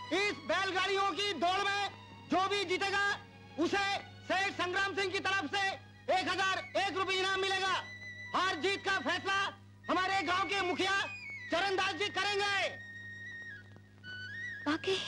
इस बैलगाड़ियों की दौड़ में जो भी जीतेगा उसे सेठ संग्राम सिंह की तरफ से 1001 रुपये इनाम मिलेगा। हार जीत का फैसला हमारे गांव के मुखिया चरणदास जी करेंगे। बाकी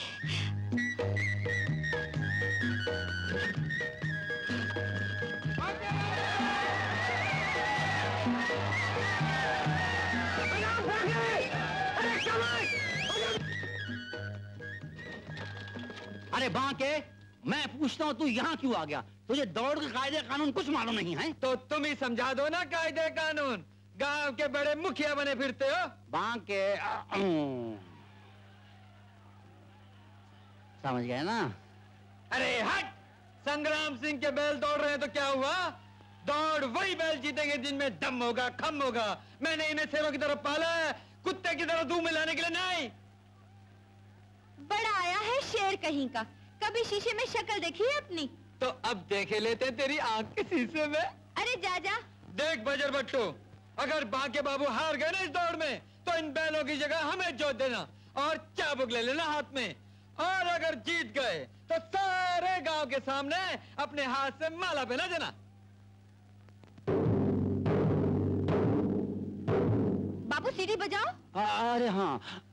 अरे बांके, मैं पूछता हूँ तू यहाँ क्यों आ गया? तुझे दौड़ के कायदे कानून कुछ मालूम नहीं है? तो तुम ही समझा दो ना कायदे कानून। गांव के बड़े मुखिया बने फिरते हो। बांके समझ गए ना? अरे हट! संग्राम सिंह के बैल दौड़ रहे हैं तो क्या हुआ? दौड़ वही बैल जीतेंगे जिनमें दम होगा, खम होगा। मैंने इन्हें शेरों की तरफ पाला है, कुत्ते की तरह दूध मिलाने के लिए नहीं। बड़ा आया है शेर कहीं का, कभी शीशे में शक्ल देखी है अपनी? तो अब देखे लेते तेरी आंख के शीशे में। अरे जा जा। देख बजर बट्टू, अगर बांके बाबू हार गए ना इस दौड़ में तो इन बैलों की जगह हमें जोत देना और चाबुक ले लेना हाथ में। और अगर जीत गए तो सारे गांव के सामने अपने हाथ से माला पहना देना। बाबू सीढ़ी बजाओ। अरे हाँ।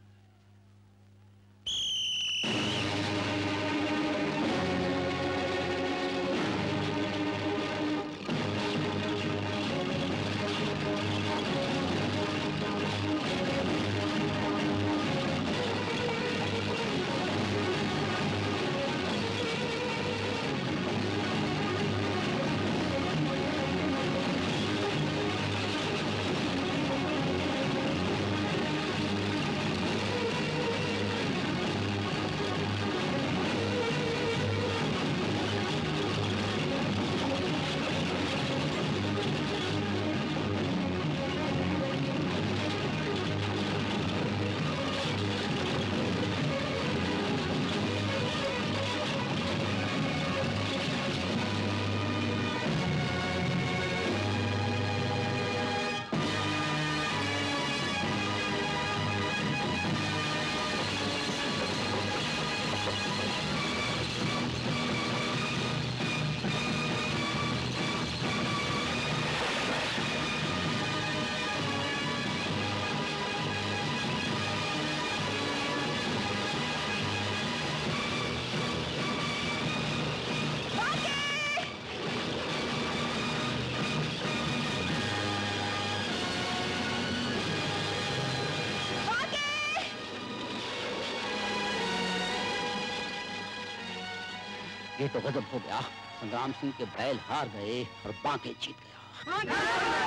ये तो गजब हो गया। संग्राम सिंह के बैल हार गए और बांके जीत गया।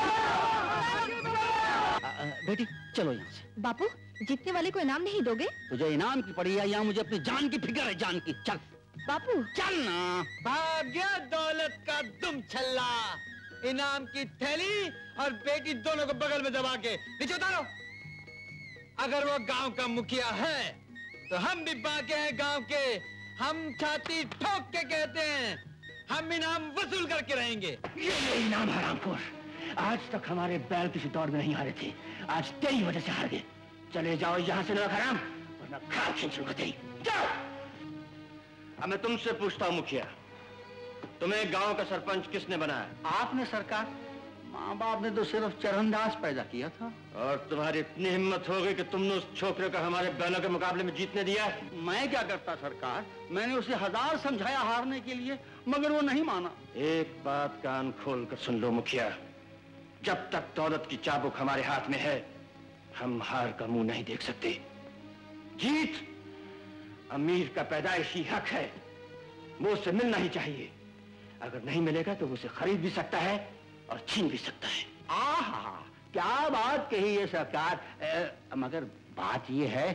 बेटी चलो यहाँ से। बापू जीतने वाले को इनाम नहीं दोगे? तुझे इनाम की पड़ी है या मुझे अपनी जान की फिक्र है? जान की। चल बापू चल ना। भाग्य दौलत का दुम छल्ला, इनाम की थैली और बेटी दोनों को बगल में दबा के नीचे उतारो। अगर वो गांव का मुखिया है तो हम भी बांके हैं गांव के। हम छाती ठोक के कहते हैं हम इनाम वसूल करके रहेंगे। ये इनाम हरामखोर, आज तक हमारे बैल किसी दौड़ में नहीं हारे थे, आज तेरी वजह से हार गए। चले जाओ यहाँ से लोग हराम, वरना खाक खींच लूंगा तेरी। जाओ। अब मैं तुमसे पूछता हूँ मुखिया, तुम्हें गांव का सरपंच किसने बनाया? आपने सरकार। माँ बाप ने तो सिर्फ चरणदास पैदा किया था। और तुम्हारी इतनी हिम्मत हो गई कि तुमने उस छोकरे को हमारे बैलों के मुकाबले में जीतने दिया? मैं क्या करता सरकार, मैंने उसे 1000 समझाया हारने के लिए, मगर वो नहीं माना। एक बात कान खोल कर सुन लो मुखिया, जब तक दौलत की चाबुक हमारे हाथ में है हम हार का मुंह नहीं देख सकते। जीत अमीर का पैदाइशी हक है, वो उसे मिलना ही चाहिए। अगर नहीं मिलेगा तो उसे खरीद भी सकता है और छीन भी सकता है। आहा, क्या बात कही है सरकार। मगर बात ये है,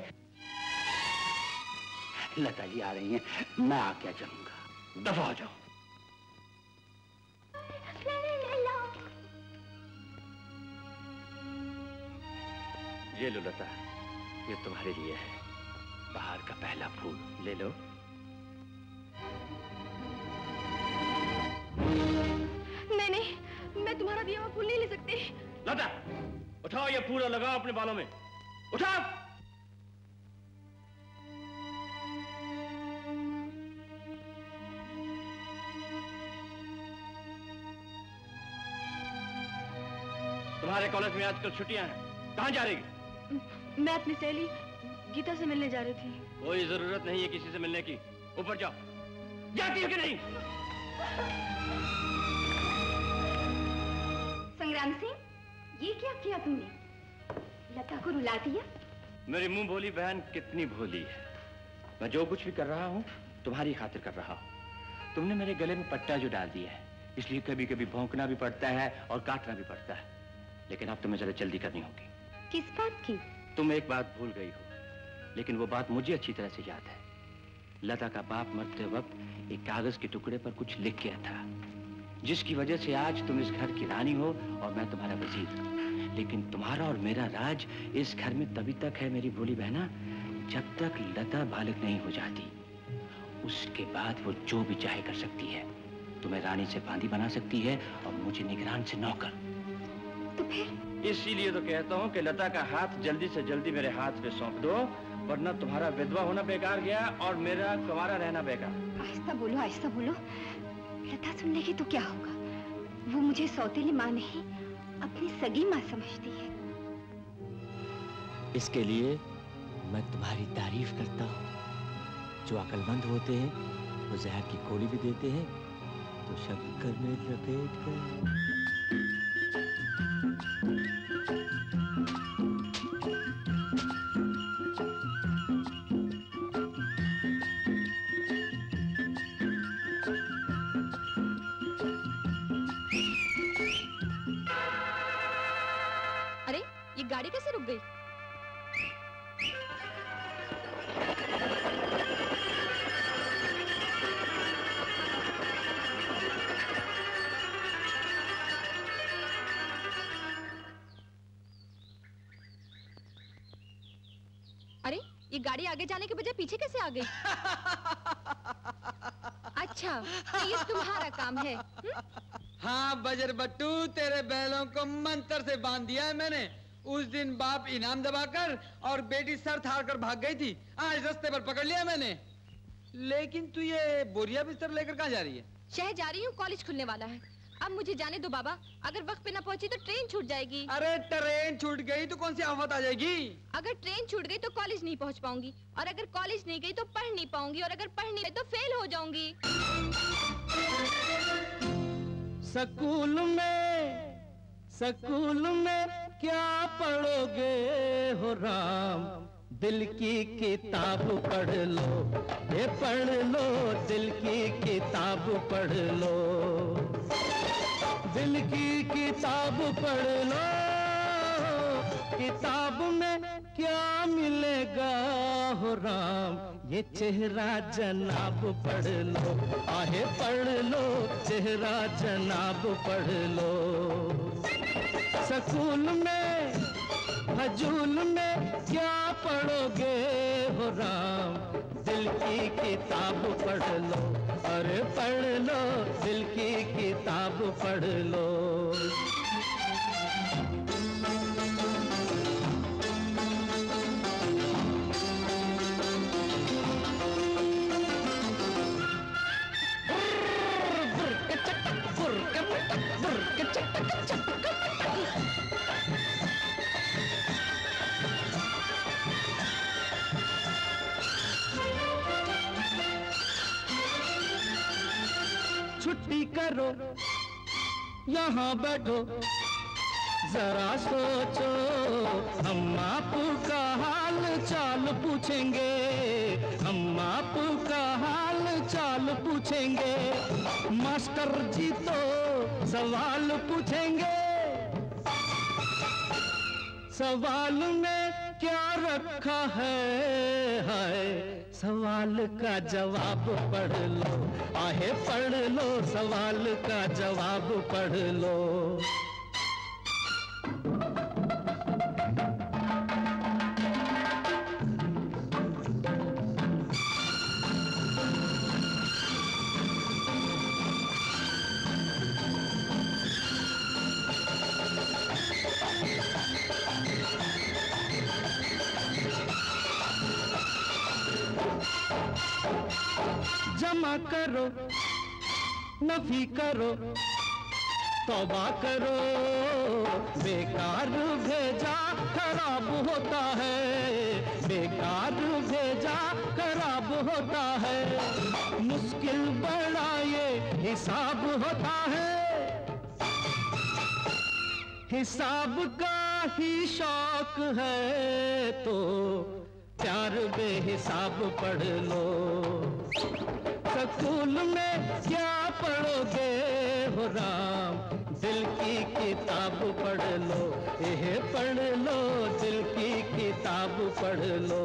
लता जी आ रही हैं, मैं आके चलूंगा। दफा हो जाओ। ये लो लता, ये तुम्हारे लिए है, बाहर का पहला फूल ले लो। नहीं, मैं तुम्हारा दिया हुआ फूल नहीं ले सकती। लता उठाओ ये फूल और लगाओ अपने बालों में, उठाओ। तुम्हारे कॉलेज में आजकल छुट्टियां हैं, कहाँ जा रही? मैं अपनी सहेली गीता से मिलने जा रही थी। कोई जरूरत नहीं है किसी से मिलने की, ऊपर जाओ। जाती हो कि नहीं? संग्राम सिंह, ये क्या किया तुमने? लता को रुला दिया? मेरी मुंह बोली बहन कितनी भोली है। मैं जो कुछ भी कर रहा हूँ तुम्हारी खातिर कर रहा हूँ। तुमने मेरे गले में पट्टा जो डाल दिया है, इसलिए कभी कभी भौंकना भी पड़ता है और काटना भी पड़ता है। लेकिन अब तुम्हें जरा जल्दी करनी होगी। किस बात की? तुम एक बात भूल गई हो, लेकिन वो बात मुझे अच्छी तरह से याद है। लता का बाप मरते वक्त एक कागज के टुकड़े पर कुछ लिख गया था, जिसकी वजह से आज तुम इस घर की रानी हो और मैं तुम्हारा वजीर। लेकिन तुम्हारा और मेरा राज इस घर में तभी तक है मेरी भोली बहना, जब तक लता बालक नहीं हो जाती। उसके बाद वो जो भी चाहे कर सकती है। तुम्हें रानी से बांदी बना सकती है और मुझे निगरान से नौकर। तो फिर? इसीलिए तो कहता हूँ कि लता का हाथ जल्दी से जल्दी मेरे हाथ पे सौंप दो, वरना तुम्हारा विधवा होना बेकार गया और मेरा कुंवारा रहना बेकार। आहिस्ता बोलो, आहिस्ता बोलो। लता सुन लेगी तो क्या होगा? वो मुझे सौतेली माँ नहीं, अपनी सगी माँ समझती है। इसके लिए मैं तुम्हारी तारीफ करता हूँ। जो अक्लमंद होते हैं वो जहर की गोली भी देते हैं, तो शक्कर में लपेट कर। अरे, ये गाड़ी कैसे रुक गई? अरे, ये गाड़ी आगे जाने के बजाय पीछे कैसे आ गई? अच्छा, तो ये तुम्हारा काम है? हाँ बजर बट्टू, तेरे बैलों को मंत्र से बांध दिया है मैंने। उस दिन बाप इनाम दबाकर और बेटी सर थार कर भाग गई थी, आज रास्ते पर पकड़ लिया मैंने। लेकिन तू ये बोरिया बिस्तर लेकर कहाँ जा रही है? शहर जा रही हूँ, कॉलेज खुलने वाला है। अब मुझे जाने दो बाबा, अगर वक्त पे ना पहुंची तो ट्रेन छूट जाएगी। अरे ट्रेन छूट गई तो कौन सी आफत आ जाएगी? अगर ट्रेन छूट गई तो कॉलेज नहीं पहुंच पाऊंगी, और अगर कॉलेज नहीं गई तो पढ़ नहीं पाऊंगी, और अगर पढ़ नहीं गई तो फेल हो जाऊंगी। स्कूल में क्या पढ़ोगे हो राम, दिल की किताब पढ़ लो, ये पढ़ लो, दिल की किताब पढ़ लो, दिल की किताब पढ़ लो। किताब में क्या मिलेगा हो राम, ये चेहरा जनाब पढ़ लो, आहे पढ़ लो, चेहरा जनाब पढ़ लो। स्कूल में हजूल में क्या पढ़ोगे हो राम, दिल की किताब पढ़ लो, अरे पढ़ लो, दिल की किताब पढ़ लो। छुट्टी करो, यहाँ बैठो, जरा सोचो, हम आपका हाल चाल पूछेंगे, हम आपका हाल चाल पूछेंगे। मास्टर जी तो सवाल पूछेंगे, सवाल में क्या रखा है, सवाल का जवाब पढ़ लो, आहे पढ़ लो, सवाल का जवाब पढ़ लो। जमा करो, नफी करो, तौबा करो, बेकार भेजा खराब होता है, बेकार भेजा खराब होता है, मुश्किल बड़ा ये हिसाब होता है, हिसाब का ही शौक है तो प्यार बेहिसाब पढ़ लो। स्कूल में क्या पढ़ोगे हो राम, दिल की किताब पढ़ लो, ये पढ़ लो, दिल की किताब पढ़ लो।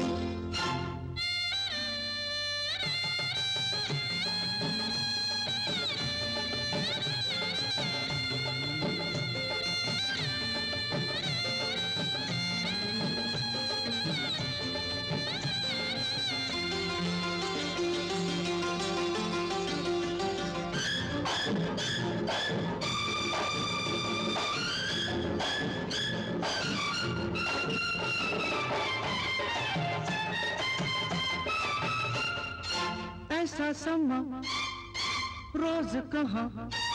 ऐसा समा रोज कहाँ,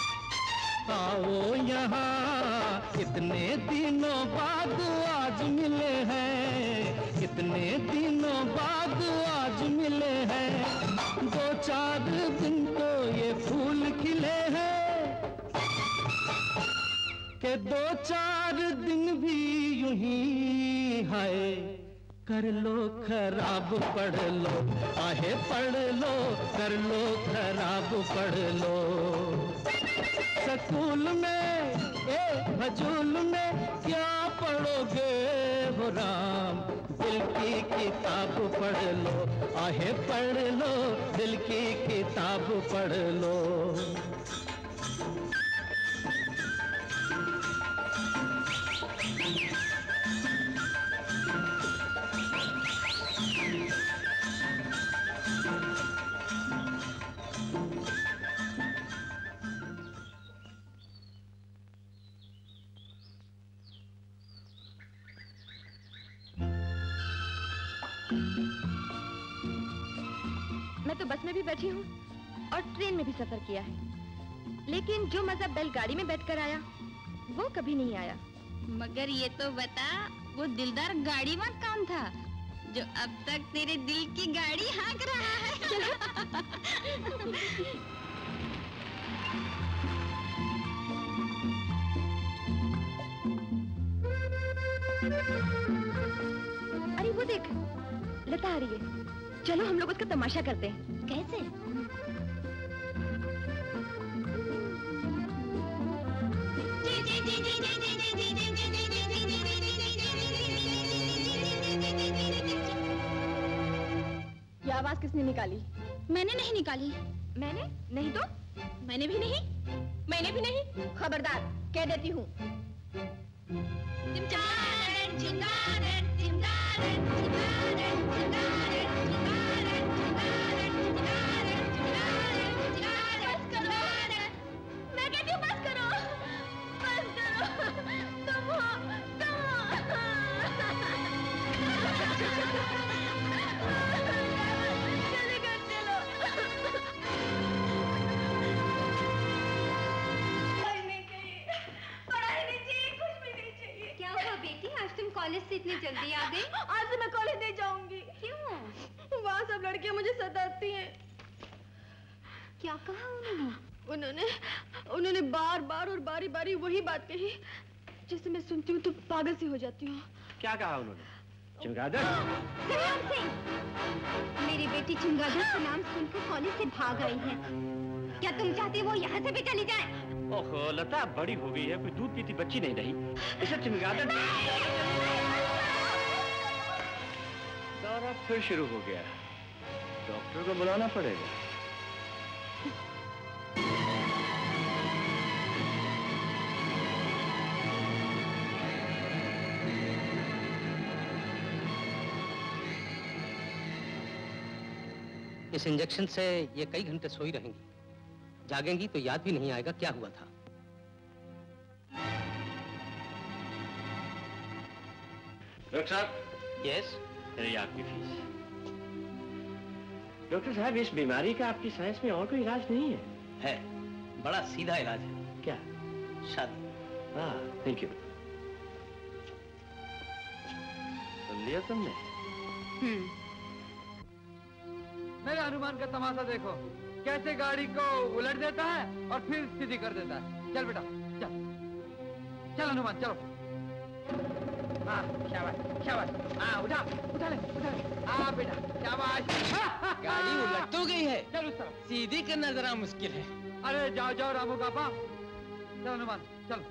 आओ यहाँ, कितने दिनों बाद आज मिले हैं, कितने दिनों बाद आज मिले हैं, 2-4 दिन तो ये फूल खिले हैं, के 2-4 दिन भी यूं ही है, कर लो खराब पढ़ लो, आहे पढ़ लो, कर लो खराब पढ़ लो। स्कूल में हजूल में क्या पढ़ोगे हो राम, दिल की किताब पढ़ लो, आहे पढ़ लो, दिल की किताब पढ़ लो। मैं तो बस में भी बैठी हूँ और ट्रेन में भी सफर किया है, लेकिन जो मजा बैलगाड़ी में बैठकर आया वो कभी नहीं आया। मगर ये तो बता, वो दिलदार गाड़ी वाला कौन था जो अब तक तेरे दिल की गाड़ी हाँक रहा है? अरे वो देख, लता आ रही है, चलो हम लोग उसका तमाशा करते हैं। कैसे? ये आवाज किसने निकाली? मैंने नहीं निकाली। मैंने नहीं तो? मैंने भी नहीं। मैंने भी नहीं। खबरदार, कह देती हूँ। कॉलेज से इतनी जल्दी आ गई? आज से मैं कॉलेज नहीं जाऊंगी। क्यों? वहाँ सब लड़कियां मुझे सताती हैं। क्या कहा उन्होंने? उन्होंने बार बार और बारी बारी वही बात कही जिसे मैं सुनती हूँ तो पागल सी हो जाती हूँ। क्या कहा उन्होंने? चमगादड़? सलाम सिंह, मेरी बेटी चमगादड़ का नाम सुनकर कॉलेज से भाग आई है। क्या तुम चाहती वो यहाँ से भी चली जाए? ओहो लता, बड़ी हो गई है, कोई दूध पीती बच्ची नहीं रही। इसे चमगादड़। दौरा फिर शुरू हो गया, डॉक्टर को बुलाना पड़ेगा। इस इंजेक्शन से ये कई घंटे सोई रहेंगी, जागेंगी तो याद भी नहीं आएगा क्या हुआ था। डॉक्टर साहब। यस? मेरी आपकी फीस। डॉक्टर साहब, इस बीमारी का आपकी साइंस में और कोई इलाज नहीं है? है, बड़ा सीधा इलाज है। क्या? शादी। हाँ, थैंक यू। सुन लिया तुमने? मेरे हनुमान का तमाशा देखो, कैसे गाड़ी को उलट देता है और फिर सीधी कर देता है। चल बेटा, चल चल हनुमान, चलो। हाँ, शाबाश शाबाश। हाँ, उठा उठा ले, उठा ले। हाँ बेटा, शाबाश। गाड़ी उलट तो गई है, चल उस तरफ। सीधी करना जरा मुश्किल है। अरे जाओ जाओ रामू कापा, चल हनुमान चलो।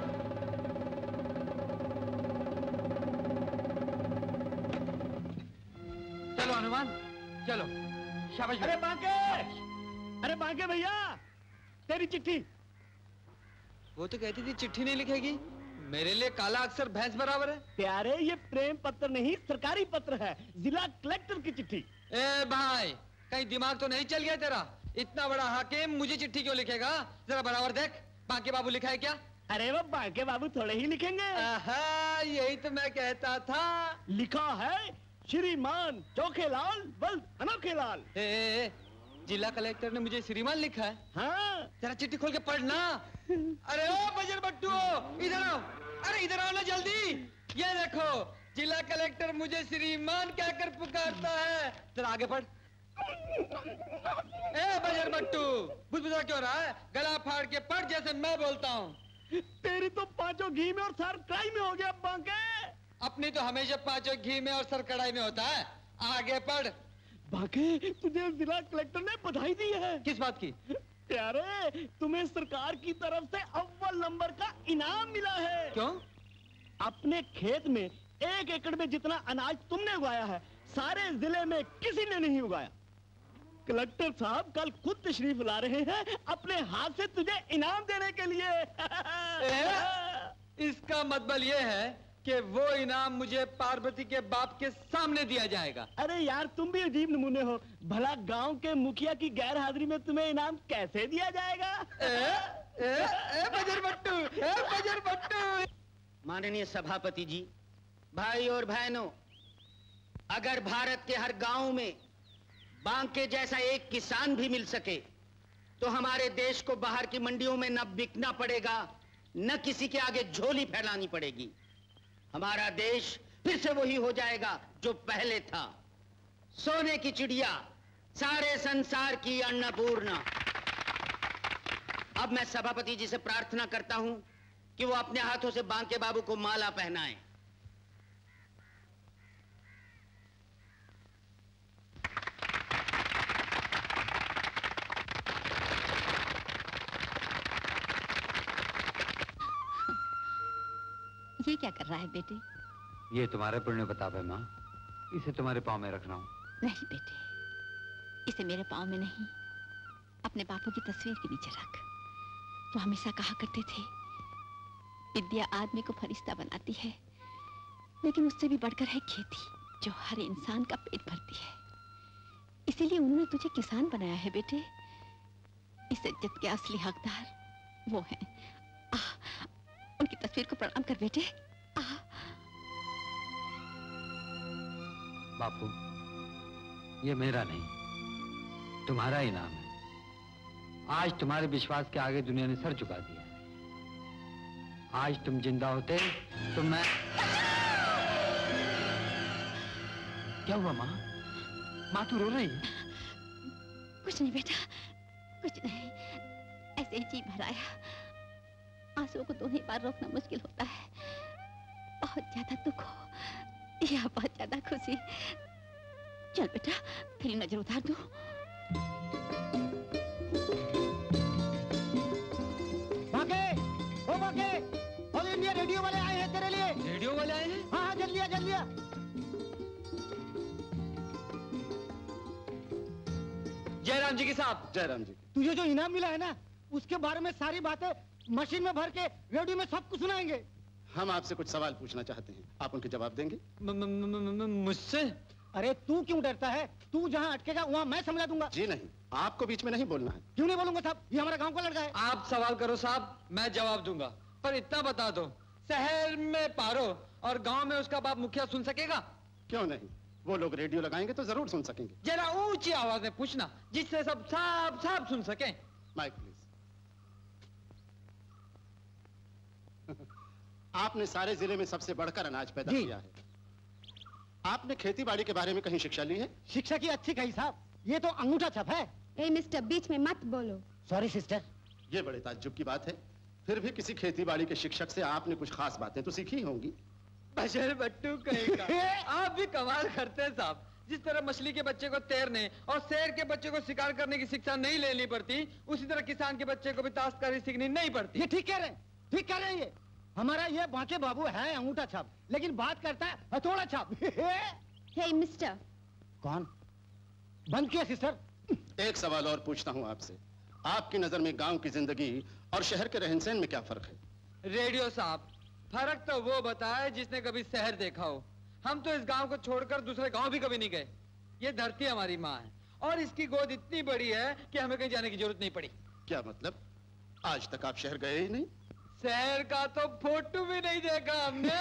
चलो हनुमान चलो, शाबाश। अरे बांके, अरे बांके भैया, तेरी चिट्ठी। वो तो कहती थी चिट्ठी नहीं लिखेगी, मेरे लिए काला अक्षर भैंस बराबर है। प्यारे, ये प्रेम पत्र नहीं, सरकारी पत्र है, जिला कलेक्टर की चिट्ठी। ए भाई, कहीं दिमाग तो नहीं चल गया तेरा? इतना बड़ा हाकिम मुझे चिट्ठी क्यों लिखेगा? जरा बराबर देख, बांके बाबू लिखा है क्या? अरे वो बांके बाबू थोड़े ही लिखेंगे। आहा, यही तो मैं कहता था। लिखा है श्रीमान चोखेलाल बल अनोखेलाल। जिला कलेक्टर ने मुझे श्रीमान लिखा है? हाँ। जरा चिट्ठी खोल के पढ़ना। अरे ओ बजर बट्टू, इधर आओ। अरे इधर आओ ना जल्दी। ये देखो, जिला कलेक्टर मुझे श्रीमान कहकर पुकारता है। जरा आगे पढ़। ए बजर बट्टू, बुदबुदा क्यों रहा है? गला फाड़ के पढ़ जैसे मैं बोलता हूँ। तेरी तो पांचों घी में और सर कढ़ाई में हो गया बांके। अपनी तो हमेशा पांचों घी में और सर कढ़ाई में होता है। आगे पढ़। बांके, तुझे जिला कलेक्टर ने बधाई दी है। किस बात की? प्यारे, तुम्हें सरकार की तरफ से अव्वल नंबर का इनाम मिला है। क्यों? अपने खेत में 1 एकड़ में जितना अनाज तुमने उगाया है, सारे जिले में किसी ने नहीं उगाया। कलेक्टर साहब कल खुद तशरीफ ला रहे हैं अपने हाथ से तुझे इनाम देने के लिए। इसका मतलब ये है कि वो इनाम मुझे पार्वती के बाप के सामने दिया जाएगा। अरे यार, तुम भी अजीब नमूने हो। भला गांव के मुखिया की गैर हाजिरी में तुम्हें इनाम कैसे दिया जाएगा? बजर बट्टू, बजर बट्टू। माननीय सभापति जी, भाई और बहनों, अगर भारत के हर गांव में बांके जैसा एक किसान भी मिल सके तो हमारे देश को बाहर की मंडियों में न बिकना पड़ेगा, न किसी के आगे झोली फैलानी पड़ेगी। हमारा देश फिर से वही हो जाएगा जो पहले था, सोने की चिड़िया, सारे संसार की अन्नपूर्णा। अब मैं सभापति जी से प्रार्थना करता हूं कि वो अपने हाथों से बांके बाबू को माला पहनाएं। ये क्या कर रहा है बेटे? ये तुम्हारे पुण्य प्रताप है माँ, इसे तुम्हारे पाँव में रख रहा हूँ। नहीं बेटे, इसे मेरे पाँव में नहीं, अपने बापू की तस्वीर के नीचे रख। वो हमेशा कहा करते थे, विद्या आदमी को फरिश्ता बनाती है, लेकिन उससे भी बढ़कर है खेती, जो हर इंसान का पेट भरती है। इसीलिए उन्होंने तुझे किसान बनाया है बेटे। इस इज्जत के असली हकदार वो हैं। उनकी तस्वीर को प्रणाम कर बेटे। बापू, ये मेरा नहीं, तुम्हारा इनाम है। आज तुम्हारे विश्वास के आगे दुनिया ने सर झुका दिया। आज तुम जिंदा होते तो मैं... क्या हुआ माँ? माँ तू रो रही है? कुछ नहीं बेटा, कुछ नहीं, ऐसे ही जी भर आया। आंसुओं को दोनों बार रोकना मुश्किल होता है। बहुत ज्यादा दुख हो या बहुत ज्यादा खुशी। चल बेटा, फिर नजर उतार दो। बांके, ओ बांके, ऑल इंडिया रेडियो वाले आए हैं तेरे लिए। रेडियो वाले आए हैं? हाँ हाँ, जल्दी आ, जल्दी आ। जयराम जी के साहब। जयराम जी। तुझे जो इनाम मिला है ना, उसके बारे में सारी बातें मशीन में भर के रेडियो में सबको सुनाएंगे। हम आपसे कुछ सवाल पूछना चाहते हैं, आप उनके जवाब देंगे? मुझसे? अरे तू क्यों डरता है? तू जहाँ अटकेगा वहाँ मैं समझा दूंगा। जी नहीं, आपको बीच में नहीं बोलना है। क्यों नहीं बोलूंगा साहब, ये हमारा गांव का लड़का है। आप सवाल करो साहब, मैं जवाब दूंगा, पर इतना बता दो, शहर में पारो और गांव में उसका बाप मुखिया सुन सकेगा? क्यों नहीं, वो लोग रेडियो लगाएंगे तो जरूर सुन सकेंगे। जरा ऊंची आवाज में पूछना, जिससे सब साफ साफ सुन सकें। Mic please. आपने सारे जिले में सबसे बढ़कर अनाज पैदा किया है। आपने खेती बाड़ी के बारे में कहीं शिक्षा ली है? शिक्षा की अच्छी कही साहब, ये तो अंगूठा छप है। ए मिस्टर, बीच में मत बोलो। Sorry sister. ये बड़े ताज्जुब की बात है, फिर भी किसी खेती बाड़ी के शिक्षक से आपने कुछ खास बातें तो सीखी होंगी। बशर बट्टू कहेगा। आप भी कमाल करते हैं साहब। जिस तरह मछली के बच्चे को तैरने और शेर के बच्चे को शिकार करने की शिक्षा नहीं लेनी पड़ती, उसी तरह किसान के बच्चे को भी ताशकारी सीखनी नहीं पड़ती। ये ठीक कह रहे हैं, ठीक कह रहे हैं। ये हमारा ये बांके बाबू है अंगूठा छाप, लेकिन बात करता है हथौड़ा छाप। Hey mister. कौन? बंद किया सिस्टर। एक सवाल और पूछता हूँ आपसे, आपकी नजर में गांव की जिंदगी और शहर के रहन सहन में क्या फर्क है? रेडियो साहब, फर्क तो वो बताए जिसने कभी शहर देखा हो। हम तो इस गांव को छोड़कर दूसरे गांव भी कभी नहीं गए। ये धरती हमारी माँ है और इसकी गोद इतनी बड़ी है कि हमें कहीं जाने की जरूरत नहीं पड़ी। क्या मतलब? आज तक आप शहर गए ही नहीं? शहर का तो फोटो भी नहीं देखा हमने।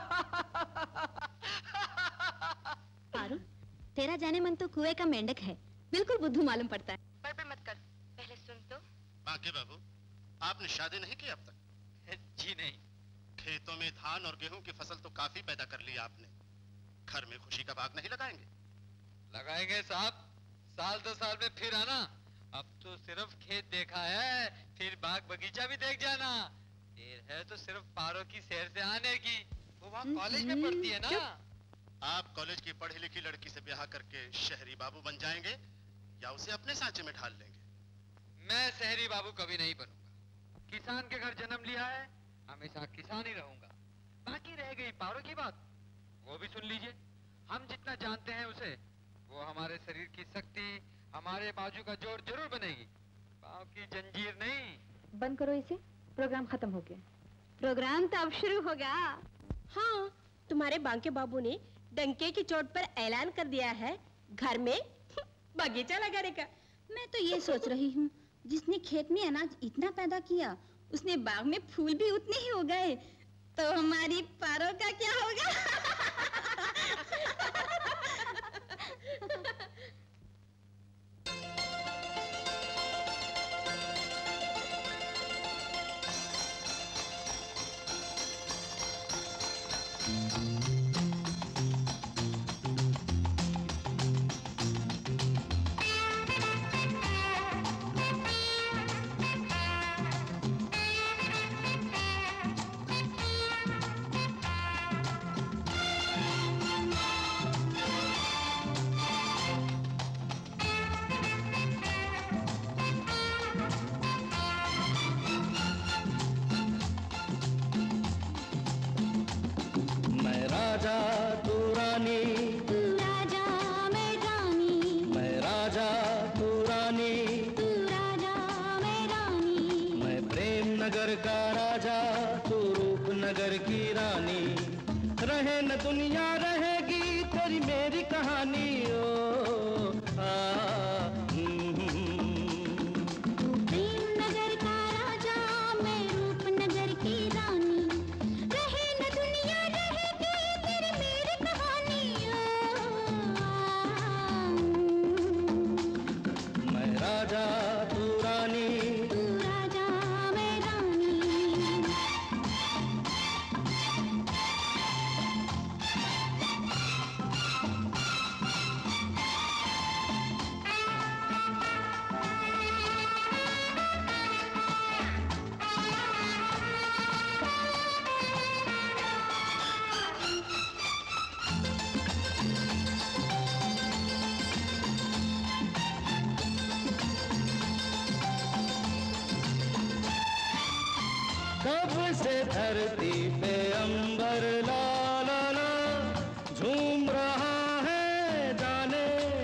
पारू, तेरा जाने मन तो कुएं का मेंढक है, बिल्कुल बुद्धू मालूम पड़ता है। बड़बड़ मत कर, पहले सुन तो। बाकी बाबू, आपने शादी नहीं की अब तक? जी नहीं। खेतों में धान और गेहूं की फसल तो काफी पैदा कर ली आपने, घर में खुशी का बाग नहीं लगाएंगे? लगाएंगे साहब, साल 2 साल में फिर आना। अब तो सिर्फ खेत देखा है, फिर बाग बगीचा भी देख जाना। देर है तो सिर्फ पारो की शहर से आने की। वो वहाँ कॉलेज में पढ़ती है ना। आप कॉलेज की पढ़ी लिखी लड़की से ब्याह करके शहरी बाबू बन जाएंगे या उसे अपने सांचे में ढाल लेंगे? मैं शहरी बाबू कभी नहीं बनूंगा। किसान के घर जन्म लिया है, हमेशा किसान ही रहूंगा। बाकी रह गई पारो की बात, वो भी सुन लीजिए। हम जितना जानते हैं उसे, वो हमारे शरीर की शक्ति, हमारे बाजू का जोर जरूर बनेगी, पाँव की जंजीर नहीं। बंद करो इसे, प्रोग्राम खत्म हो गया। प्रोग्राम तो अब शुरू होगा। हाँ, तुम्हारे बांके बाबू ने डंके की चोट पर ऐलान कर दिया है घर में बगीचा लगाने का। मैं तो ये सोच रही हूँ, जिसने खेत में अनाज इतना पैदा किया, उसने बाग में फूल भी उतने ही हो गए, तो हमारी पारो का क्या होगा? धरती पे अंबर ला ला ला झूम रहा है जाने।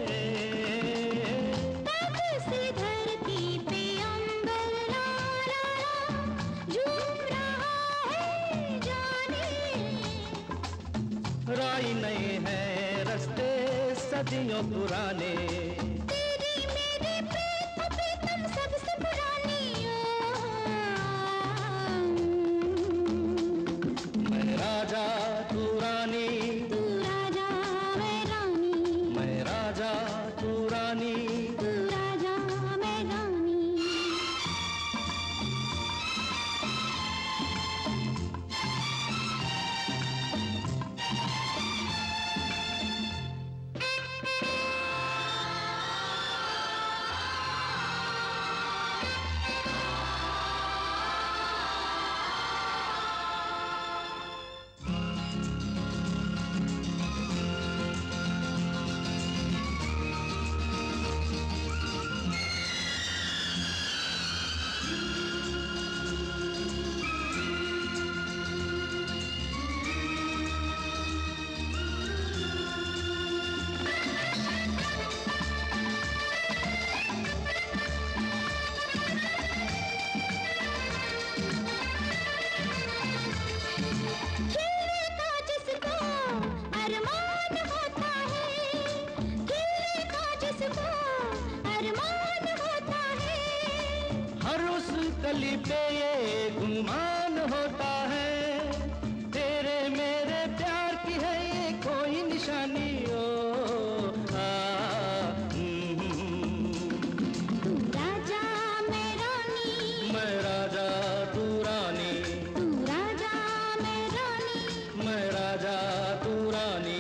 तब से धरती पे अंबर ला ला ला झूम रहा है जाने। राई नए हैं रास्ते सदियों पुराने, तेरी मेरी प्रीत प्रीतम सबसे पुरानी। राजा तू रानी, तू राजा मैं रानी, मैं राजा तू रानी, तू राजा मैं रानी। अरमान होता है, हर उस कली पे ये गुमान होता है, तेरे मेरे प्यार की है ये कोई निशानी ओ तू राजा मैं रानी, मैं राजा तू रानी, तू राजा मैं रानी, मैं राजा तू रानी।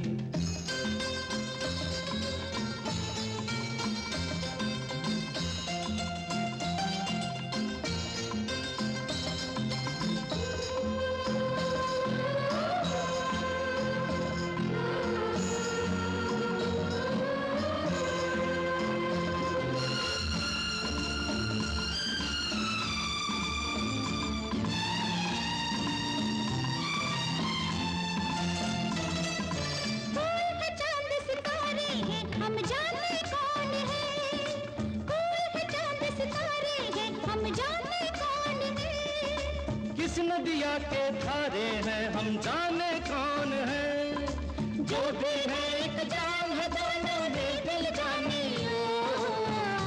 किस नदिया के धारे हैं हम जाने कौन है, जो भी है एक जान है दोनों में दिल जानी ओ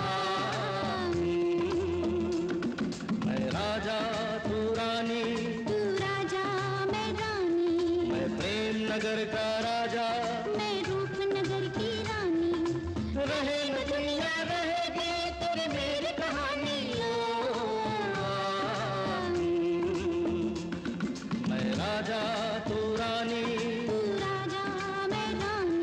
मैं राजा तू रानी, तू राजा मैं रानी, मैं प्रेम नगर का राजा, मैं रूपनगर की रानी, रहे न दुनिया रहेगी तेरी मेरी कहानी मैं राजा तू रानी, तू राजा मैं रानी।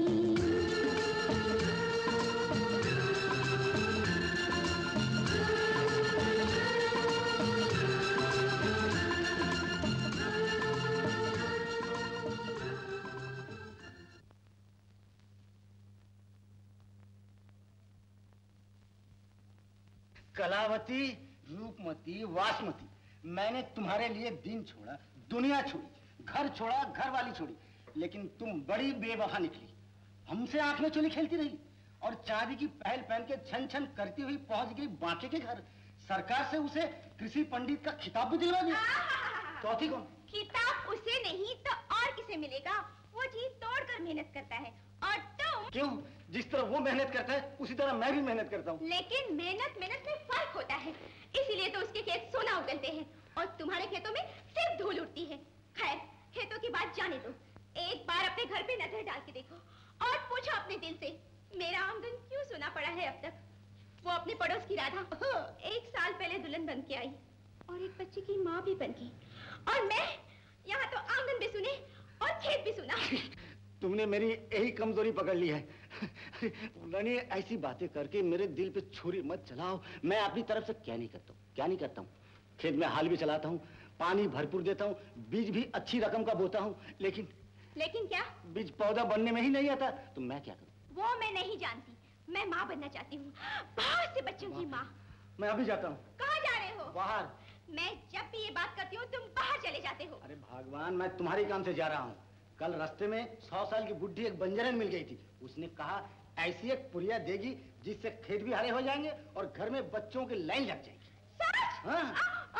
कलावती, रूपमती, वासमती, मैंने तुम्हारे लिए दिन छोड़ा, दुनिया छोड़ी, घर छोड़ा, घर वाली छोड़ी, लेकिन तुम बड़ी बेवफा निकली। हमसे आंख में चोली खेलती रही और चांदी की पहल पहन के छन छन करती हुई पहुंच गई बांके के घर। सरकार से उसे कृषि पंडित का खिताब भी दिलवा दिया। चौथी कौन? खिताब उसे नहीं तो और किसे मिलेगा? वो जी तोड़कर मेहनत करता है और तुम। क्यों? जिस तरह वो मेहनत करता है उसी तरह मैं भी मेहनत करता हूँ। लेकिन मेहनत में फर्क होता है, इसीलिए तो उसके खेत सोना उगलते हैं और तुम्हारे खेतों में सिर्फ धूल उड़ती है। खैर, खेतों की बात जाने दो, एक बार अपने घर पे नजर डाल के देखो और पूछो अपने दिल से, मेरा आंगन क्यों सुना पड़ा है अब तक? वो अपने पड़ोस की राधा 1 साल पहले दुल्हन बन के आई और एक बच्चे की माँ भी बन गई, और मैं यहाँ तो आंगन भी सुने और खेत भी सुना। तुमने मेरी यही कमजोरी पकड़ ली है। रानी, ऐसी बातें करके मेरे दिल पे छुरी मत चलाओ। मैं अपनी तरफ से क्या नहीं करता हूँ। खेत में हाल भी चलाता हूँ, पानी भरपूर देता हूँ, बीज भी अच्छी रकम का बोता हूँ, लेकिन क्या? बीज पौधा बनने में ही नहीं आता, तो मैं क्या करूँ? वो मैं नहीं जानती, मैं माँ बनना चाहती हूँ, बहुत से बच्चों की माँ। मैं अभी जाता हूँ। कहाँ जा रहे हो? बाहर। मैं जब भी ये बात करती हूँ तुम बाहर चले जाते हो। अरे भगवान, मैं तुम्हारे काम से जा रहा हूँ। कल रास्ते में 100 साल की बुढ़ी एक बंजरन मिल गई थी। उसने कहा ऐसी एक पुरिया देगी जिससे खेत भी हरे हो जाएंगे और घर में बच्चों की लाइन लग जाएगी। सच? हाँ।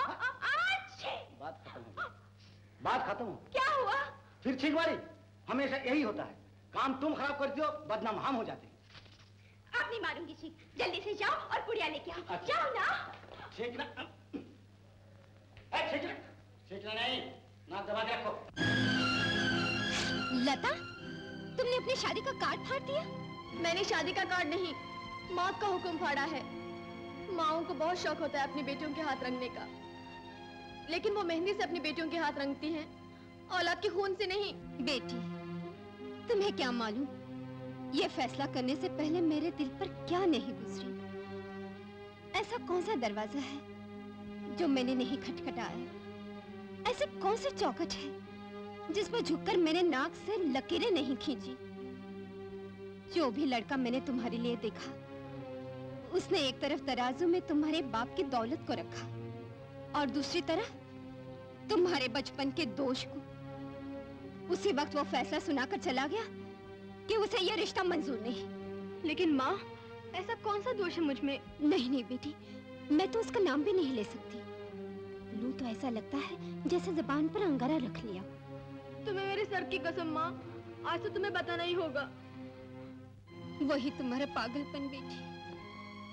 बात खत्म हो। क्या हुआ? फिर छिगवारी। हमेशा यही होता है, काम तुम खराब करती हो, बदनाम हम हो जाते हैं। अब नहीं मारूंगी छी, जल्दी से जाओ और पुड़िया लेके आओ। अच्छा। जाओ ना। छेकना नहीं, नाक दबा के रखो। लता, तुमने अपनी शादी का कार्ड फाड़ दिया? मैंने शादी का कार्ड नहीं, मौत का हुक्म फाड़ा है। माओं को बहुत शौक होता है अपनी बेटियों के हाथ रंगने का, लेकिन वो मेहंदी से अपनी बेटियों के हाथ रंगती हैं, औलाद के खून से नहीं। बेटी, तुम्हें क्या मालूम ये फैसला करने से पहले मेरे दिल पर क्या नहीं गुजरी। ऐसा कौन सा दरवाजा है जो मैंने नहीं खटखटाया? ऐसे कौन से चौखट है जिस पर झुककर मैंने नाक से लकीरें नहीं खींची? जो भी लड़का मैंने तुम्हारे लिए देखा, उसने एक तरफ तराजू में तुम्हारे बाप की दौलत को रखा और दूसरी तरफ तुम्हारे बचपन के दोष को। उसी वक्त वो फैसला सुनाकर चला गया कि उसे यह रिश्ता मंजूर नहीं। लेकिन माँ, ऐसा कौन सा दोष है मुझ में? नहीं बेटी, मैं तो उसका नाम भी नहीं ले सकती। लू तो ऐसा लगता है जैसे जुबान पर अंगारा रख लिया। तुम्हें मेरे सर की कसम माँ, आज तो तुम्हें बताना ही होगा। वही तुम्हारा पागलपन बेटी,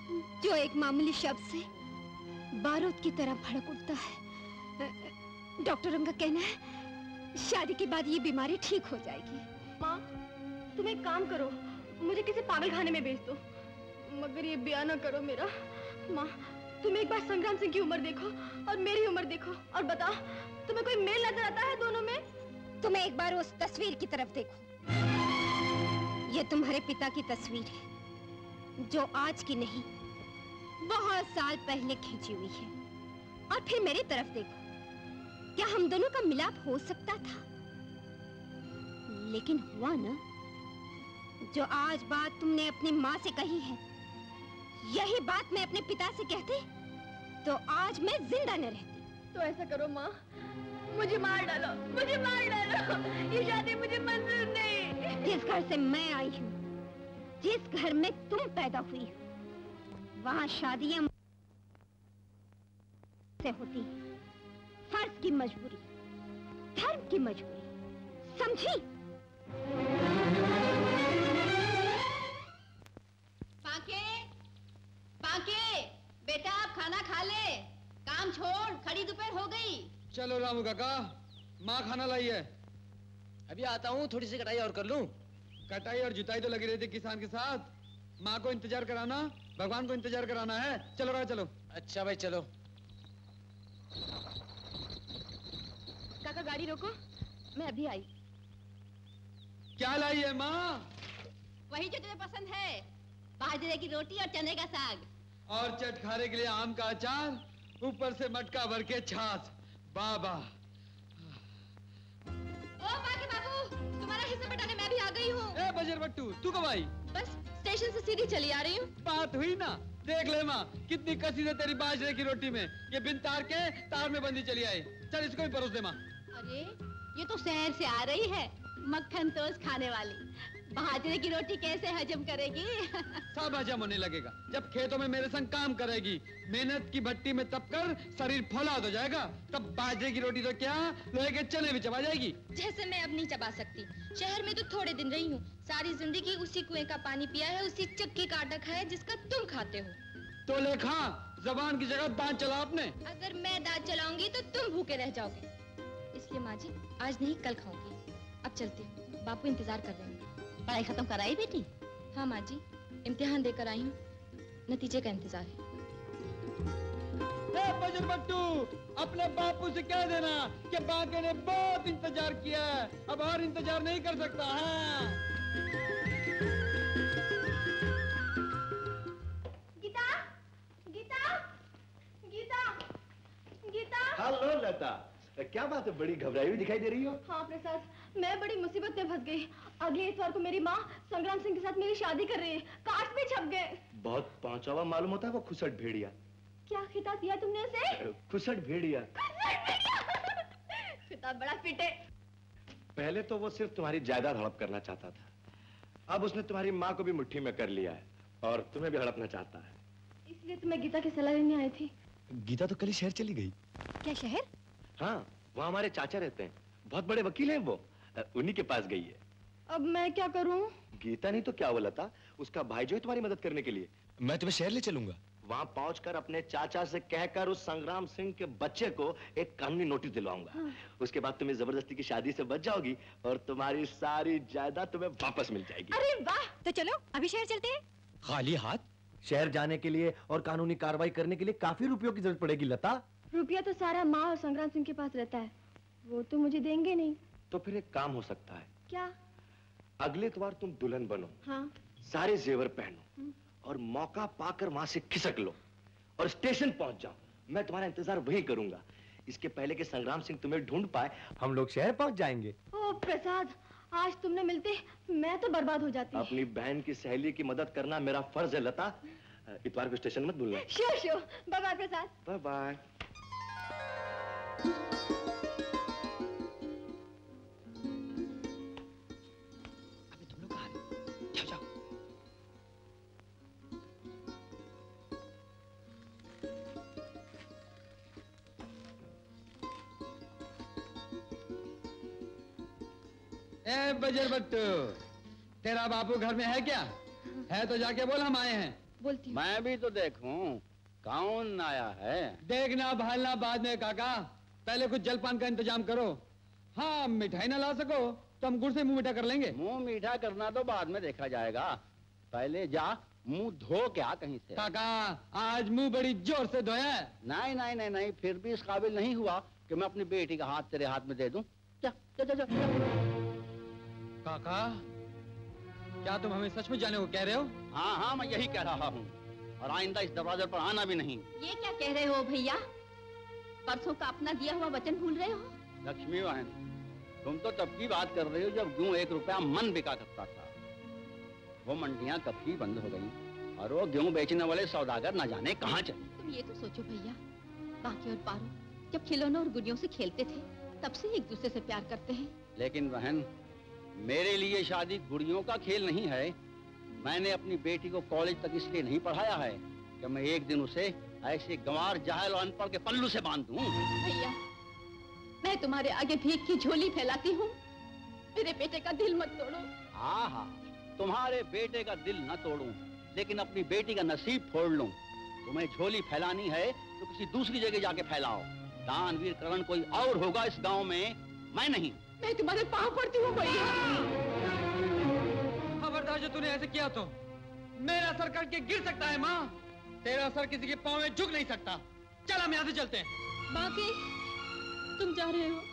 जो एक मामूली शब्द से बारूद की तरह भड़क उठता है। डॉक्टरों का कहना है शादी के बाद ये बीमारी ठीक हो जाएगी। माँ, तुम एक काम करो, मुझे किसी पागल खाने में भेज दो, मगर ये ब्याह ना करो मेरा। माँ, तुम एक बार संग्राम सिंह की उम्र देखो और मेरी उम्र देखो और बताओ तुम्हें कोई मेल नजर आता है दोनों में? तुम एक बार उस तस्वीर की तरफ देखो। ये तुम्हारे पिता की तस्वीर है, जो आज की नहीं, बहुत साल पहले खींची हुई है। और फिर मेरी तरफ देखो, क्या हम दोनों का मिलाप हो सकता था? लेकिन हुआ ना। जो आज बात तुमने अपनी माँ से कही है, यही बात मैं अपने पिता से कहती तो आज मैं जिंदा न रहती। तो ऐसा करो माँ, मुझे मार डालो, मुझे मार डालो। ये शादी मुझे मंजूर नहीं। जिस घर से मैं आई हूँ, जिस घर में तुम पैदा हुई हो, वहाँ शादियाँ से होती हैं। फर्ज की मजबूरी, धर्म की मजबूरी, समझी? पाके, पाके, बेटा आप खाना खा ले, काम छोड़, खड़ी दोपहर हो गई। चलो रामू काका, माँ खाना लाई है। अभी आता हूँ, थोड़ी सी कटाई और कर लूं। कटाई और जुताई तो लगी रहती किसान के साथ। माँ को इंतजार कराना, भगवान को इंतजार कराना है। चलो रहा चलो। अच्छा भाई चलो। काका गाड़ी रोको, मैं अभी आई। क्या लाई है माँ? वही जो तुम्हें पसंद है, बाजरे की रोटी और चने का साग। और चटखारे के लिए आम का अचार, ऊपर से मटका भर के छाछ। बाबा। ओ बाकी बाबू, तुम्हारा हिस्सा बटाने मैं भी आ गई हूँ। ए बजर बट्टू, तू कब आई? बस स्टेशन से सीधी चली आ रही हूँ। बात हुई ना? देख ले माँ, कितनी कसी है तेरी बाजरे की रोटी में। ये बिन तार के तार में बंदी चली आई। चल इसको भी परोस दे माँ। अरे ये तो शहर से आ रही है, मक्खन टोस्ट खाने वाली। बाजरे की रोटी कैसे हजम करेगी? सब हजम होने लगेगा जब खेतों में मेरे संग काम करेगी। मेहनत की भट्टी में तप कर शरीर फौलाद हो जाएगा, तब बाजरे की रोटी तो क्या, लोहे के चने भी चबा जाएगी। जैसे मैं अब नहीं चबा सकती। शहर में तो थोड़े दिन रही हूँ, सारी जिंदगी उसी कुएं का पानी पिया है, उसी चक्की का आटा खाया जिसका तुम खाते हो। तो ले खा, जबान की जगह दांत चला आपने। अगर मैं दांत चलाऊंगी तो तुम भूखे रह जाओगे। इसलिए माँ जी, आज नहीं कल खाऊंगी। अब चलती हूँ, बापू इंतजार कर रहे हैं। पढ़ाई खत्म कराई बेटी? हाँ माँ जी, इम्तिहान देकर आई हूँ, नतीजे का इंतजार है। बजर बट्टू, अपने बापू से कह देना कि बाके ने बहुत इंतजार किया है, अब और इंतजार नहीं कर सकता। हाँ। गीता, गीता, गीता, गीता। हेलो लता, क्या बात है, बड़ी घबराई हुई दिखाई दे रही हो? हाँ प्रसाद, मैं बड़ी मुसीबत में फंस गई। अगले इतवार को मेरी माँ संग्राम सिंह के साथ मेरी शादी कर रही है। कार्ड पे छप गए। बहुत पांचवा मालूम होता है वो खुसट भेड़िया। क्या खिताब दिया तुमने उसे? खुसट भेड़िया। खिताब बड़ा फिट है। पहले तो वो सिर्फ तुम्हारी जायदाद हड़प करना चाहता था, अब उसने तुम्हारी माँ को भी मुट्ठी में कर लिया है और तुम्हें भी हड़पना चाहता है। इसलिए तो मैं गीता की सलाह लेने आई थी। गीता तो कल ही शहर चली गई। क्या शहर? हाँ, वहाँ हमारे चाचा रहते हैं, बहुत बड़े वकील हैं वो, उन्हीं के पास गई है। अब मैं क्या करूं? गीता नहीं तो क्या वो लता, उसका भाई जो है तुम्हारी मदद करने के लिए। मैं तुम्हें शहर ले चलूंगा। वहाँ पहुंचकर अपने चाचा से कहकर उस संग्राम सिंह के बच्चे को एक कानूनी नोटिस दिलवाऊंगा। हाँ। उसके बाद तुम्हें जबरदस्ती की शादी से बच जाओगी और तुम्हारी सारी जायदाद तुम्हें वापस मिल जाएगी। अरे वाह, तो चलो अभी शहर चलते हैं। खाली हाथ शहर जाने के लिए और कानूनी कार्रवाई करने के लिए काफी रुपयों की जरूरत पड़ेगी लता। रुपया तो सारा माँ और संग्राम सिंह के पास रहता है, वो तो मुझे देंगे नहीं। तो फिर एक काम हो सकता है। क्या? अगले इतवार तुम दुल्हन बनो। हाँ। सारे जेवर पहनो और मौका पाकर वहां से खिसक लो और स्टेशन पहुंच जाओ। मैं तुम्हारा इंतजार वहीं करूंगा। इसके पहले कि संग्राम सिंह तुम्हें ढूंढ पाए, हम लोग शहर पहुंच जाएंगे। ओ प्रसाद, आज तुमने मिलते मैं तो बर्बाद हो जाती। अपनी बहन की सहेली की मदद करना मेरा फर्ज है लता। इतवार को स्टेशन मत भूलना। Sure sure. Bye bye Prasad. Bye bye. ए बजर बट्टू, तेरा बापू घर में है क्या? है तो जाके बोल हम आए हैं। बोलती हूँ। मैं भी तो देखूं कौन आया है। देखना भालना बाद में काका, पहले कुछ जलपान का इंतजाम करो। हाँ, मिठाई ना ला सको तो हम गुड़ से मुंह मीठा कर लेंगे। मुंह मीठा करना तो बाद में देखा जाएगा, पहले जा मुंह धो के आ कहीं से। काका आज मुंह बड़ी जोर से धोया है। नहीं नहीं नहीं नहीं, फिर भी इस काबिल नहीं हुआ कि मैं अपनी बेटी का हाथ तेरे हाथ में दे दूं। जा जा जा, जा। काका क्या तुम हमें सच में जाने को कह रहे हो? हाँ हाँ, मैं यही कह रहा हूँ, और आइंदा इस दरवाजे पर आना भी नहीं। ये क्या कह रहे हो भैया? परसों का अपना दिया हुआ वचन भूल रहे हो? लक्ष्मी बहन, तुम तो तब की बात कर रही हो जब गेहूं 1 रुपया मन बिका करता था। वो मंडियां कब की बंद हो गई और वो गेहूं बेचने वाले सौदागर न जाने कहाँ चले। तुम ये तो सोचो भैया, बाकी और पारो जब खिलौनों और गुड़ियों से खेलते थे तब से एक दूसरे से प्यार करते हैं। लेकिन बहन, मेरे लिए शादी गुड़ियों का खेल नहीं है। मैंने अपनी बेटी को कॉलेज तक इसलिए नहीं पढ़ाया है कि मैं एक दिन उसे ऐसे गंवार जाहिल और अनपढ़ के पल्लू से बांध दूं। भैया, मैं तुम्हारे आगे भीख की झोली फैलाती हूँ, मेरे बेटे का दिल मत तोड़ो। हाँ हाँ, तुम्हारे बेटे का दिल न तोड़ूं, लेकिन अपनी बेटी का नसीब फोड़ लूं। तुम्हें झोली फैलानी है तो किसी दूसरी जगह जाके फैलाओ। दानवीर करण कोई और होगा इस गांव में, मैं नहीं। मैं तुम्हारे पाँव पड़ती हूँ भैया। खबरदार, जो तूने ऐसे किया तो मेरा सर करके गिर सकता है। माँ, तेरा सर किसी के पाँव में झुक नहीं सकता। चल हम यहाँ से चलते हैं। बाकी तुम जा रहे हो?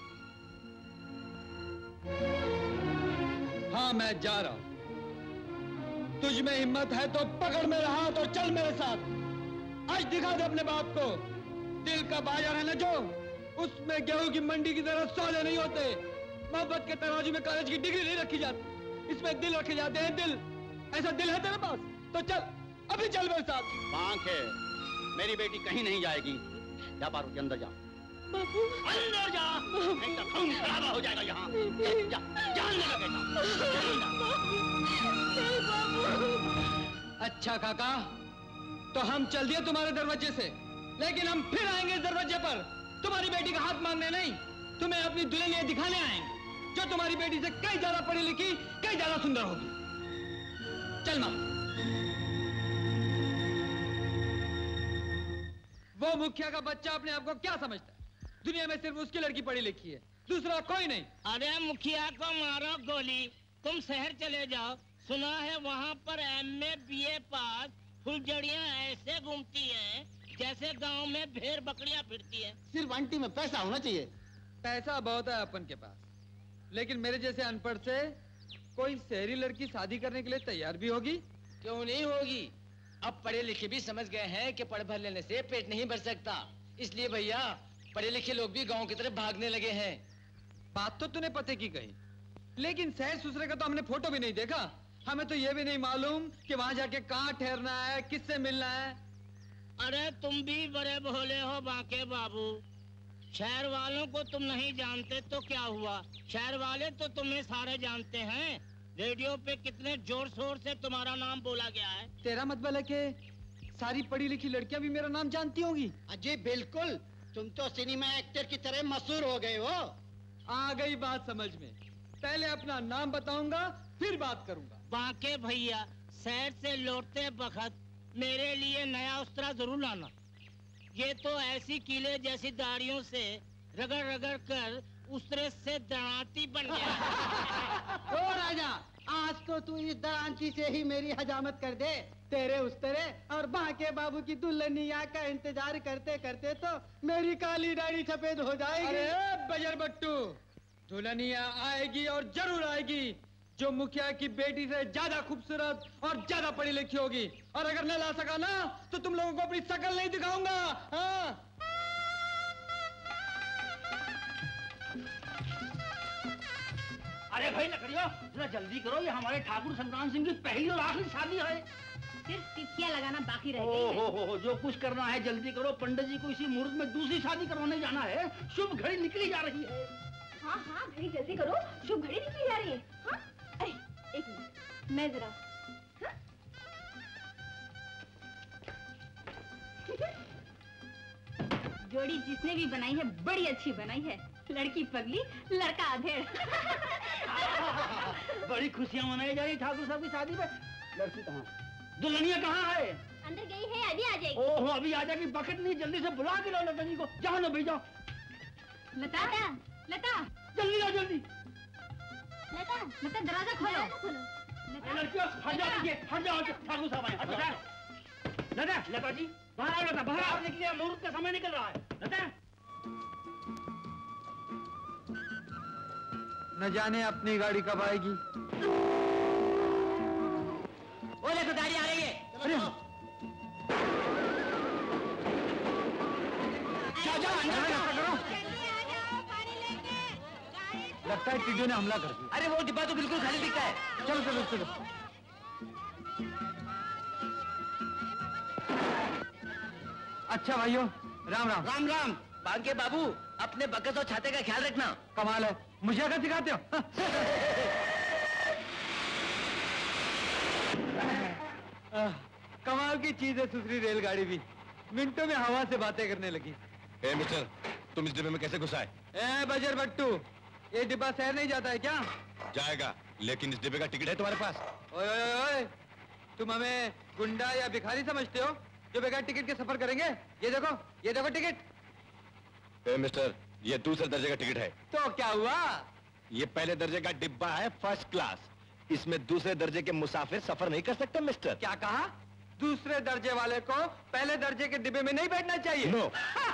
हाँ, मैं जा रहा हूँ। तुझ में हिम्मत है तो पकड़ मेरा हाथ और चल मेरे साथ। आज दिखा दे अपने बाप को दिल का बाजार है ना जो, उसमें गेहूं की मंडी की तरह सौदे नहीं होते। मोहब्बत के तराजू में कॉलेज की डिग्री नहीं रखी जाती, इसमें दिल रखे जाते हैं। दिल, ऐसा दिल है तेरे पास तो चल, अभी चल मेरे साथ। बांक है, मेरी बेटी कहीं नहीं जाएगी। जा पार्वती, अंदर जा। बापू, अंदर जा, नहीं तो खून खराबा हो जाएगा यहाँ। जा, जा अंदर बेटा। अच्छा काका, तो हम चल दिए तुम्हारे दरवाजे से, लेकिन हम फिर आएंगे इस दरवाजे पर तुम्हारी बेटी का हाथ मांगने नहीं, तुम्हें अपनी दुल्हनिया दिखाने आएंगे, जो तुम्हारी बेटी से कई ज्यादा पढ़ी लिखी, कई ज्यादा सुंदर होगी। चल मां। वो मुखिया का बच्चा अपने आप को क्या समझता है? दुनिया में सिर्फ उसकी लड़की पढ़ी लिखी है, दूसरा कोई नहीं। अरे मुखिया को मारो गोली, तुम शहर चले जाओ। सुना है वहाँ पर MA BA पास फुलझड़ियाँ ऐसे घूमती हैं जैसे गांव में भेड़ बकरियां फिरती हैं। सिर्फ आंटी में पैसा होना चाहिए। पैसा बहुत है अपन के पास, लेकिन मेरे जैसे अनपढ़ से कोई शहरी लड़की शादी करने के लिए तैयार भी होगी? क्यों नहीं होगी? अब पढ़े लिखे भी समझ गए हैं कि पढ़ भर लेने से पेट नहीं भर सकता। इसलिए भैया, पढ़े लिखे लोग भी गांव की तरफ भागने लगे हैं। बात तो तूने पते की कही, लेकिन शहर सुसरे का तो हमने फोटो भी नहीं देखा। हमें तो ये भी नहीं मालूम कि वहाँ जाके कहाँ ठहरना है, किससे मिलना है। अरे तुम भी बड़े भोले हो बांके बाबू। शहर वालों को तुम नहीं जानते तो क्या हुआ, शहर वाले तो तुम्हें सारे जानते हैं। रेडियो पे कितने जोर शोर से तुम्हारा नाम बोला गया है। तेरा मतलब है कि सारी पढ़ी लिखी लड़कियां भी मेरा नाम जानती होंगी? अजी बिल्कुल, तुम तो सिनेमा एक्टर की तरह मशहूर हो गए हो। आ गई बात समझ में। पहले अपना नाम बताऊंगा, फिर बात करूंगा। बांके भैया, शहर से लौटते वक्त मेरे लिए नया उस्तरा जरूर लाना। ये तो ऐसी कीले जैसी दाढ़ियों से रगड़ रगड़ कर उस्तरे से दरांती बन गया। ओ राजा, आज तो तू इस दरांती से ही मेरी हजामत कर दे। तेरे उस्तरे और बांके बाबू की दुल्हनिया का इंतजार करते करते तो मेरी काली दाढ़ी सफेद हो जाएगी। अरे बजर बट्टू, दुल्हनिया आएगी और जरूर आएगी, जो मुखिया की बेटी से ज्यादा खूबसूरत और ज्यादा पढ़ी लिखी होगी। और अगर न ला सका ना तो तुम लोगों को अपनी शक्ल नहीं दिखाऊंगा। हाँ? अरे भाई लकड़ियों, थोड़ा जल्दी करो, ये हमारे ठाकुर संग्राम सिंह की पहली और आखिरी शादी है। सिर्फ टिकिया लगाना बाकी रह गई है। हो, जो कुछ करना है जल्दी करो। पंडित जी को इसी मुहूर्त में दूसरी शादी करवाने जाना है। शुभ घड़ी निकली जा रही है। हाँ हाँ, घड़ी जल्दी करो, शुभ घड़ी निकली जा रही है। हाँ? अरे एक मिनट, मैं जरा। हाँ? जोड़ी जिसने भी बनाई है बड़ी अच्छी बनाई है। लड़की पगली, लड़का अधेड़। बड़ी खुशियां मनाई जा रही ठाकुर साहब की शादी में। लड़की कहाँ, दुल्हनिया कहाँ है? ओहो अभी आ जाएगी, बकेट नहीं, जल्दी से बुला के लो लता जी को। जाओ ना भाई जाओ। लता लता जल्दी आओ जल्दी। लता लता दरवाजा खोलो। लड़कियों हट जाओ, हट जाओ, ठाकुर साहब आए। लता लता जी बाहर आओ, लता बाहर आओ, निकलिए, मुहूर्त का समय निकल रहा है। लता न जाने अपनी गाड़ी कब आएगी। वो देखो गाड़ी आ रही है। अरे लगता है टिड्डियों ने हमला कर दिया। अरे वो डिब्बा तो बिल्कुल खाली दिखता है। चलो चलो चलो। अच्छा भाइयों, राम राम। राम राम। बांके बाबू, अपने बकस और छाते का ख्याल रखना। कमाल है, मुझे अगर सिखाते हो। कमाल की चीज है सुसरी रेलगाड़ी भी, मिनटों में हवा से बातें करने लगी। मिस्टर, तुम इस डिब्बे में कैसे घुसाए? बजर बट्टू, ये डिब्बा शहर नहीं जाता है क्या? जाएगा, लेकिन इस डिब्बे का टिकट है तुम्हारे पास? ओए ओए ओए, तुम हमें गुंडा या भिखारी समझते हो जो बगैर टिकट के सफर करेंगे? ये देखो टिकट। मिस्टर, ये दूसरे दर्जे का टिकट है। तो क्या हुआ? ये पहले दर्जे का डिब्बा है, फर्स्ट क्लास। इसमें दूसरे दर्जे के मुसाफिर सफर नहीं कर सकते मिस्टर। क्या कहा? दूसरे दर्जे वाले को पहले दर्जे के डिब्बे में नहीं बैठना चाहिए? नो।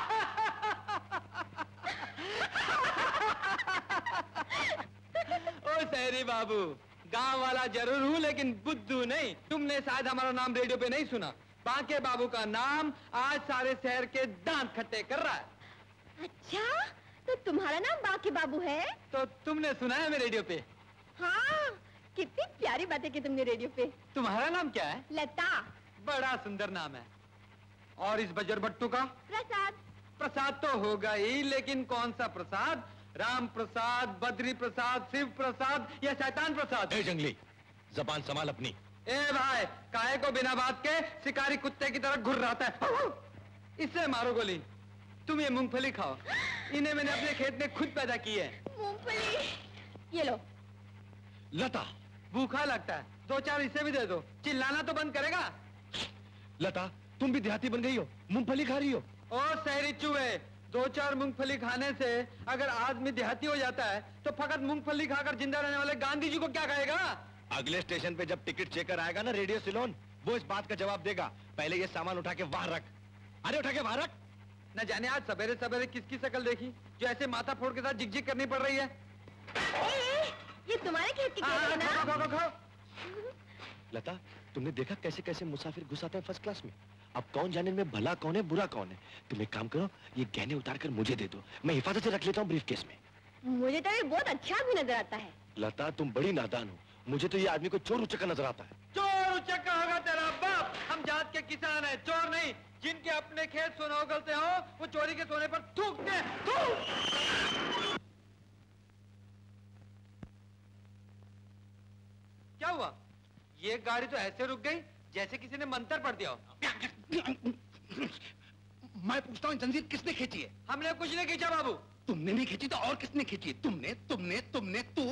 ओ शहरी बाबू, गांव वाला जरूर हूँ लेकिन बुद्धू नहीं। तुमने शायद हमारा नाम रेडियो पे नहीं सुना। बांके बाबू का नाम आज सारे शहर के दांत खट्टे कर रहा है। अच्छा, तो तुम्हारा नाम बांके बाबू है? तो तुमने सुना है हमें रेडियो पे? हाँ, कितनी प्यारी बातें की तुमने रेडियो पे। तुम्हारा नाम क्या है? लता। बड़ा सुंदर नाम है। और इस बजर बट्टू का? प्रसाद। प्रसाद तो होगा ही, लेकिन कौन सा प्रसाद? राम प्रसाद, बद्री प्रसाद, शिव प्रसाद या शैतान प्रसाद? जंगली, जबान संभाल अपनी। ए भाई, काहे को बिना बात के शिकारी कुत्ते की तरह घुर रहा है। इससे मारो गोली। तुम ये मूंगफली खाओ, इन्हें मैंने अपने खेत में खुद पैदा की है। मूंगफली ये लो। लता, भूखा लगता है, 2-4 इसे भी दे दो। चिल्लाना तो बंद करेगा? लता, तुम भी देहाती बन गई हो, मूंगफली खा रही हो। ओ शहरी चूहे, 2-4 मूंगफली खाने से अगर आदमी देहाती हो जाता है तो फकत मूंगफली खाकर जिंदा रहने वाले गांधी जी को क्या कहेगा? अगले स्टेशन पे जब टिकट चेकर आएगा ना रेडियो सिलोन, वो इस बात का जवाब देगा। पहले ये सामान उठा के वहां रख। अरे उठा के वहां रख। न जाने आज सवेरे सवेरे किसकी शक्ल देखी जो ऐसे माथा फोड़ के साथ झिक-झिक करनी पड़ रही है। ये तुम्हारे खेत की है ना? खाओ। लता, तुमने देखा कैसे कैसे मुसाफिर घुसाते हैं फर्स्ट क्लास में? अब कौन जाने में भला कौन है बुरा कौन है? तुम एक काम करो, ये गहने उतार कर मुझे दे दो, मैं हिफाजत से रख लेता हूँ ब्रीफकेस में। मुझे तो ये बहुत अच्छा भी नजर आता है। लता, तुम बड़ी नादान हो, मुझे तो ये आदमी को चोर उचक्का नजर आता है। चोर उचक्का होगा तेरा बाप। हम जात के किसान हैं, चोर नहीं। जिनके अपने खेत सोना उगलते हो वो चोरी के सोने पर थूकते हैं। क्या हुआ? ये गाड़ी तो ऐसे रुक गई जैसे किसी ने मंत्र पढ़ दिया हो। मैं पूछता हूँ, जंजीर किसने खींची है? हमने कुछ नहीं खींचा बाबू। तुमने नहीं खींची तो और किसने खींची है? तुमने तू।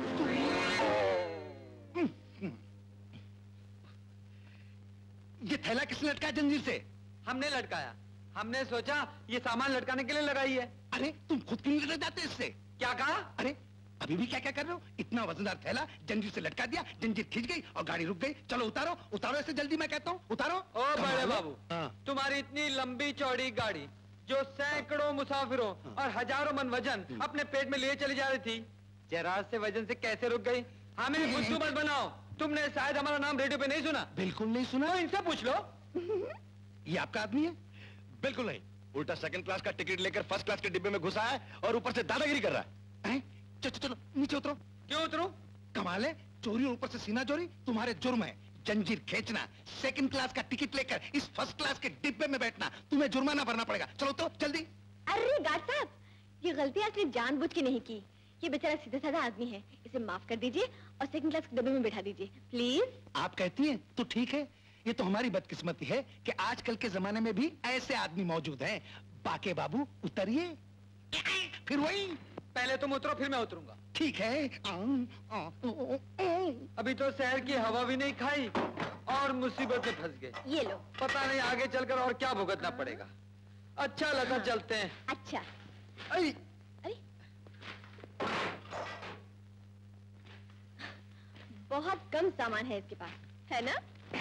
ये थैला किसने लटकाया जंजीर से? हमने लटकाया। हमने सोचा ये सामान लटकाने के लिए लगाई है। अरे तुम खुद क्यों नहीं लटक जाते इससे? क्या कहा? अरे अभी भी क्या क्या कर रहे हो? इतना वजनदार थैला जंजीर से लटका दिया, जंजीर खींच गई और गाड़ी रुक गई। चलो उतारो ऐसे जल्दी, मैं कहता हूँ उतारो। ओ बड़े बाबू, तुम्हारी इतनी लंबी चौड़ी गाड़ी जो सैकड़ों मुसाफिरों और हजारों मन वजन अपने पेट में लिए चली जा रही थी, जरा से वजन से कैसे रुक गई? हमें बुद्धू मत बनाओ। तुमने शायद हमारा नाम रेडियो पे नहीं सुना। बिल्कुल नहीं सुना। तो इनसे पूछ लो। ये आपका आदमी है? बिल्कुल नहीं, उल्टा सेकंड क्लास का टिकट लेकर फर्स्ट क्लास के डिब्बे में घुसा है और ऊपर से दादागिरी कर रहा है। चलो नीचे उतरो। क्यों उतरो? कमाल है, चोरी और ऊपर से सीना चोरी तुम्हारे जुर्म है। जंजीर खींचना, सेकंड क्लास का टिकट लेकर इस फर्स्ट क्लास के डिब्बे में बैठना, तुम्हें जुर्माना भरना पड़ेगा। चलो तो जल्दी। अरे गार्ड साहब, ये गलती आपने जानबूझ के नहीं की। ये बेचारा सीधा साधा आदमी है, इसे माफ कर दीजिए और सेकंड क्लास के डब्बे में बैठा दीजिए प्लीज। आप कहती हैं तो ठीक है। ये तो हमारी बदकिस्मती है कि आजकल के जमाने में भी ऐसे आदमी मौजूद हैं। बाके बाबू उतरिए। फिर वही, पहले तुम उतरो फिर मैं उतरूंगा। ठीक है। अभी तो शहर की हवा भी नहीं खाई और मुसीबत में फंस गए। ये लो। पता नहीं आगे चलकर और क्या भुगतना पड़ेगा। अच्छा लगा, चलते हैं। अच्छा। अरे बहुत कम सामान है इसके पास, है ना?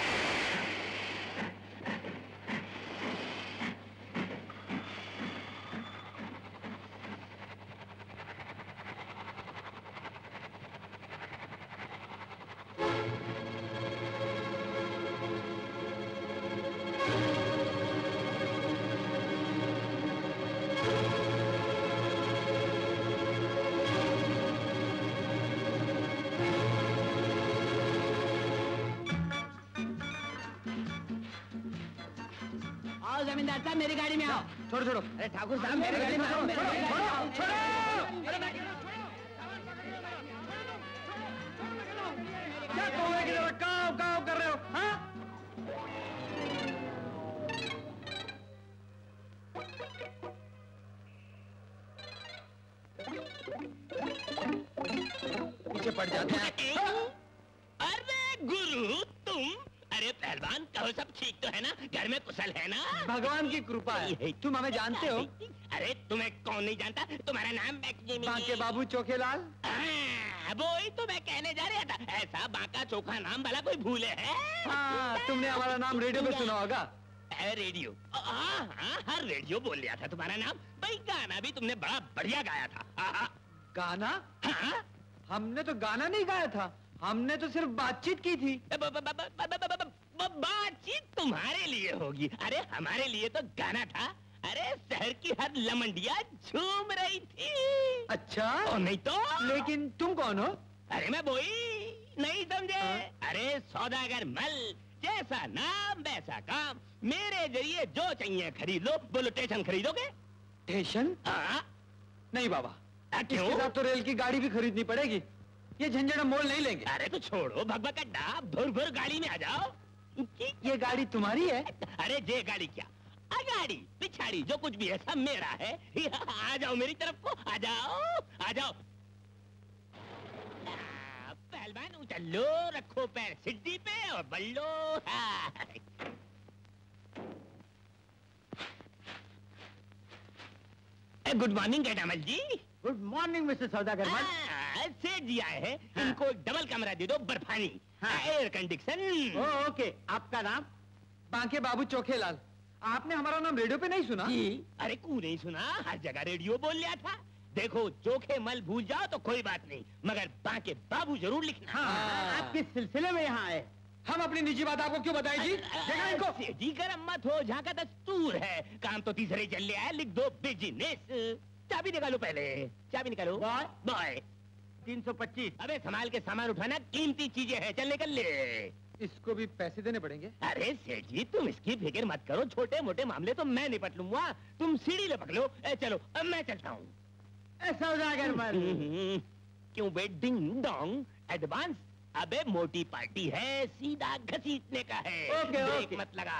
जमींदार साहब मेरी गाड़ी में आओ। छोड़ो छोड़ो। अरे ठाकुर साहब मेरी गाड़ी में आओ। क्या कौवे की तरह काव काव कर रहे हो? हाँ? पीछे पड़ जाते हैं। अरे गुरु तुम, अरे पहलवान कहो सब ठीक तो है ना? घर में कुशल है ना? भगवान की कृपा है। तुम हमें जानते हो? अरे तुम्हें कौन नहीं जानता? तुम्हारा नाम बांके बाबू चोखेलाल। वो ही तो मैं कहने जा रहा था। ऐसा बांका चोखा नाम भला कोई भूले है? हाँ, तुमने हमारा नाम रेडियो पे सुना होगा। रेडियो? हाँ हाँ, हर रेडियो बोल लिया था तुम्हारा नाम। भाई गाना भी तुमने बड़ा बढ़िया गाया था। गाना? हाँ? हमने तो गाना नहीं गाया था, हमने तो सिर्फ बातचीत की थी। बातचीत तुम्हारे लिए होगी, अरे हमारे लिए तो गाना था। अरे शहर की हर लमंडिया झूम रही थी। अच्छा? और नहीं तो? लेकिन तुम कौन हो? अरे मैं वही नहीं समझे? अरे सौदागर मल, जैसा नाम वैसा काम। मेरे जरिए जो चाहिए खरीद लो। बोलो स्टेशन खरीदोगे? स्टेशन? हाँ। नहीं बाबा, क्यों? इसके साथ तो रेल की गाड़ी भी खरीदनी पड़ेगी। ये झंझट हम मोल नहीं लेंगे। अरे तो छोड़ो भगभग अड्डा, भुर भुर गाड़ी में आ जाओ। ये गाड़ी तुम्हारी है? अरे ये गाड़ी क्या, अगाड़ी पिछाड़ी जो कुछ भी है सब मेरा है। आ जाओ मेरी तरफ को, आ जाओ आ जाओ। पहलवान उछलो, रखो पैर सिड्डी पे और बल्लो। Good morning Gaidamal ji. Good morning mister Saudagar Mal. सेठ जी आए हैं, इनको डबल कमरा दे दो, बर्फानी, एयर कंडीशन। ओके, आपका नाम? बांके बाबू चोखेलाल। आपने हमारा नाम रेडियो पे नहीं सुना? अरे क्यों नहीं सुना, हर जगह रेडियो बोल लिया था। देखो चोखे मल भूल जाओ तो कोई बात नहीं, मगर बांके बाबू जरूर लिखना। आप किस सिलसिले में यहाँ आए? हम अपनी निजी बात आपको क्यों बताएं जी? देखा इनको? जी गरम मत हो, जहाँ का दस्तूर है। काम तो तीसरे चल लिया है, लिख दो बिजनेस। चाबी निकालो पहले, चाबी निकालो। Boy boy 325। अबे संभाल के सामान उठाना, कीमती चीजें हैं, चल निकल ले। इसको भी पैसे देने पड़ेंगे? अरे सेठ जी तुम इसकी फिक्र मत करो, छोटे मोटे मामले तो मैं निपट लूंगा। तुम सीढ़ी लपक लो। चलो अब मैं चलता हूँ। सौदागर मल। क्यों बे डिंग डोंग एडवांस? अबे मोटी पार्टी है, सीधा घसीटने का है। ओके ब्रेक मत लगा।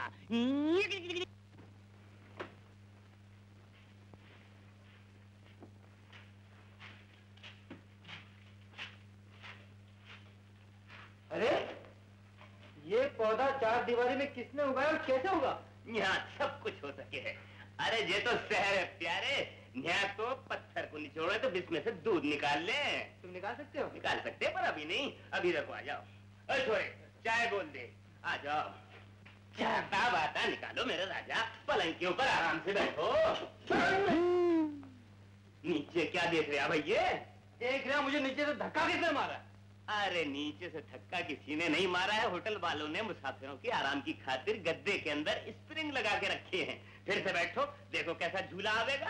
अरे ये पौधा चार दीवारी में किसने उगाया और कैसे होगा? यहाँ सब कुछ हो सके है। अरे ये तो शहर है प्यारे, यहाँ तो पत्थर को निचोड़े तो इसमें से दूध निकाल ले। तुम निकाल सकते हो? निकाल सकते पर अभी नहीं, अभी देखो आ जाओ। अरे छोरे चाय बोल दे, आ जाओ। चाहता बाता निकालो मेरे राजा, पलंग के ऊपर आराम से बैठो। नीचे क्या देख रहे भैया? देख रहा मुझे नीचे से धक्का किसने मारा? अरे नीचे से धक्का किसी ने नहीं मारा है, होटल वालों ने मुसाफिरों के आराम की खातिर गद्दे के अंदर स्प्रिंग लगा के रखे हैं। फिर से बैठो, देखो कैसा झूला आवेगा।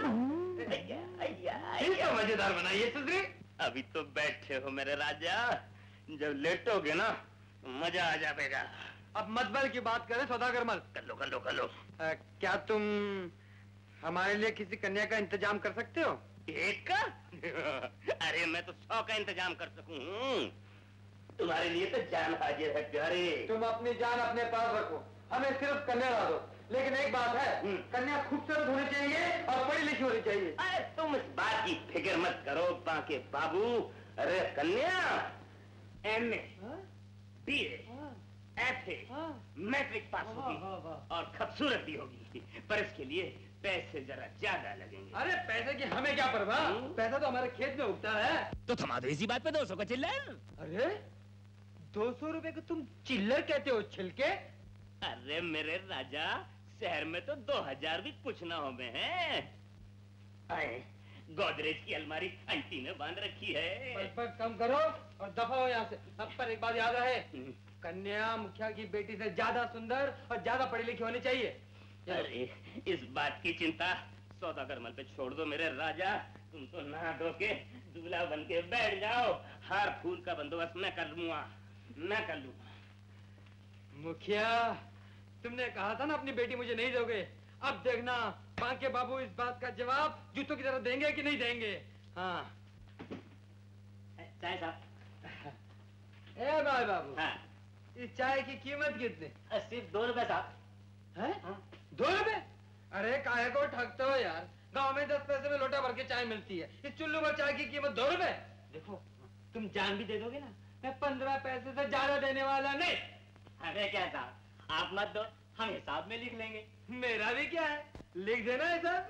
तो मजेदार बनाइए सुधरी। अभी तो बैठे हो मेरे राजा, जब लेटोगे ना मजा आ जाएगा। अब मतबल की बात करें सौदागर मल। कर लो कर लो कर लो। क्या तुम हमारे लिए किसी कन्या का इंतजाम कर सकते हो? एक का? अरे मैं तो 100 का इंतजाम कर सकूं। तुम्हारे लिए तो जान हाजिर है प्यारे। तुम अपनी जान अपने पास रखो, हमें सिर्फ कन्या ला दो। लेकिन एक बात है, कन्या खूबसूरत होनी चाहिए और पढ़ी लिखी होनी चाहिए। अरे तुम इस बात की फिक्र मत करो बांके बाबू। अरे कन्या MA, BA, FA, matric pass होगी और खूबसूरत भी होगी, पर इसके लिए पैसे जरा ज्यादा लगेंगे। अरे पैसे की हमें क्या परवाह, पैसा तो हमारे खेत में उगता है। तो थमा दो इसी बात पे 200 का चिल्लर। अरे 200 रुपए को तुम चिल्लर कहते हो, छिलके? अरे मेरे राजा, शहर में तो 2000 भी कुछ ना हो में है। आए, गोदरेज की अलमारी आंटी ने बांध रखी है। पर कम करो और दफा हो यहाँ से। अब पर एक बात याद रहे, कन्या मुखिया की बेटी से ज्यादा सुंदर और ज्यादा पढ़ी लिखी होनी चाहिए। अरे इस बात की चिंता सौदागर मल पे छोड़ दो मेरे राजा, तुम तो नहा धो के दूल्हा बन के बैठ जाओ, हार फूल का बंदोबस्त मैं कर लूंगा, मैं कर लूंगा। मुखिया, तुमने कहा था ना अपनी बेटी मुझे नहीं दोगे, अब देखना बांके बाबू इस बात का जवाब जूतों की तरह देंगे कि नहीं देंगे। हाँ चाय साहब। ए भाई बाबू, हाँ। इस चाय की कीमत कितनी? सिर्फ 2 रुपए साहब। है? 2 रुपए? अरे काहे को ठगते हो यार, गांव में 10 पैसे में लोटा भर के चाय मिलती है, इस चुल्लू पर चाय की कीमत 2 रुपए? देखो तुम जान भी दे दोगे ना, मैं 15 पैसे से ज्यादा देने वाला नहीं। अरे क्या साहब, आप मत दो, हम हिसाब में लिख लेंगे। मेरा भी क्या है, लिख देना हिसाब।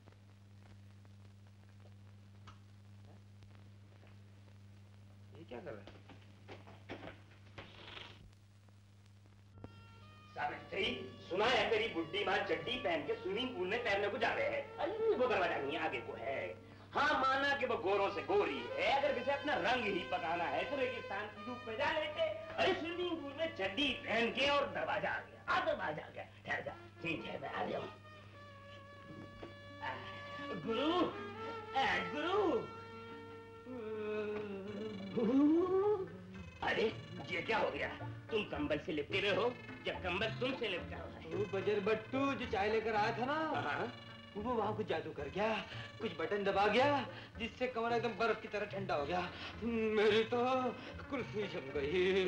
ये क्या कर रहा है? सावित्री, सुना है तेरी बुड्ढी माँ चड्डी पहन के स्विमिंग पूल में तैरने को जा रहे हैं। अरे वो दरवाजा नहीं, आगे को है। हाँ माना कि वो गोरों से गोरी है, अगर किसे अपना रंग ही पकाना है तो रेगिस्तान की धूप में जा लेते। अरे स्विमिंग पूल में चड्डी पहन के और दरवाजा आ गया, दरवाजा आ गया। ठहर जा, ठीक है मैं आ गया हूँ। गुरु, गुरु। अरे ये क्या हो गया, तुम कंबल से लिपटे हुए हो या कंबल तुमसे लिपटा हुआ है? वो बजर बट्टू जो चाय लेकर आया था ना, वो वहाँ कुछ जादू कर गया, कुछ बटन दबा गया जिससे कमरा एकदम बर्फ की तरह ठंडा हो गया। मेरी तो कुल्फी जम गई।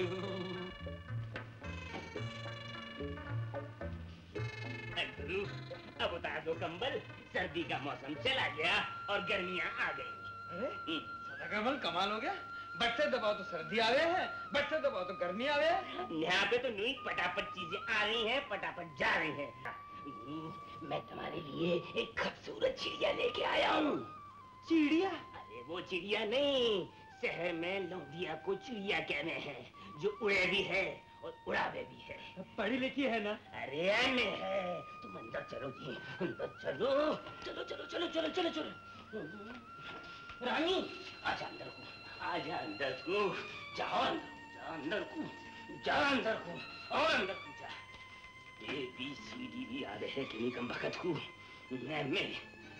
गुरु, अब उतार दो कंबल, सर्दी का मौसम चला गया और गर्मियाँ आ गई। अरे सदाकमल, कमाल हो गया, बट से दबाओ तो सर्दी आ गए हैं, बट से दबाओ तो गर्मी आ गए हैं। यहाँ पे तो न्यू पटापट चीजें आ रही हैं, पटापट जा रही हैं। मैं तुम्हारे लिए एक खूबसूरत चिड़िया लेके आया हूँ। चिड़िया? अरे वो चिड़िया नहीं, शहर में लौंडिया को चिड़िया कहने हैं, जो उड़े भी है और उड़ावे भी है। पढ़ी लिखी है ना? अरे एमए है। तुम अंदर चलो जी, अंदर चलो, चलो चलो चलो चलो चलो चलो। रानी आजा अंदर को, आजा अंदर को, जाओ अंदर को, जाओ अंदर को और अंदर को जा। ABCD भी आ रहे कि नहीं कम वक्त को। मैं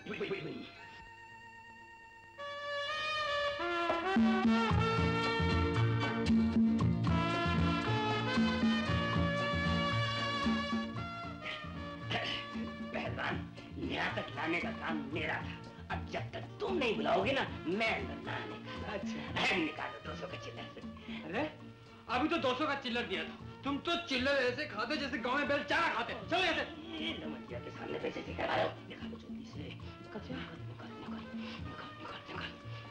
पहलवान, यहाँ तक लाने का काम मेरा था, अब जब तक तुम नहीं बुलाओगे ना, मैं अंदर ना आने का। अच्छा निकालो 200 का चिल्लर। अरे अभी तो 200 का चिल्लर दिया था, तुम तो चिल्लर ऐसे खाते जैसे गांव में बैल चारा खाते। चलो ऐसे लमटिया के सामने पैसे दिखा रहे हो, निकालो जल्दी से। निकाल निकाल निकाल निकाल निकाल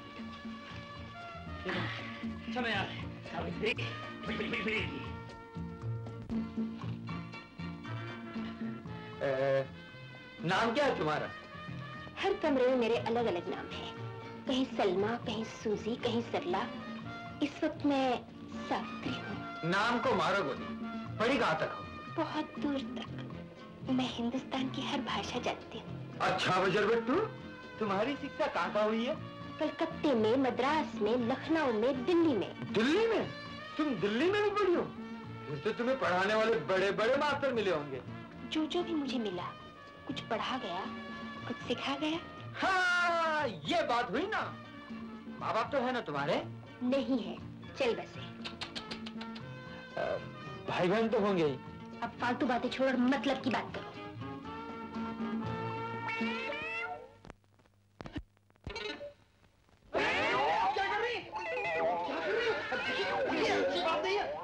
निकाल। चलो यार। सावित्री, नाम क्या है तुम्हारा? हर कमरे में मेरे अलग अलग नाम हैं, कहीं सलमा, कहीं सूजी, कहीं सरला। इस वक्त मैं सावित्री हूँ। नाम को मारो गोली, पढ़ी कहाँ तक हो? बहुत दूर तक। मैं हिंदुस्तान की हर भाषा जानती हूँ। अच्छा बजर बिट्टू, तुम्हारी शिक्षा कहाँ हुई है? कलकत्ते में, मद्रास में, लखनऊ में, दिल्ली में। दिल्ली में? तुम दिल्ली में भी पढ़ी हो? फिर तो तुम्हें पढ़ाने वाले बड़े बड़े मास्टर मिले होंगे। जो भी मुझे मिला, कुछ पढ़ा गया, कुछ सिखा गया। हाँ, ये बात हुई ना। माँ बाप तो है ना तुम्हारे? नहीं है, चल बसे। भाई बहन तो होंगे ही। अब फालतू बातें छोड़ और मतलब की बात करो। क्या कर रही? क्या कर रही? ये अच्छी बात नहीं है।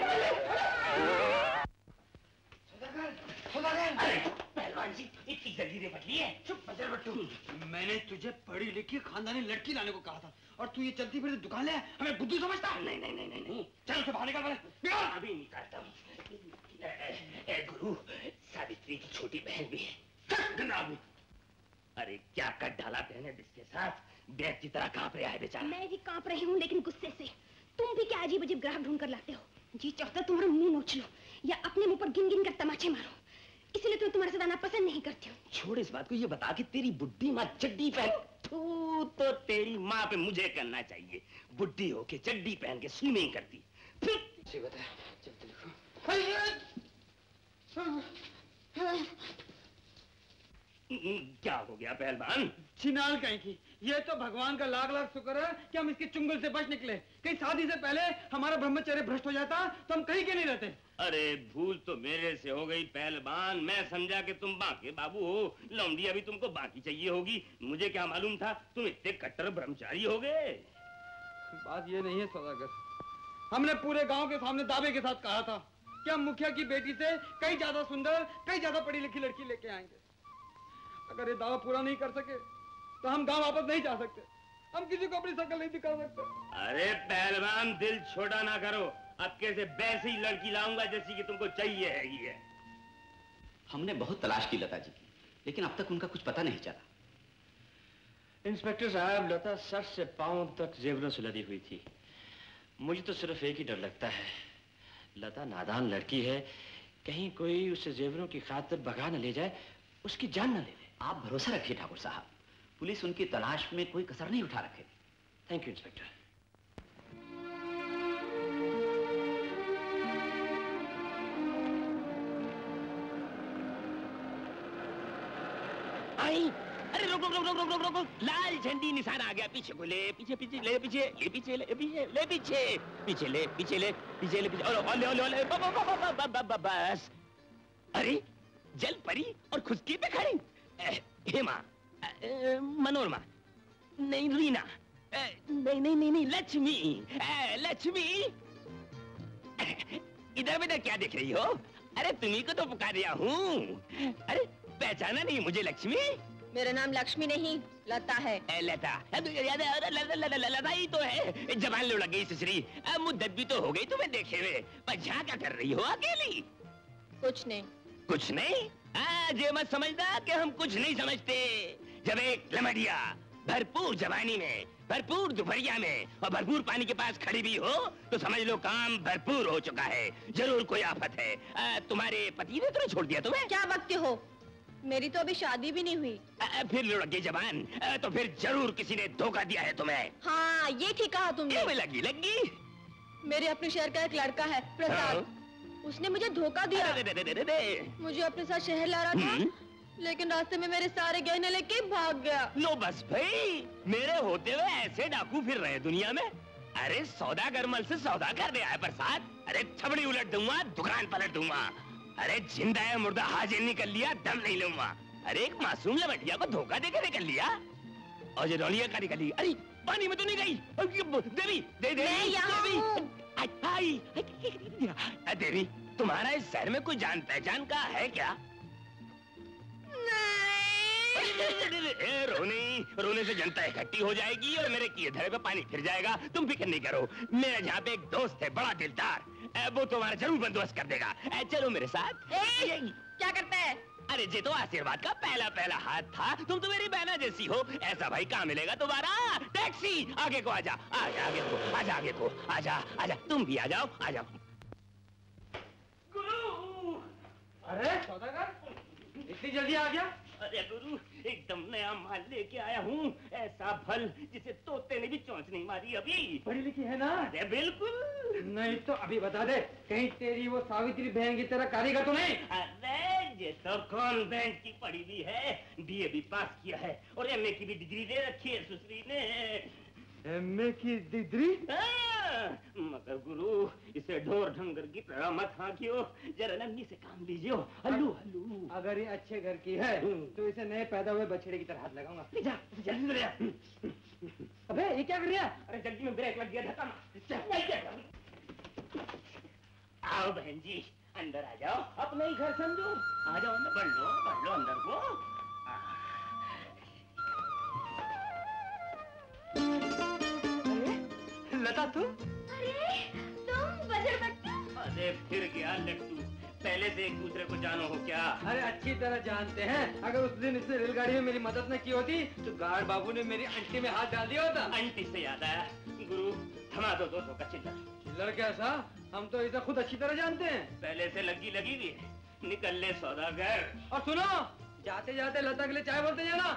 अरे पहलवान जी, इतनी जल्दी धीरे पटली है। चुप बजर बट्टू, मैंने तुझे पढ़ी लिखी खानदानी लड़की लाने को कहा था और तू ये चलती फिरती दुकान ले हमें बुद्धू समझता है? नहीं नहीं नहीं नहीं नहीं, चल उसे बाहर निकाल। अभी निकालता हूँ। गुरु, सावित्री की छोटी बहन भी है। अरे क्या कट डाला बहने जिसके साथ, बैग की तरह कांप रहा है बेचारा। मैं भी कांप रही हूँ, लेकिन गुस्से से। तुम भी क्या अजीब अजीब ग्राहक ढूंढ कर लाते हो? जी चाहता तुम्हारा मुंह नोच लो या अपने मुंह पर गिन गिन कर तमाचे मारो, इसलिए तो तुम्हारे साथ आना पसंद नहीं करती हूँ। छोड़ इस बात को, ये बता कि तेरी बुड्ढी माँ चड्डी पहन तो तेरी माँ पे मुझे करना चाहिए। बुड्ढी होके चड्डी पहन के स्विमिंग करती। फिर बता, चलते देखो। क्या हो गया पहलवान? छिनाल कहीं की, ये तो भगवान का लाख लाख शुक्र है कि हम इसके चुंगल से बच निकले। कहीं शादी से पहले हमारा ब्रह्मचर्य भ्रष्ट हो जाता तो हम कहीं के नहीं रहते। अरे भूल तो मेरे से हो गई पहलवान, मैं समझा कि तुम बांके बाबू हो, लौंडी अभी तुमको बाकी चाहिए होगी। मुझे क्या मालूम था तुम इतने कट्टर ब्रह्मचारी हो गए। बात ये नहीं है सौदागर, हमने पूरे गांव के सामने दावे के साथ कहा था कि हम मुखिया की बेटी से कई ज्यादा सुंदर, कई ज्यादा पढ़ी लिखी लड़की लेके आएंगे। अगर ये दावा पूरा नहीं कर सके तो हम गांव वापस नहीं जा सकते, हम किसी को अपनी शक्ल नहीं दिखा सकते। अरे पहलवान दिल छोटा ना करो, अब कैसे वैसी ही लड़की लाऊंगा जैसी कि तुमको चाहिए है। हमने बहुत तलाश की लता जी की, लेकिन अब तक उनका कुछ पता नहीं चला। इंस्पेक्टर साहब, लता सर से पांव तक जेवरों से लदी हुई थी। मुझे तो सिर्फ एक ही डर लगता है, लता नादान लड़की है, कहीं कोई उसे जेवरों की खातिर भगा न ले जाए, उसकी जान न ले ले। आप भरोसा रखिए ठाकुर साहब, पुलिस उनकी तलाश में कोई कसर नहीं उठा रखे। Thank you inspector. आई, अरे रुक रुक रुक रुक रुक रुक, लाल झंडी निशान आ गया। पीछे को ले, पीछे पीछे ले, पीछे ले, पीछे ले, पीछे ले, पीछे पीछे ले, पीछे ले, पीछे ले, बस। अरे जल परी और खुशकी पे खड़ी हेमा, मनोरमा, नहीं रीना, नहीं नहीं नहीं नहीं लक्ष्मी, लक्ष्मी इधर बेटा क्या देख रही हो? अरे तुम्ही को तो पुकार दिया हूँ। अरे पहचाना नहीं मुझे लक्ष्मी? मेरा नाम लक्ष्मी नहीं लता है। लता, लता ही तो है। जबान लो लग गई सुसरी, मुद्दत भी तो हो गई तुम्हें देखे हुए, पर यहाँ क्या कर रही हो अकेली? कुछ नहीं। कुछ नहीं? ये मत समझना कि हम कुछ नहीं समझते। जब एक लमड़िया भरपूर जवानी में, भरपूर दोपहरिया में और भरपूर पानी के पास खड़ी भी हो तो समझ लो काम भरपूर हो चुका है, जरूर कोई आफत है। तुम्हारे पति ने तो छोड़ दिया तुम्हें? क्या बकते हो, मेरी तो अभी शादी भी नहीं हुई। फिर लुढ़क गई जबान, तो फिर जरूर किसी ने धोखा दिया है तुम्हें। हाँ ये ठीक कहा तुमने। लगी लगी। मेरे अपने शहर का एक लड़का है प्रसाद, उसने मुझे धोखा दिया। मुझे अपने साथ शहर ला रहा था, लेकिन रास्ते में मेरे सारे गहने लेके भाग गया। लो बस भाई, मेरे होते हुए ऐसे डाकू फिर रहे दुनिया में। अरे सौदागर मल से सौदा कर दिया है प्रसाद। अरे छबड़ी उलट दूंगा, दुकान पलट दूंगा। अरे जिंदा है मुर्दा हाजिर नहीं कर लिया, दम नहीं लूंगा। अरे एक मासूम लवटिया को धोखा देकर निकल लिया और ये रौलिया का निकल लिया। अरे पानी में तो नहीं गई देवी, देवी तुम्हारा इस शहर में कोई जान पहचान का है क्या? रोने से जनता इकट्ठी हो जाएगी और मेरे किए धरे पे पानी फिर जाएगा। तुम फिक्र नहीं करो, मेरा जहाँ पे एक दोस्त है बड़ा दिलदार, वो तुम्हारा जरूर बंदोबस्त कर देगा। चलो मेरे साथ। क्या करता है? अरे ये तो आशीर्वाद का पहला पहला हाथ था, तुम तो मेरी बहना जैसी हो, ऐसा भाई कहाँ मिलेगा दोबारा? टैक्सी आगे को आजा, आजा आगे को, आजा आगे को, आजा आजा, तुम भी आ जाओ, आ जाओ। गुरु! अरे सौदागर, इतनी जल्दी आ गया? अरे गुरु, एकदम नया माल लेके आया हूँ, ऐसा फल जिसे तोते ने भी चोंच नहीं मारी अभी। पढ़ी लिखी है ना? अरे बिल्कुल। नहीं तो अभी बता दे, कहीं तेरी वो सावित्री बहन की तरह कारीगर तो नहीं? अरे ये तो कॉन्वेंट की पढ़ी हुई है, बीए भी पास किया है और एमए की भी डिग्री दे रखी है सुश्री ने। एमए की डिग्री? मगर गुरु, इसे ढोर ढंगर की तरह मत हाँकियो, जरा नन्ही से काम लीजियो। हल्लू हल्लू। अगर ये अच्छे घर की है तो इसे नए पैदा हुए बछड़े की तरह हाथ लगाऊंगा। जल्दी ले। अबे ये क्या कर रहा है? अरे जल्दी में ब्रेक लग गया, धक्का मार। आओ बहन जी, अंदर आ जाओ, अपना ही घर समझो। आ जाओ अंदर, बढ़ लो अंदर को। लता तू? अरे तुम बजरबट्टू। अरे फिर गया लट्टू, पहले से एक दूसरे को जानो हो क्या? अरे अच्छी तरह जानते हैं। अगर उस दिन इसने रेलगाड़ी में मेरी मदद न की होती तो गार्ड बाबू ने मेरी अंटी में हाथ डाल दिया होता। अंटी से याद आया, गुरु थमा दो 200 का चिल्लर। चिल्लर कैसा? हम तो इसे खुद अच्छी तरह जानते हैं। पहले से लगी हुई है, निकल ले सौदागर। और सुनो, जाते जाते लता के लिए चाय बोलते जाना।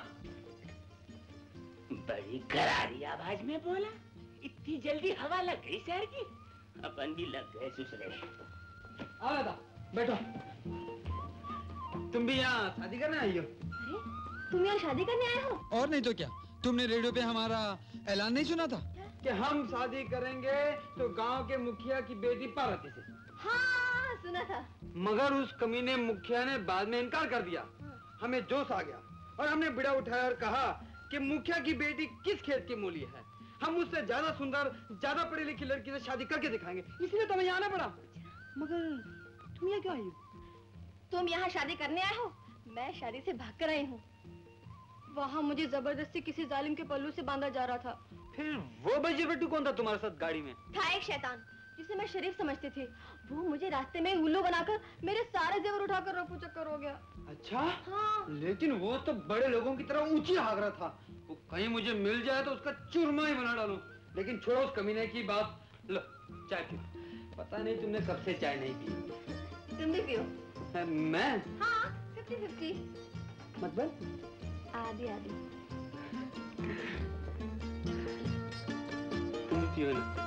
बड़ी करारी आवाज में बोला, इतनी जल्दी हवा लग गई शहर की? अपन भी लग गए सुसरे। आओ लता, बैठो। तुम भी यहाँ शादी करने आई हो? अरे तुम यहाँ शादी करने आए हो? और नहीं तो क्या, तुमने रेडियो पे हमारा ऐलान नहीं सुना था कि हम शादी करेंगे तो गांव के मुखिया की बेटी पार्वती से? हाँ सुना था। मगर उस कमीने मुखिया ने बाद में इनकार कर दिया। हमें जोश आ गया और हमने बिड़ा उठाया और कहा कि मुखिया की बेटी किस खेत की मूली है, हम उससे ज्यादा सुंदर, ज्यादा पढ़ी लिखी लड़की से शादी करके दिखाएंगे। इसलिए तो हमें यहाँ आना पड़ा। मगर तुम यहाँ क्यों आई हो? तुम यहाँ शादी करने आए हो? मैं शादी से भाग कर आई हूँ। वहाँ मुझे जबरदस्ती किसी जालिम के पल्लू से बांधा जा रहा था। फिर वो बजरबट्टू कौन था तुम्हारे साथ गाड़ी में? था एक शैतान जिसे मैं शरीफ समझती थी। वो मुझे रास्ते में उल्लू बनाकर मेरे सारे जेवर उठाकर रफू चक्कर हो गया। अच्छा? हाँ। लेकिन वो तो बड़े लोगों की तरह ऊंची हाँक रहा था। वो कहीं मुझे मिल जाए तो उसका चूरमा ही बना डालूं। लेकिन छोड़ो उस कमीने की बात। लो चाय पियो। पता नहीं तुमने कब से चाय नहीं पी। तुम भी पियो। मैं? हाँ 50-50। मतलब? आधी आधी। तुम पियो ना।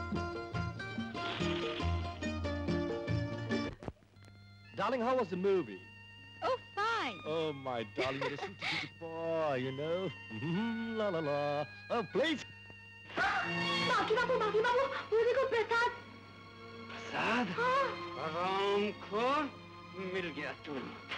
Darling, how was the movie? Oh, fine. Oh, my darling, you're such a good boy, you know. La la la. Oh, please. बाकी बाबू, वो देखो प्रसाद। प्रसाद? हाँ। हरामखोर, मिल गया तू।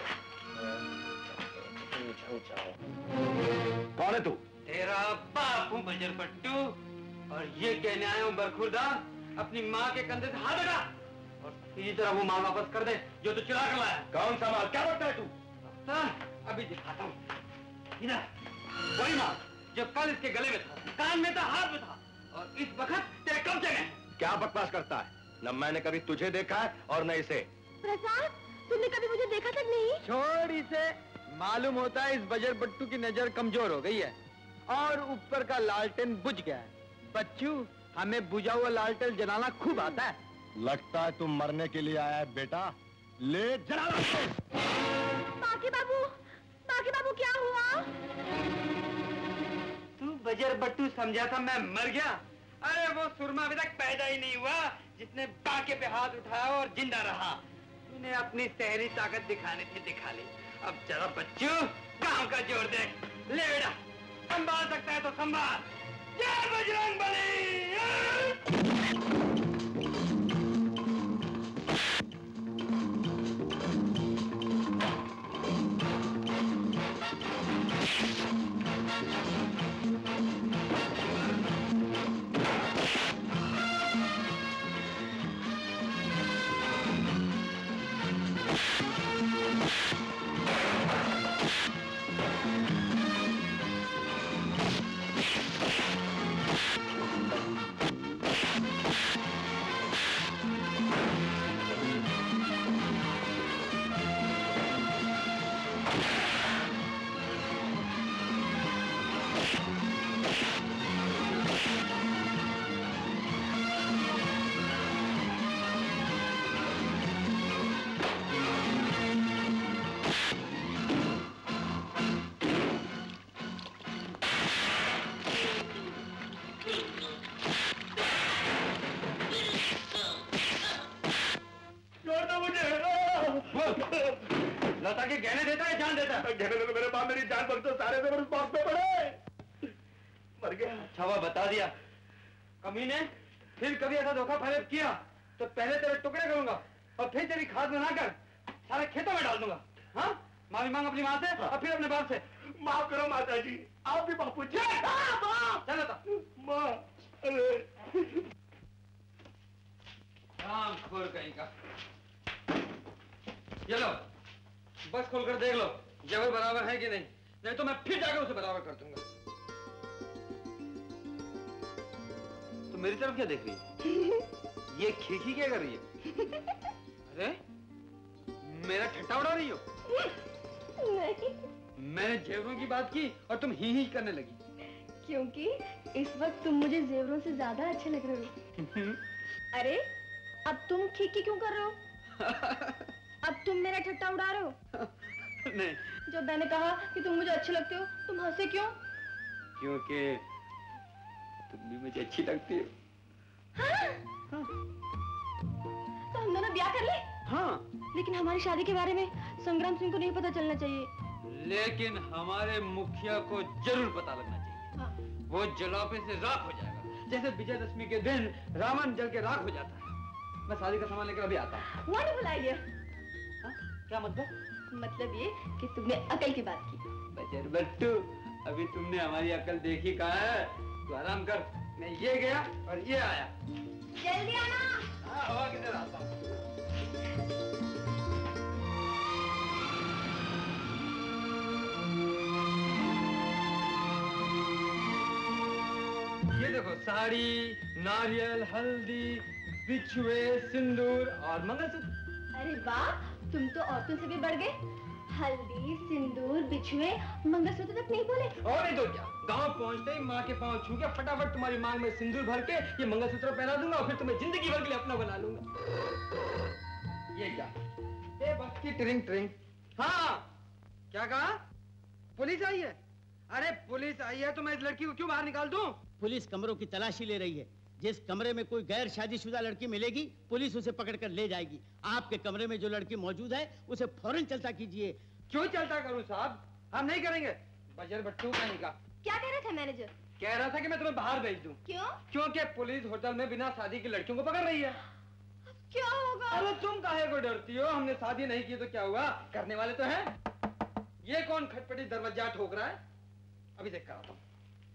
कौन है तू? तेरा बाप हूँ बजरबट्टू, और ये कहने आया हूँ बरखुरदार, अपनी माँ के कंधे से हाथ हटा और सीधी तरह वो माल वापस कर दे जो तू चुरा कर लाया। कौन सा माल? क्या बोलता है तू? अभी दिखाता हूँ। इधर वही माल जो कल इसके गले में था, कान में था, हाथ में था, और इस वक्त तेरे कब्जे में। क्या बकवास करता है? न मैंने कभी तुझे देखा है और न इसे। प्रसाद, तुमने कभी मुझे देखा तक नहीं? छोड़ इसे। मालूम होता है इस बजरबट्टू की नजर कमजोर हो गई है और ऊपर का लालटेन बुझ गया है। बच्चू, हमें बुझा हुआ लालटेन जलाना खूब आता है। लगता है तुम मरने के लिए आया है बेटा। ले जला लो। बाकी बाबू क्या हुआ? तू बजरबट्टू समझा था मैं मर गया? अरे वो सुरमा अभी तक पैदा ही नहीं हुआ जिसने बाके पे हाथ उठाया और जिंदा रहा। तूने अपनी सहरी ताकत दिखाने थी, दिखा ली। अब जरा बच्चू गांव का जोर देख। ले बेटा, संभाल सकता है तो संभाल। जय बजरंग बली। लता के गहने देता है, जान देता है? गहने तो मेरे बाप मेरी जान बख्शो, सारे जेवर उस बॉक्स में पड़े। मर गया। अच्छा हुआ बता दिया। कमीने, फिर कभी ऐसा धोखा फरेब किया तो पहले तेरे टुकड़े करूंगा और फिर तेरी खाद बनाकर सारे खेतों में डाल दूंगा। हाँ? माफी मांग अपनी माँ से और फिर अपने बाप से। माफ करो माता जी, आप भी बापू जी। चल लता। माँ, अरे राम खोर कहीं का। ये लो, बस खोलकर देख लो जेवर बराबर है कि नहीं, नहीं तो मैं फिर जाकर उसे बराबर कर दूंगा। तो मेरी तरफ क्या देख रही है? ये खीखी क्या कर रही है? अरे मेरा ठट्टा उड़ा रही हो? नहीं। मैंने जेवरों की बात की और तुम ही करने लगी। क्योंकि इस वक्त तुम मुझे जेवरों से ज्यादा अच्छे लग रहे हो। अरे अब तुम खीखी क्यों कर रहे हो? अब तुम मेरा ठट्टा उड़ा रहे हो? नहीं। जब मैंने कहा कि तुम मुझे अच्छे लगते हो, तुम हंसे क्यों? क्योंकि तुम भी मुझे अच्छी लगती हो। हाँ? तो हम दोनों ब्याह कर ले? हाँ। लेकिन हमारी शादी के बारे में संग्राम सिंह को नहीं पता चलना चाहिए। लेकिन हमारे मुखिया को जरूर पता लगना चाहिए। हाँ। वो जलापे से राख हो जाएगा, जैसे विजयदशमी के दिन रावण जल के राख हो जाता है। मैं शादी का सामान लेकर अभी आता हूँ। Wonderful idea. क्या मतलब? मतलब ये कि तुमने अकल की बात की। बजर बट्टू, अभी तुमने हमारी अकल देखी कहाँ है? तू आराम कर, मैं ये गया और ये आया। जल्दी आना। हाँ, हवा किधर आता हूँ। ये देखो, साड़ी, नारियल, हल्दी, बिछुए, सिंदूर और मंगलसूत्र। अरे वाह, तुम तो औरतों से भी बढ़ गए। हल्दी, सिंदूर, बिछुए, मंगलसूत्र तक नहीं बोले। और नहीं तो क्या, गांव पहुंचते ही माँ के पांव छू के फटाफट तुम्हारी मांग में सिंदूर भर के ये मंगलसूत्र पहना दूंगा और फिर तुम्हें जिंदगी भर के लिए अपना बना लूंगा। ये क्या? ये बस की ट्रिंग ट्रिंग। हाँ, क्या कहा? पुलिस आई है? अरे पुलिस आई है तो मैं इस लड़की को क्यों बाहर निकाल दूं? पुलिस कमरों की तलाशी ले रही है। जिस कमरे में कोई गैर शादीशुदा लड़की मिलेगी, पुलिस उसे पकड़कर ले जाएगी। आपके कमरे में जो लड़की मौजूद है, उसे फौरन चलता कीजिए। क्यों चलता करूं साहब? हम नहीं करेंगे। बजर बट्टू नहीं का। क्या कह रहे थे मैनेजर? कह रहा था कि मैं तुम्हें बाहर भेज दूं। क्यों? क्योंकि पुलिस होटल में बिना शादी की लड़कियों को पकड़ रही है। क्या होगा? अरे तुम काहे को डरती हो? हमने शादी नहीं की तो क्या हुआ? करने वाले तो हैं। ये कौन खटपटी दरवाजा ठोक रहा है? अभी देख कर आता हूं।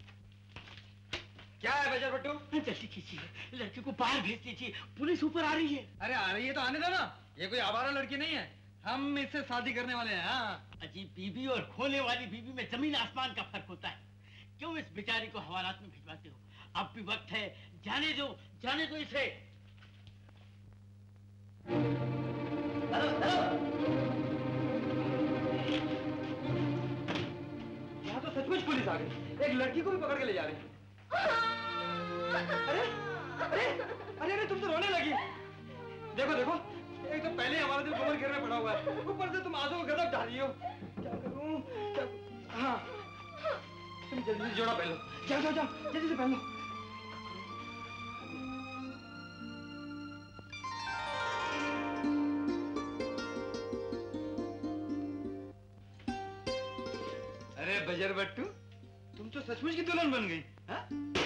क्या है बजर बट्टू? जल्दी कीजिए, लड़की को बाहर भेज दीजिए, पुलिस ऊपर आ रही है। अरे आ रही है तो आने दो ना, ये कोई आवारा लड़की नहीं है, हम इससे शादी करने वाले हैं। हाँ। अजीब बीबी और खोने वाली बीबी में जमीन आसमान का फर्क होता है। क्यों इस बेचारी को हवालात में भिजवाते हो? अब भी वक्त है, जाने दो इसे। यहाँ तो सचमुच पुलिस आ गई, एक लड़की को भी पकड़ के ले जा रही है। अरे अरे अरे अरे, तुम तो रोने लगी। देखो देखो, एक तो पहले हमारा दिल कमर घेर में पड़ा हुआ है, ऊपर से तुम आंसू को गजब डाल रही हो। क्या करूं? हाँ, तुम जल्दी से जोड़ा पहन लो। जाओ जाओ जाओ, जल्दी से पहन लो। अरे बजर बट्टू, तुम तो सचमुच की दुल्हन बन गई। हाँ?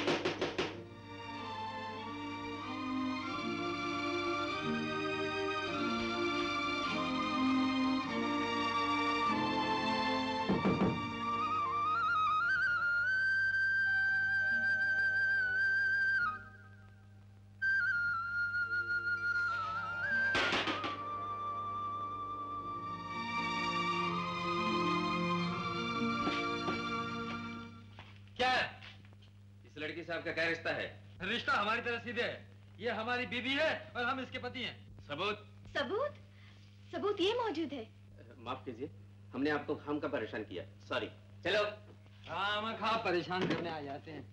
लड़की साहब का क्या रिश्ता है? रिश्ता हमारी तरह सीधे है। ये हमारी बीवी है और हम इसके पति हैं। सबूत? सबूत? सबूत ये मौजूद है। माफ कीजिए, हमने आपको खाम का परेशान किया, सॉरी। चलो। खाम खा परेशान करने आ जाते हैं।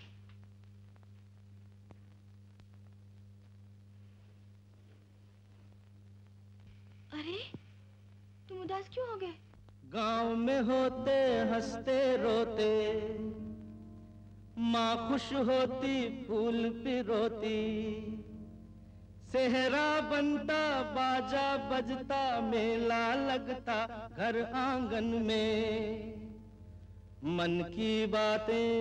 अरे तुम उदास क्यों हो गए? गांव में होते हंसते रोते, माँ खुश होती फूल पिरोती, सेहरा बनता बाजा बजता, मेला लगता घर आंगन में, मन की बातें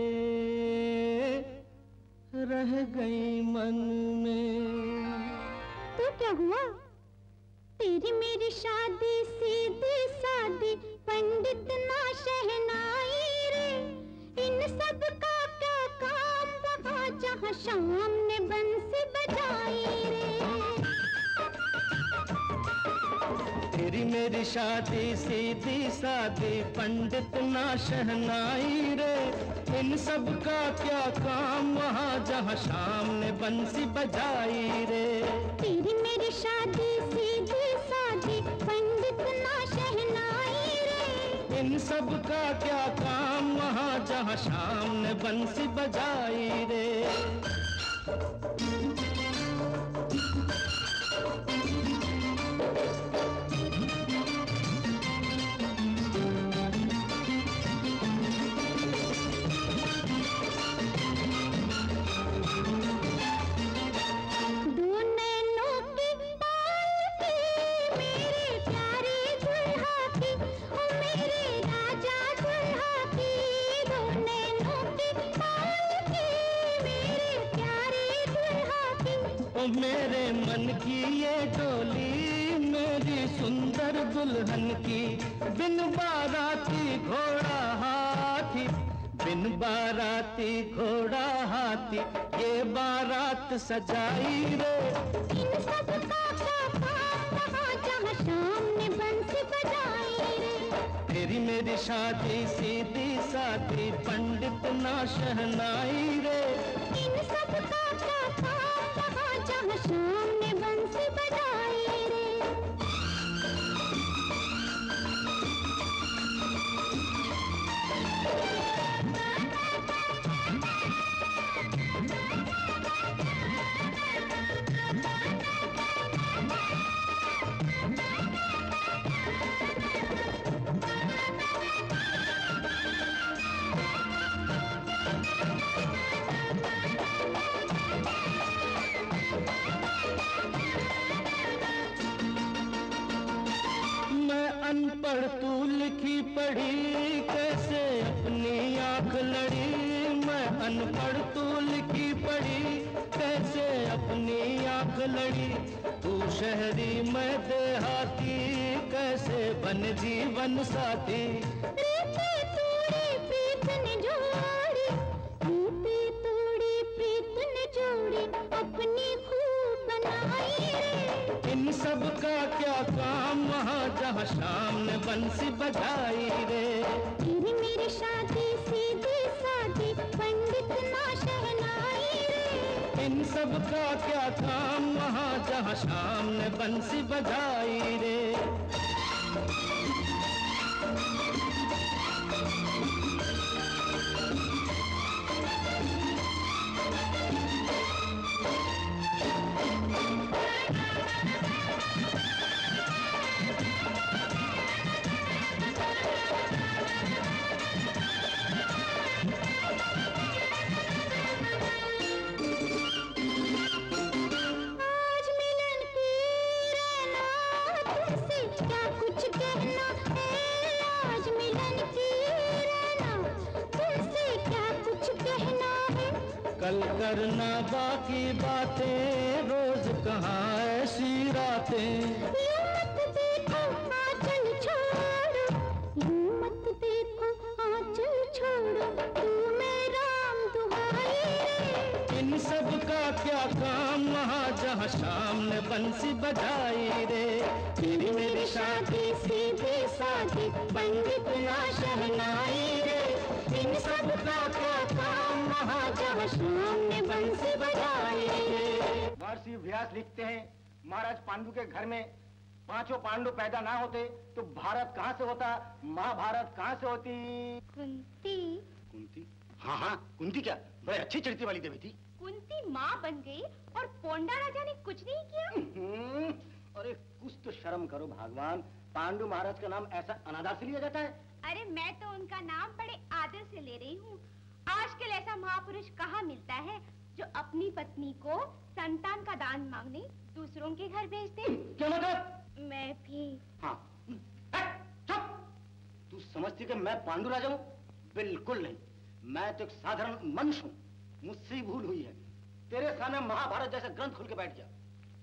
रह गई मन में। तो क्या हुआ? तेरी मेरी शादी सीधी सादी, पंडित ना शहनाई रे, इन सब का क्या काम वहाँ जहाँ शाम ने बंसी बजाई रे। तेरी मेरी शादी सीधी सादी पंडित ना शहनाई रे, इन सब का क्या काम वहाँ जहाँ शाम ने बंसी बजाई रे। तेरी मेरी शादी सीधी सादी पंडित ना शहनाई रे, इन सब का क्या काम वहाँ जहाँ शाम ने बंसी बजाई रे। मेरे मन की ये डोली मेरी सुंदर दुल्हन की, बिन बाराती घोड़ा हाथी, बिन बाराती घोड़ा हाथी, ये बारात सजाई रे। इन सब का क्या काम वहाँ जहाँ शाम ने बंसी बजाई रे। तेरी मेरी शादी सीधी सादी पंडित ना शहनाई रे, इन सब का क्या काम वहाँ जहाँ शाम ने बंसी बजाई रे। अनपढ़ तू लिखी पढ़ी कैसे अपनी आंख लड़ी, मैं अनपढ़ तू लिखी पढ़ी कैसे अपनी आंख लड़ी, तू शहरी मैं देहाती कैसे बन जीवन साथी। प्रीति तोड़ी प्रीत ने जोड़ी, प्रीति तोड़ी प्रीत ने जोड़ी, अपनी खूब बनाई रे। इन सब का क्या काम वहाँ जहाँ शाम ने बंसी बजाई रे। तेरी मेरी शादी सीधी सादी पंडित ना शहनाई रे, इन सब का क्या काम वहाँ जहाँ शाम ने बंसी बजाई रे। कल करना बाकी बातें, रोज कहाँ ऐसी रातें। यूं मत देखो आंचल छोड़ो, यूं मत देखो आंचल छोड़ो, तू मेरा दुहाई रे। इन सब का क्या काम वहाँ जहाँ शाम ने बंसी बजाई रे। तेरी मेरी शादी सीधी सादी पंडित ना शहनाई रे, इन सब का क्या काम वहाँ जहाँ शाम ने बंसी बजाई रे। महर्षि व्यास लिखते हैं, महाराज पांडु के घर में पांचों पांडु पैदा ना होते तो भारत कहाँ से होता, महाभारत कहाँ से होती। कुंती। कुंती? हाँ हाँ कुंती क्या बड़ी अच्छी चरित्र वाली देवी थी। कुंती माँ बन गई और पोंडा राजा ने कुछ नहीं किया। अरे कुछ तो शर्म करो भगवान, पांडु महाराज का नाम ऐसा अनादर से लिया जाता है। अरे मैं तो उनका नाम बड़े आदर से ले रही हूँ। आजकल ऐसा महापुरुष कहाँ मिलता है जो अपनी पत्नी को संतान का दान मांगने दूसरों के घर भेज दे। क्या मतलब? मैं भी। हाँ चुप। तू समझती कि मैं पांडु राजा हूँ? बिल्कुल नहीं, मैं तो एक साधारण मनुष्य हूँ, मुझसे ही भूल हुई है। तेरे सामने महाभारत जैसा ग्रंथ खुल के बैठ गया।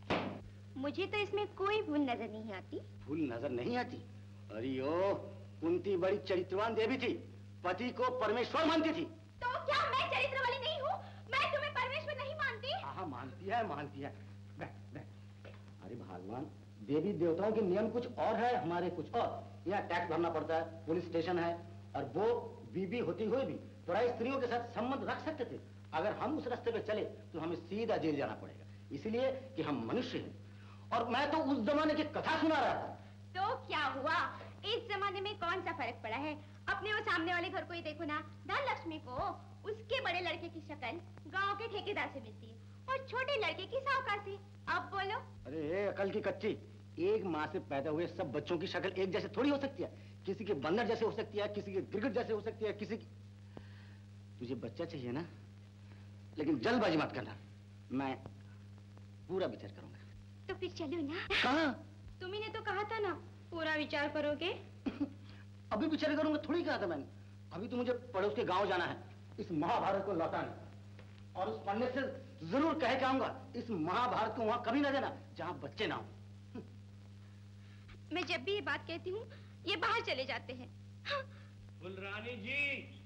मुझे तो इसमें कोई भूल नजर नहीं आती। भूल नजर नहीं आती? अरे ओ, कुंती बड़ी चरित्रवान देवी थी, पति को परमेश्वर मानती थी। तो क्या मैं चरित्र वाली नहीं हूँ? मैं तुम्हें परमेश्वर नहीं मानती? हाँ मानती है, मानती है। अरे भगवान, देवी देवताओं के नियम कुछ और है, हमारे कुछ और। यहाँ टैक्स भरना पड़ता है, पुलिस स्टेशन है, और वो बीबी होती हुए भी पराई स्त्रियों के साथ संबंध रख सकते थे। अगर हम उस रास्ते पे चले तो हमें सीधा जेल जाना पड़ेगा, इसलिए कि हम मनुष्य हैं। और मैं तो उस जमाने की कथा सुना रहा था। तो क्या हुआ, इस जमाने में कौन सा फर्क पड़ा है? अपने वो सामने वाले घर को ही देखो ना, धनलक्ष्मी को उसके बड़े लड़के की शक्ल गांव के ठेकेदार से मिलती है और छोटे लड़के की साहूकार से। अब बोलो। अरे अकल की कच्ची, एक माँ से पैदा हुए सब बच्चों की शक्ल एक जैसे थोड़ी हो सकती है। किसी के बंदर जैसे हो सकती है, किसी के गिरगिट जैसे हो सकती है, किसी की। तुझे बच्चा चाहिए ना, लेकिन जल्दबाजी मत करना, मैं पूरा विचार करूंगा। तो फिर चलो ना। कहाँ? तुम्ही ने तो कहा था ना पूरा विचार करोगे। अभी विचार करूंगा थोड़ी कहा था मैंने। अभी तो मुझे पड़ोस के गांव जाना है, इस महाभारत को लौटाने, और उस पंडित से जरूर कह के आऊंगा इस महाभारत को वहां कभी ना देना जहां बच्चे ना हो। मैं जब भी ये बात कहती हूँ ये बाहर चले जाते हैं। फुलरानी जी,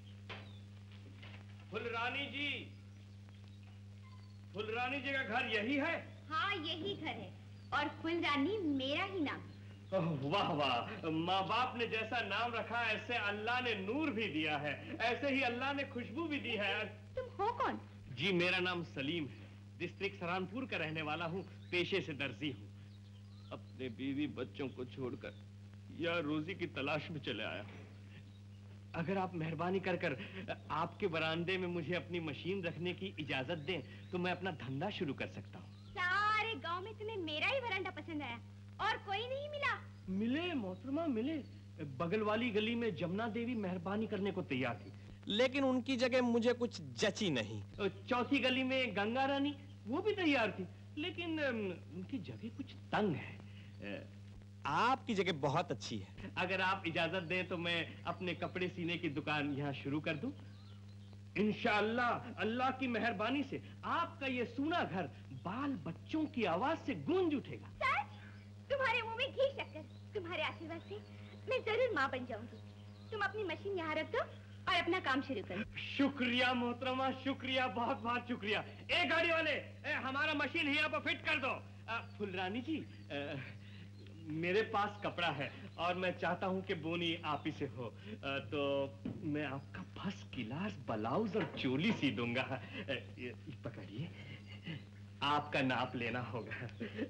फुलरानी जी, फुलरानी जी का घर यही है? हाँ यही घर है, और फुलरानी मेरा ही नाम। वाह वाह, माँ बाप ने जैसा नाम रखा ऐसे अल्लाह ने नूर भी दिया है, ऐसे ही अल्लाह ने खुशबू भी दी है। तुम हो कौन? जी मेरा नाम सलीम है, डिस्ट्रिक्ट सहारनपुर का रहने वाला हूँ, पेशे से दर्जी हूँ। अपने बीवी बच्चों को छोड़कर यह रोजी की तलाश में चले आया हूँ। अगर आप मेहरबानी कर कर आपके बरामदे में मुझे अपनी मशीन रखने की इजाजत दें तो मैं अपना धंधा शुरू कर सकता हूँ। सारे गांव में तुम्हें मेरा ही वरांडा पसंद आया और कोई नहीं मिला? मिले मोहतरमा मिले, बगल वाली गली में जमुना देवी मेहरबानी करने को तैयार थी, लेकिन उनकी जगह मुझे कुछ जची नहीं। चौथी गली में गंगा रानी, वो भी तैयार थी, लेकिन उनकी जगह कुछ तंग है। आपकी जगह बहुत अच्छी है, अगर आप इजाजत दें तो मैं अपने कपड़े सीने की दुकान यहाँ शुरू कर दूं। इंशाअल्लाह अल्लाह की मेहरबानी से आपका ये सूना घर बाल बच्चों की आवाज से गूंज उठेगा। सच? तुम्हारे मुंह में घी शक्कर, तुम्हारे आशीर्वाद से मैं जरूर माँ बन जाऊंगी। तुम अपनी मशीन यहाँ रख दो और अपना काम शुरू करो। शुक्रिया मोहतरमा, शुक्रिया, बहुत बहुत शुक्रिया। ए गाड़ी वाले, हमारा मशीन यहाँ पर फिट कर दो। फुलरानी जी, मेरे पास कपड़ा है और मैं चाहता हूँ कि बोनी आप ही से हो, तो मैं आपका फर्स्ट क्लास ब्लाउज और चोली सी दूंगा। ये पकड़िए, आपका नाप लेना होगा।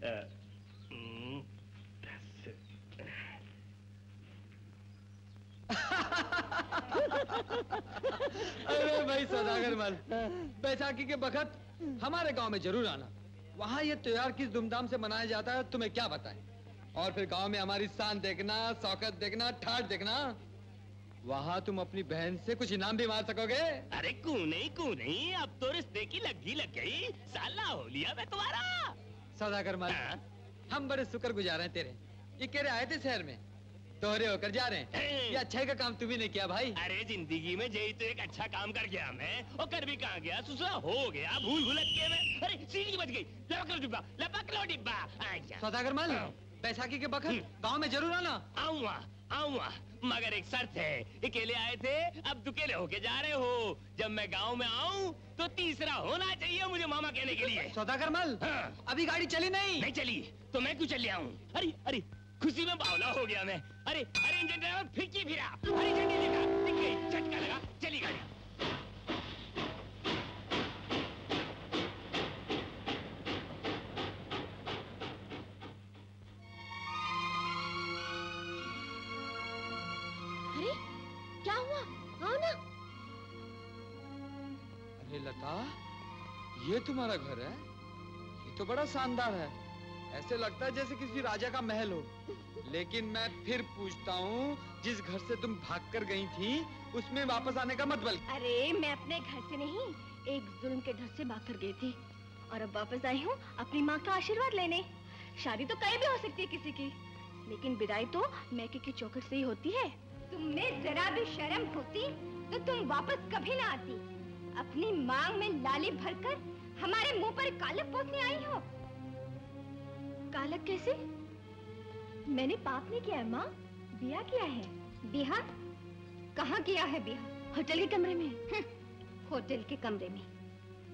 अरे भाई सौदागर मल, बैसाखी के बखत हमारे गांव में जरूर आना। वहाँ ये त्योहार किस धूमधाम से मनाया जाता है तुम्हें क्या बताएं। और फिर गांव में हमारी शान देखना, शौकत देखना, ठाठ देखना। वहाँ तुम अपनी बहन से कुछ इनाम भी मार सकोगे। अरे क्यों नहीं, अब तो रिश्ते की लगी लग गई, साला हो लिया मैं तुम्हारा। सौदागर मल, हम बड़े शुक्रगुजार हैं तेरे। ये कह रहे आए थे शहर में, तोहरे होकर जा रहे हैं। ये अच्छा का काम तुम्ही ने किया भाई। अरे जिंदगी में यही तो एक अच्छा काम कर गया मैं, और कर भी कहाँ गया, ससुरा हो गया, भूल भुलक के मैं। अरे सीढ़ी बच गई, लपक लो डिब्बा। सौदागर मल, बैसाखी के बखत गांव में जरूर आना। आऊंगा, मगर एक शर्त है। अकेले आए थे, अब दुकेले होके जा रहे हो। जब मैं गांव में आऊं तो तीसरा होना चाहिए मुझे मामा कहने के लिए। सौदागर मल, अभी गाड़ी चली नहीं चली तो मैं क्यों चल आऊं? अरे खुशी में बावला हो गया मैं। अरे इंजन ड्राइवर फिरकी फिरा, अरे झंडी देखा, दिख गई, झटका लगा, चली गाड़ी। अरे क्या हुआ? आओ ना। अरे लता, ये तुम्हारा घर है? ये तो बड़ा शानदार है, ऐसे लगता है जैसे किसी राजा का महल हो। लेकिन मैं फिर पूछता हूँ, जिस घर से तुम भागकर गई थी उसमें वापस आने का मतलब? अरे मैं अपने घर से नहीं, एक जुल्म के घर से भागकर गई थी और अब वापस आई हूँ अपनी माँ का आशीर्वाद लेने। शादी तो कहीं भी हो सकती है किसी की, लेकिन विदाई तो मैके की चौखट से ही होती है। तुम्हें जरा भी शर्म होती तो तुम वापस कभी ना आती। अपनी मांग में लाली भरकर हमारे मुंह पर कालक पोतने आई हो। कालक कैसे? मैंने पाप नहीं किया है माँ, बिया किया है। बिहा? कहाँ किया है बिहा? होटल के कमरे में। होटल के कमरे में?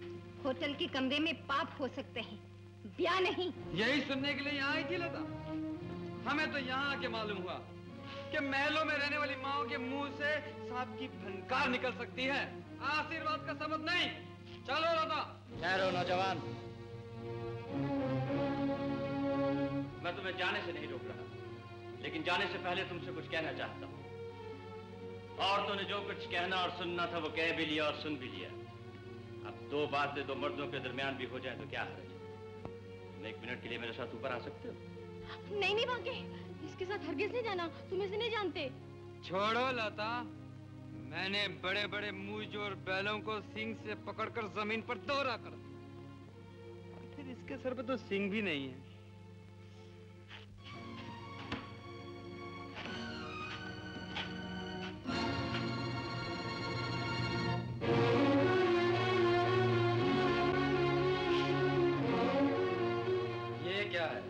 होटल के कमरे में पाप हो सकते हैं, ब्याह नहीं। यही सुनने के लिए यहाँ आई थी लता? हमें तो यहाँ आके मालूम हुआ कि महलों में रहने वाली माओ के मुंह से सांप की फनकार निकल सकती है, आशीर्वाद का शब्द नहीं। चलो लता। ठहरो नौजवान, मैं तुम्हें जाने से नहीं रोक रहा, लेकिन जाने से पहले तुमसे कुछ कहना चाहता हूँ। औरतों ने जो कुछ कहना और सुनना था वो कह भी लिया और सुन भी लिया। अब दो बातें दो मर्दों के दरमियान भी हो जाए तो क्या हर्ज? तुम एक मिनट के लिए मेरे साथ ऊपर आ सकते हो? नहीं नहीं बांके, इसके साथ हरगिज नहीं जाना, तुम इसे नहीं जानते। छोड़ो लता, मैंने बड़े बड़े मूंछ और बैलों को सींग से पकड़कर जमीन पर दोहरा कर दिया, और फिर इसके सर पे तो सींग भी नहीं है। ये क्या है?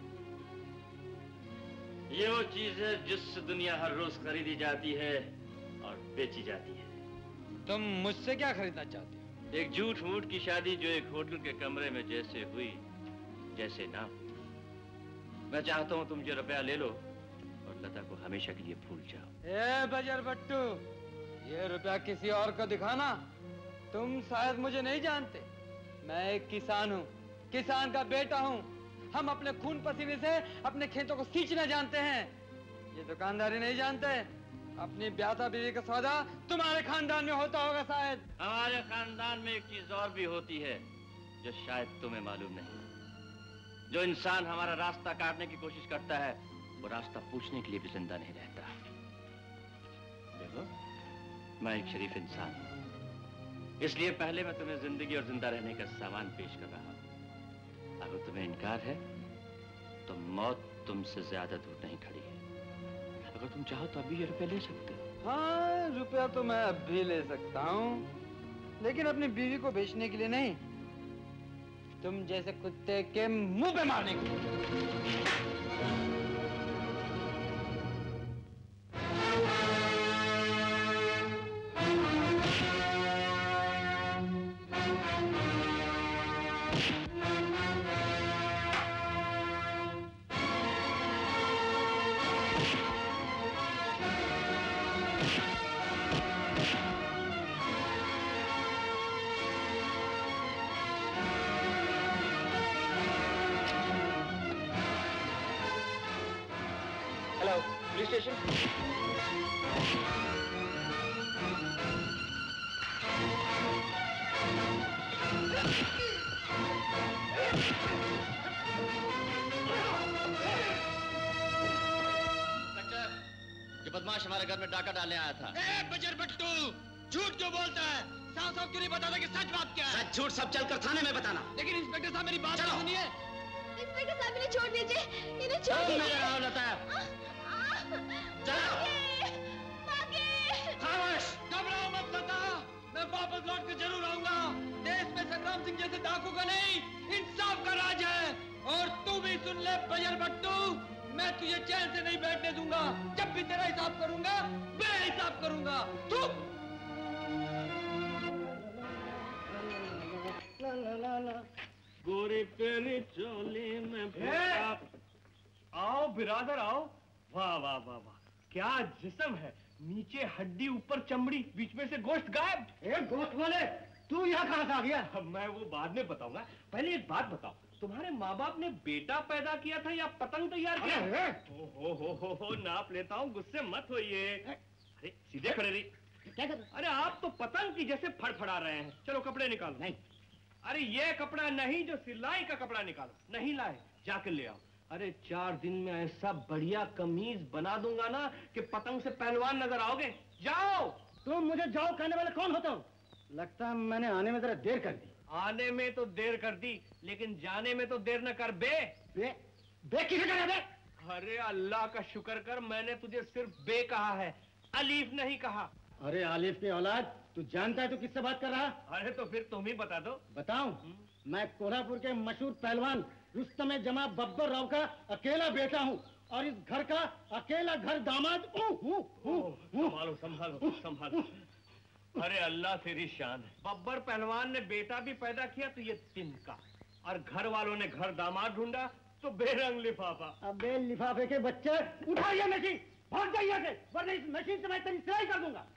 ये वो चीज है जिससे दुनिया हर रोज खरीदी जाती है और बेची जाती है। तुम मुझसे क्या खरीदना चाहते हो? एक झूठ मूठ की शादी जो एक होटल के कमरे में जैसे हुई जैसे ना। मैं चाहता हूँ तुम ये रुपया ले लो और लता को हमेशा के लिए भूल जाओ। ए बजर बट्टू, ये रुपया किसी और को दिखाना। तुम शायद मुझे नहीं जानते, मैं एक किसान हूँ, किसान का बेटा हूँ। हम अपने खून पसीने से अपने खेतों को सींचना जानते हैं, ये दुकानदारी नहीं जानते। अपनी ब्याता बीवी का सौदा तुम्हारे खानदान में होता होगा शायद। हमारे खानदान में एक चीज और भी होती है जो शायद तुम्हें मालूम नहीं। जो इंसान हमारा रास्ता काटने की कोशिश करता है वो रास्ता पूछने के लिए भी जिंदा नहीं रहता। देखो, मैं एक शरीफ इंसान हूँ, इसलिए पहले मैं तुम्हें जिंदगी और जिंदा रहने का सामान पेश कर रहा हूँ। अगर तुम्हें इनकार है तो मौत तुमसे ज्यादा दूर नहीं खड़ी है। अगर तुम चाहो तो अभी ये रुपया ले सकते हो। हाँ, रुपया तो मैं अब भी ले सकता हूँ, लेकिन अपनी बीवी को बेचने के लिए नहीं, तुम जैसे कुत्ते के मुंह पे मारने के लिए। Police station. ये बदमाश हमारे घर में डाका डालने आया था। बजर बट्टू, झूठ क्यों बोलता है? साफ साफ क्यों नहीं बताता कि सच बात क्या है? सच झूठ सब चलकर थाने में बताना। लेकिन इंस्पेक्टर साहब मेरी बात सुनिए। इंस्पेक्टर साहब इन्हें छोड़ दीजिए, इन्हें छोड़ दीजिए। घबराओ मत लता, मैं वापस लौट कर जरूर आऊंगा। देश में संग्राम सिंह जैसे डाकू का नहीं, इंसाफ का राज है। और तू भी सुन ले बजर बट्टू, मैं तुझे चैन से नहीं बैठने दूंगा। जब भी तेरा हिसाब करूंगा, बेहिसाब करूंगा। तू गोरी तेरी चोली में आओ बिरादर आओ। वाह वाह वाह वाह, क्या जिस्म है, नीचे हड्डी ऊपर चमड़ी, बीच में से गोश्त गायब। गोश्त वाले, तू यहाँ कहाँ से आ गया? मैं वो बाद में बताऊंगा, पहले एक बात बताओ, तुम्हारे माँ बाप ने बेटा पैदा किया था या पतंग तैयार किया? हो नाप लेता हूँ, गुस्से मत होइए। अरे सीधे खड़े रही। क्या कर? अरे आप तो पतंग की जैसे फड़फड़ा रहे हैं। चलो कपड़े निकालो। नहीं। अरे ये कपड़ा नहीं, जो सिलाई का कपड़ा निकालो। नहीं लाए, जाकर ले आओ। अरे 4 दिन में ऐसा बढ़िया कमीज बना दूंगा ना कि पतंग से पहलवान नजर आओगे। जाओ। तुम मुझे जाओ कहने वाले कौन होता हो? लगता है मैंने आने में जरा देर कर दी। आने में तो देर कर दी, लेकिन जाने में तो देर न कर बे। बे किसे कहा बे? अरे अल्लाह का शुक्र कर, मैंने तुझे सिर्फ बे कहा है, अलीफ नहीं कहा। अरे आलिफ की औलाद, तू जानता है तू किससे बात कर रहा? अरे तो फिर तुम ही बता दो। बताऊं? मैं कोल्हापुर के मशहूर पहलवान रुस्तम जमा बब्बर राव का अकेला बेटा हूँ और इस घर का अकेला घर दामाद हूँ। संभालो संभालो संभालो। अरे अल्लाह तेरी शान है। बब्बर पहलवान ने बेटा भी पैदा किया तो ये तिनका, और घर वालों ने घर दामाद ढूंढा तो बेरंग लिफाफा। अबे लिफाफे के बच्चे, उठाइए मशीन, भाग जाइए से, वरना इस मशीन से मैं तेरी सिलाई कर दूंगा।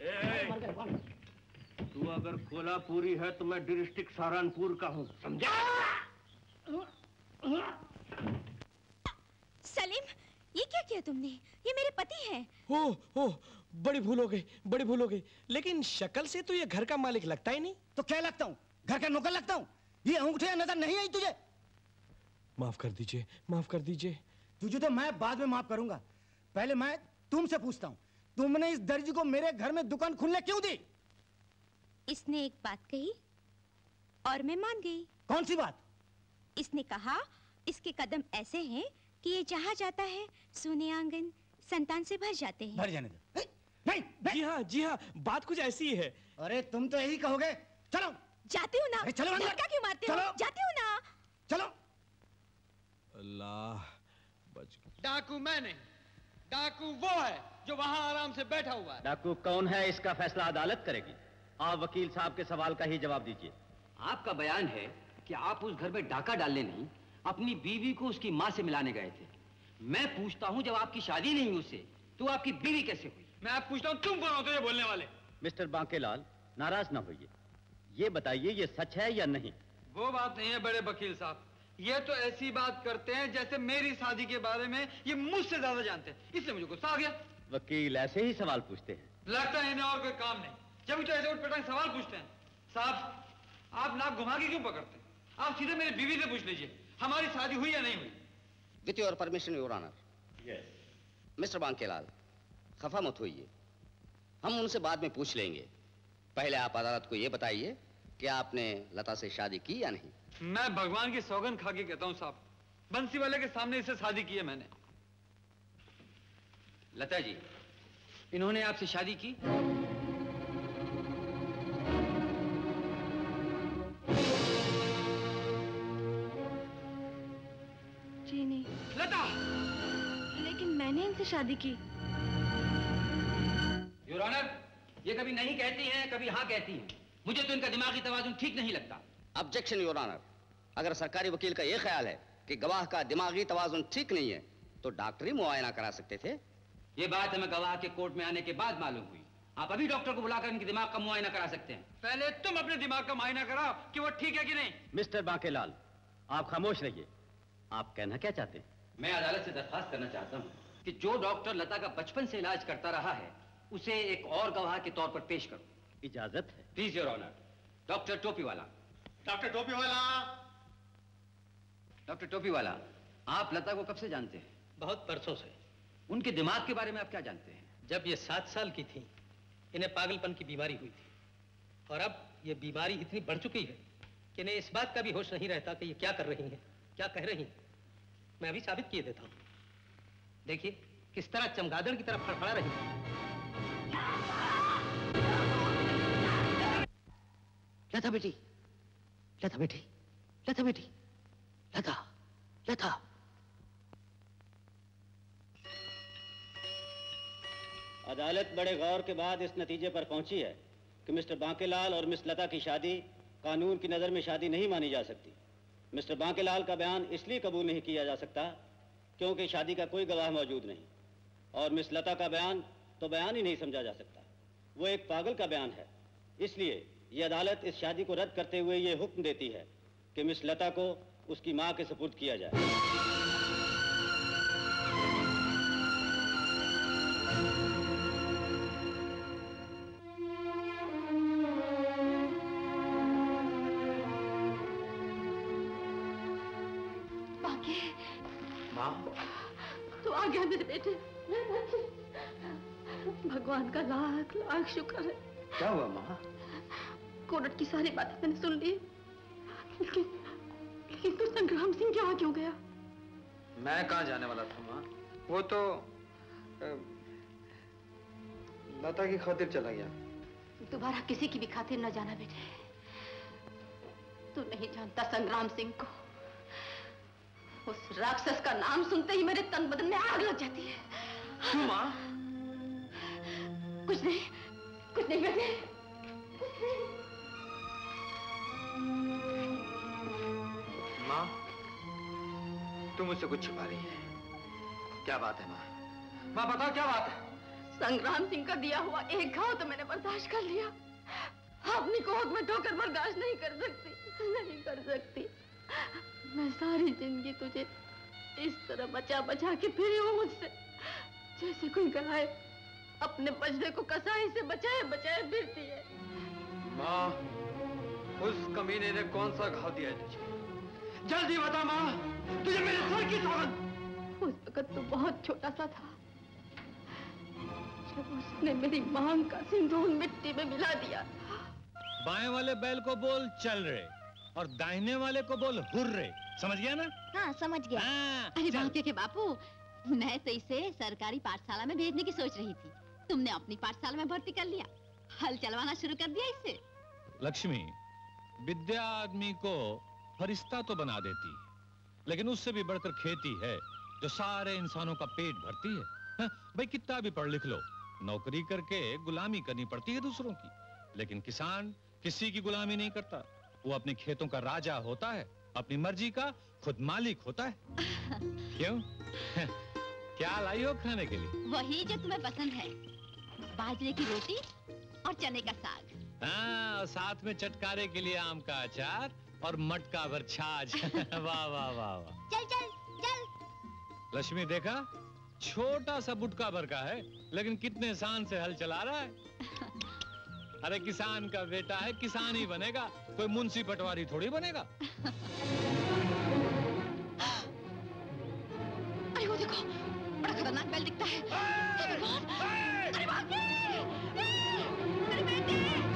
तू अगर कोल्हापुरी है तो मैं डिस्ट्रिक्ट सहारनपुर का हूँ, समझा? सलीम, ये क्या किया तुमने? ये मेरे पति हैं। हो, बड़ी भूल हो गई, बड़ी भूल हो गई। लेकिन शक्ल से तो ये घर का मालिक लगता ही नहीं। तो क्या लगता हूँ? घर का नौकर लगता हूँ? ये अंगूठियां नजर नहीं आई तुझे? माफ कर दीजिए, माफ कर दीजिए। तुझे तो मैं बाद में माफ करूंगा। पहले मैं तुमसे पूछता हूँ, तुमने इस दर्जी को मेरे घर में दुकान खुलने क्यों दी? इसने एक बात कही और मैं मान गई। कौन सी बात? इसने कहा इसके कदम ऐसे हैं कि ये जहाँ जाता है सोने आंगन संतान से भर जाते हैं। भर जाने दो। नहीं, जी हाँ, बात कुछ ऐसी ही है। अरे तुम तो यही कहोगे। चलो जाती हूँ ना। चलो अंदर। धक्का क्यों मारते हो? जाती हूँ ना। चलो। अल्लाह बच गया। डाकू मैं नहीं, डाकू वो है जो वहाँ आराम से बैठा हुआ है। डाकू कौन है इसका फैसला अदालत करेगी। आप वकील साहब के सवाल का ही जवाब दीजिए। आपका बयान है कि आप उस घर में डाका डालने नहीं, अपनी बीवी को उसकी माँ से मिलाने गए थे। मैं पूछता हूँ, जब आपकी शादी नहीं हुई उससे, तो आपकी बीवी कैसे हुई? मैं आप पूछता हूँ, तुम कौन होते हो बोलने वाले? मिस्टर बांकेलाल, नाराज ना होइए। ये बताइए, ये सच है या नहीं? वो बात नहीं है बड़े वकील साहब। ये तो ऐसी बात करते हैं जैसे मेरी शादी के बारे में ये मुझसे ज्यादा जानते हैं, इसलिए मुझे गुस्सा आ गया। वकील ऐसे ही सवाल पूछते हैं। लगता है इन्हें और कोई काम नहीं, जब तो ऐसे उठपटांग सवाल पूछते हैं। साहब, आप नाक घुमा के क्यों पकड़ते हैं? आप सीधे मेरी बीवी से पूछ लीजिए, हमारी शादी हुई या नहीं हुई। With your permission your honour. Mister Bankelal, खफा मत होइए, हम उनसे बाद में पूछ लेंगे। पहले आप अदालत को ये बताइए कि आपने लता से शादी की या नहीं। मैं भगवान की सौगंध खा के कहता हूँ साहब, बंसी वाले के सामने इससे शादी की है मैंने। लता जी, इन्होंने आपसे शादी की? जी नहीं। लता! लेकिन मैंने इनसे शादी की। योर ऑनर, ये कभी नहीं कहती हैं, कभी हाँ कहती हैं। मुझे तो इनका दिमागी तवाजुन ठीक नहीं लगता। Objection your honour. अगर सरकारी वकील का यह ख्याल है कि गवाह का दिमागी तवाजुन ठीक नहीं है, तो डॉक्टरी मुआयना करा सकते थे। ये बात हमें गवाह के कोर्ट में आने के बाद मालूम हुई। आप अभी डॉक्टर को बुलाकर इनके दिमाग का मुआयना करा सकते हैं। पहले तुम अपने दिमाग का मुआयना कराओ कि वो ठीक है कि नहीं। मिस्टर बांकेलाल, आप खामोश रहिए। आप कहना क्या चाहते हैं? मैं अदालत से दरखास्त करना चाहता हूँ कि जो डॉक्टर लता का बचपन से इलाज करता रहा है, उसे एक और गवाह के तौर पर पेश करो। इजाजत है? Please your honour. Doctor Topiwala. Doctor Topiwala. Doctor Topiwala, आप लता को कब से जानते हैं? बहुत परसों से। उनके दिमाग के बारे में आप क्या जानते हैं? जब ये 7 साल की थी, इन्हें पागलपन की बीमारी हुई थी, और अब ये बीमारी इतनी बढ़ चुकी है कि इन्हें इस बात का भी होश नहीं रहता कि ये क्या कर रही हैं, क्या कह रही हैं। मैं अभी साबित किए देता हूँ। देखिए किस तरह चमगादड़ की तरफ फड़फड़ा रही है। लता बेटी, लता बेटी, लता बेटी, लता, लता। अदालत बड़े गौर के बाद इस नतीजे पर पहुंची है कि मिस्टर बांकेलाल और मिस लता की शादी कानून की नज़र में शादी नहीं मानी जा सकती। मिस्टर बांकेलाल का बयान इसलिए कबूल नहीं किया जा सकता क्योंकि शादी का कोई गवाह मौजूद नहीं, और मिस लता का बयान तो बयान ही नहीं समझा जा सकता। वो एक पागल का बयान है। इसलिए ये अदालत इस शादी को रद्द करते हुए ये हुक्म देती है कि मिस लता को उसकी माँ के सुपुर्द किया जाए। तो आ गया मेरे बेटे। भगवान का लाख लाख शुक्र है। क्या हुआ माँ? कोर्ट की सारी बातें मैंने सुन ली, लेकिन तो संग्राम सिंह यहाँ क्यों गया? मैं कहाँ जाने वाला था माँ, वो तो लता की खातिर चला गया। दोबारा किसी की भी खातिर न जाना बेटे। तू नहीं जानता संग्राम सिंह को। उस राक्षस का नाम सुनते ही मेरे तन बदन में आग लग जाती है। क्यों माँ? कुछ नहीं, कुछ नहीं बेटे। माँ, तू मुझसे कुछ छुपा रही है। क्या बात है माँ? माँ बताओ क्या बात है? संग्राम सिंह का दिया हुआ एक घाव तो मैंने बर्दाश्त कर लिया, अपनी कोहत में ठोकर बर्दाश्त नहीं कर सकती। मैं सारी जिंदगी तुझे इस तरह बचा बचा के फिरी हूँ मुझसे, जैसे कोई गाय अपने बछड़े को कसाई से बचाए बचाए फिरती है। माँ, उस कमीने ने कौन सा घाव दिया है तुझे? जल्दी बता माँ, तुझे मेरे सर की सौगंध। उस वक्त तो बहुत छोटा सा था जब उसने मेरी मांग का सिंदूर मिट्टी में मिला दिया। बाएं वाले बैल को बोल चल रे और दाहिने वाले को बोल हुर रे, समझ गया ना? हाँ समझ गया। अरे बापू के बापू, मैं तो इसे सरकारी पाठशाला में भेजने की सोच रही थी, तुमने अपनी पाठशाला में भर्ती कर लिया, हल चलवाना शुरू कर दिया इसे। लक्ष्मी, विद्या आदमी को फरिश्ता तो बना देती, लेकिन उससे भी बढ़कर खेती है जो सारे इंसानों का पेट भरती है। हाँ, भाई कितना भी पढ़ लिख लो, नौकरी करके गुलामी करनी पड़ती है दूसरों की, लेकिन किसान किसी की गुलामी नहीं करता, वो अपने खेतों का राजा होता है, अपनी मर्जी का खुद मालिक होता है। क्यों? क्या लाई हो खाने के लिए? वही जो तुम्हें पसंद है, बाजरे की रोटी और चने का साग। हाँ, साथ में चटकारे के लिए आम का अचार और मटका भर छाछ। वाह वाह वाह वाह। चल चल चल। लक्ष्मी देखा, छोटा सा बुटका भर का है, लेकिन कितने शान से हल चला रहा है। अरे किसान का बेटा है, किसान ही बनेगा, कोई मुंशी पटवारी थोड़ी बनेगा। अरे वो देखो, बड़ा खतरनाक बैल दिखता है। अरे भाग! मेरे बेटे!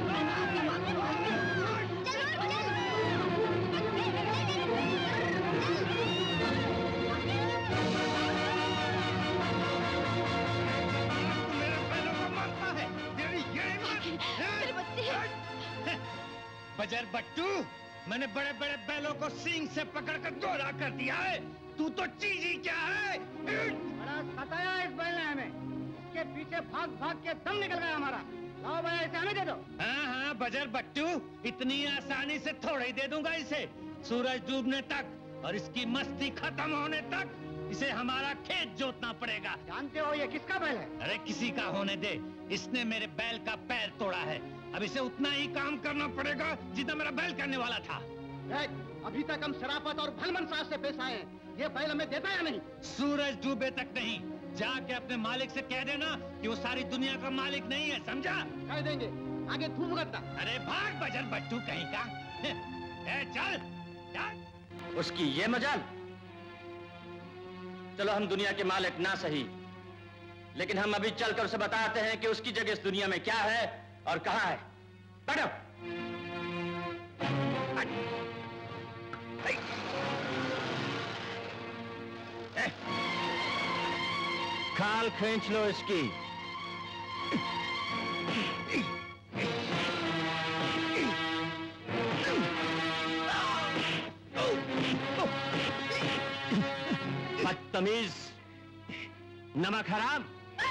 बजर बट्टू, मैंने बड़े बड़े बैलों को सींग से पकड़कर गोला कर दिया है, तू तो चीज ही क्या है? बड़ा सताया इस बैल ने हमें, इसके पीछे भाग भाग के दम निकल गया हमारा। लाओ भाई, इसे हमें दे दो। हाँ हाँ बजर बट्टू, इतनी आसानी से थोड़ा ही दे दूंगा इसे। सूरज डूबने तक और इसकी मस्ती खत्म होने तक इसे हमारा खेत जोतना पड़ेगा। जानते हो ये किसका बैल है? अरे किसी का होने दे, इसने मेरे बैल का पैर तोड़ा है, अब इसे उतना ही काम करना पड़ेगा जितना मेरा बैल करने वाला था। अभी तक हम शराफत और भलमन साज से पेश आए हैं, ये बैल हमें देता या नहीं? सूरज डूबे तक नहीं, जाके अपने मालिक से कह देना कि वो सारी दुनिया का मालिक नहीं है, समझा? कह देंगे, आगे धूप गद्दा। अरे भाग बजर बट्टू कहीं का। चल चल। उसकी ये मजाल। चलो हम दुनिया के मालिक ना सही, लेकिन हम अभी चलकर उसे बताते हैं कि उसकी जगह इस दुनिया में क्या है और कहां है। बैठो। खाल खींच लो इसकी। बदतमीज, नमक हराम।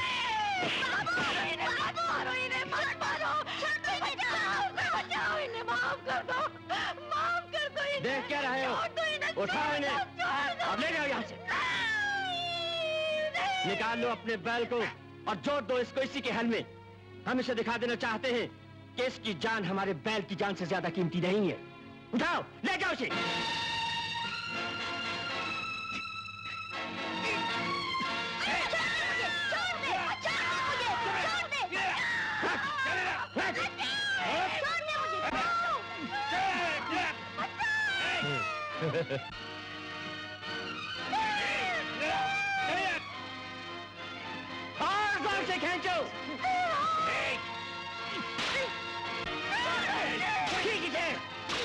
देख क्या रहे हो? उठाओ इन्हें, अब ले जाओ यहाँ से। निकाल लो अपने बैल को और जोड़ दो इसको इसी के हल में। हम इसे दिखा देना चाहते हैं कि इसकी जान हमारे बैल की जान से ज्यादा कीमती नहीं है। उठाओ, ले जाओ इसे। और जोर से खींचो। ठीक है।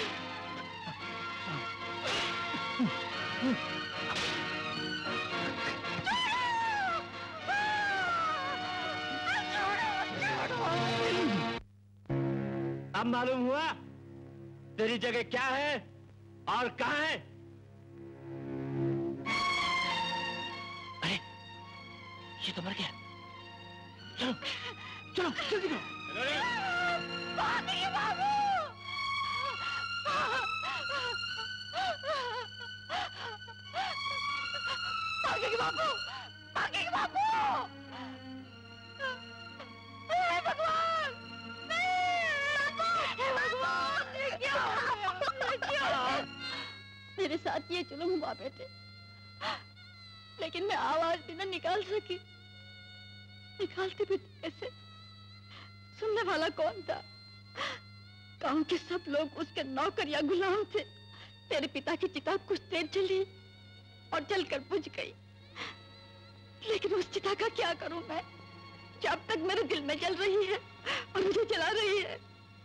अब मालूम हुआ तेरी जगह क्या है और कहां है? अरे ये तो मर गया। चलो चलो जल्दी करो। बाबू भागेंगे बापू, भागेंगे बापू। हे भगवान, हे भगवान, ये क्या? मेरे साथ ये जुल्म हुआ बेटे, लेकिन मैं आवाज भी न निकाल सकी। निकालती भी कैसे? सुनने वाला कौन था? गांव के सब लोग उसके नौकर या गुलाम थे। तेरे पिता की चिता कुछ देर जली और जलकर बुझ गई, लेकिन उस चिता का क्या करूं मैं, जो अब तक मेरे दिल में जल रही है और मुझे जला रही है।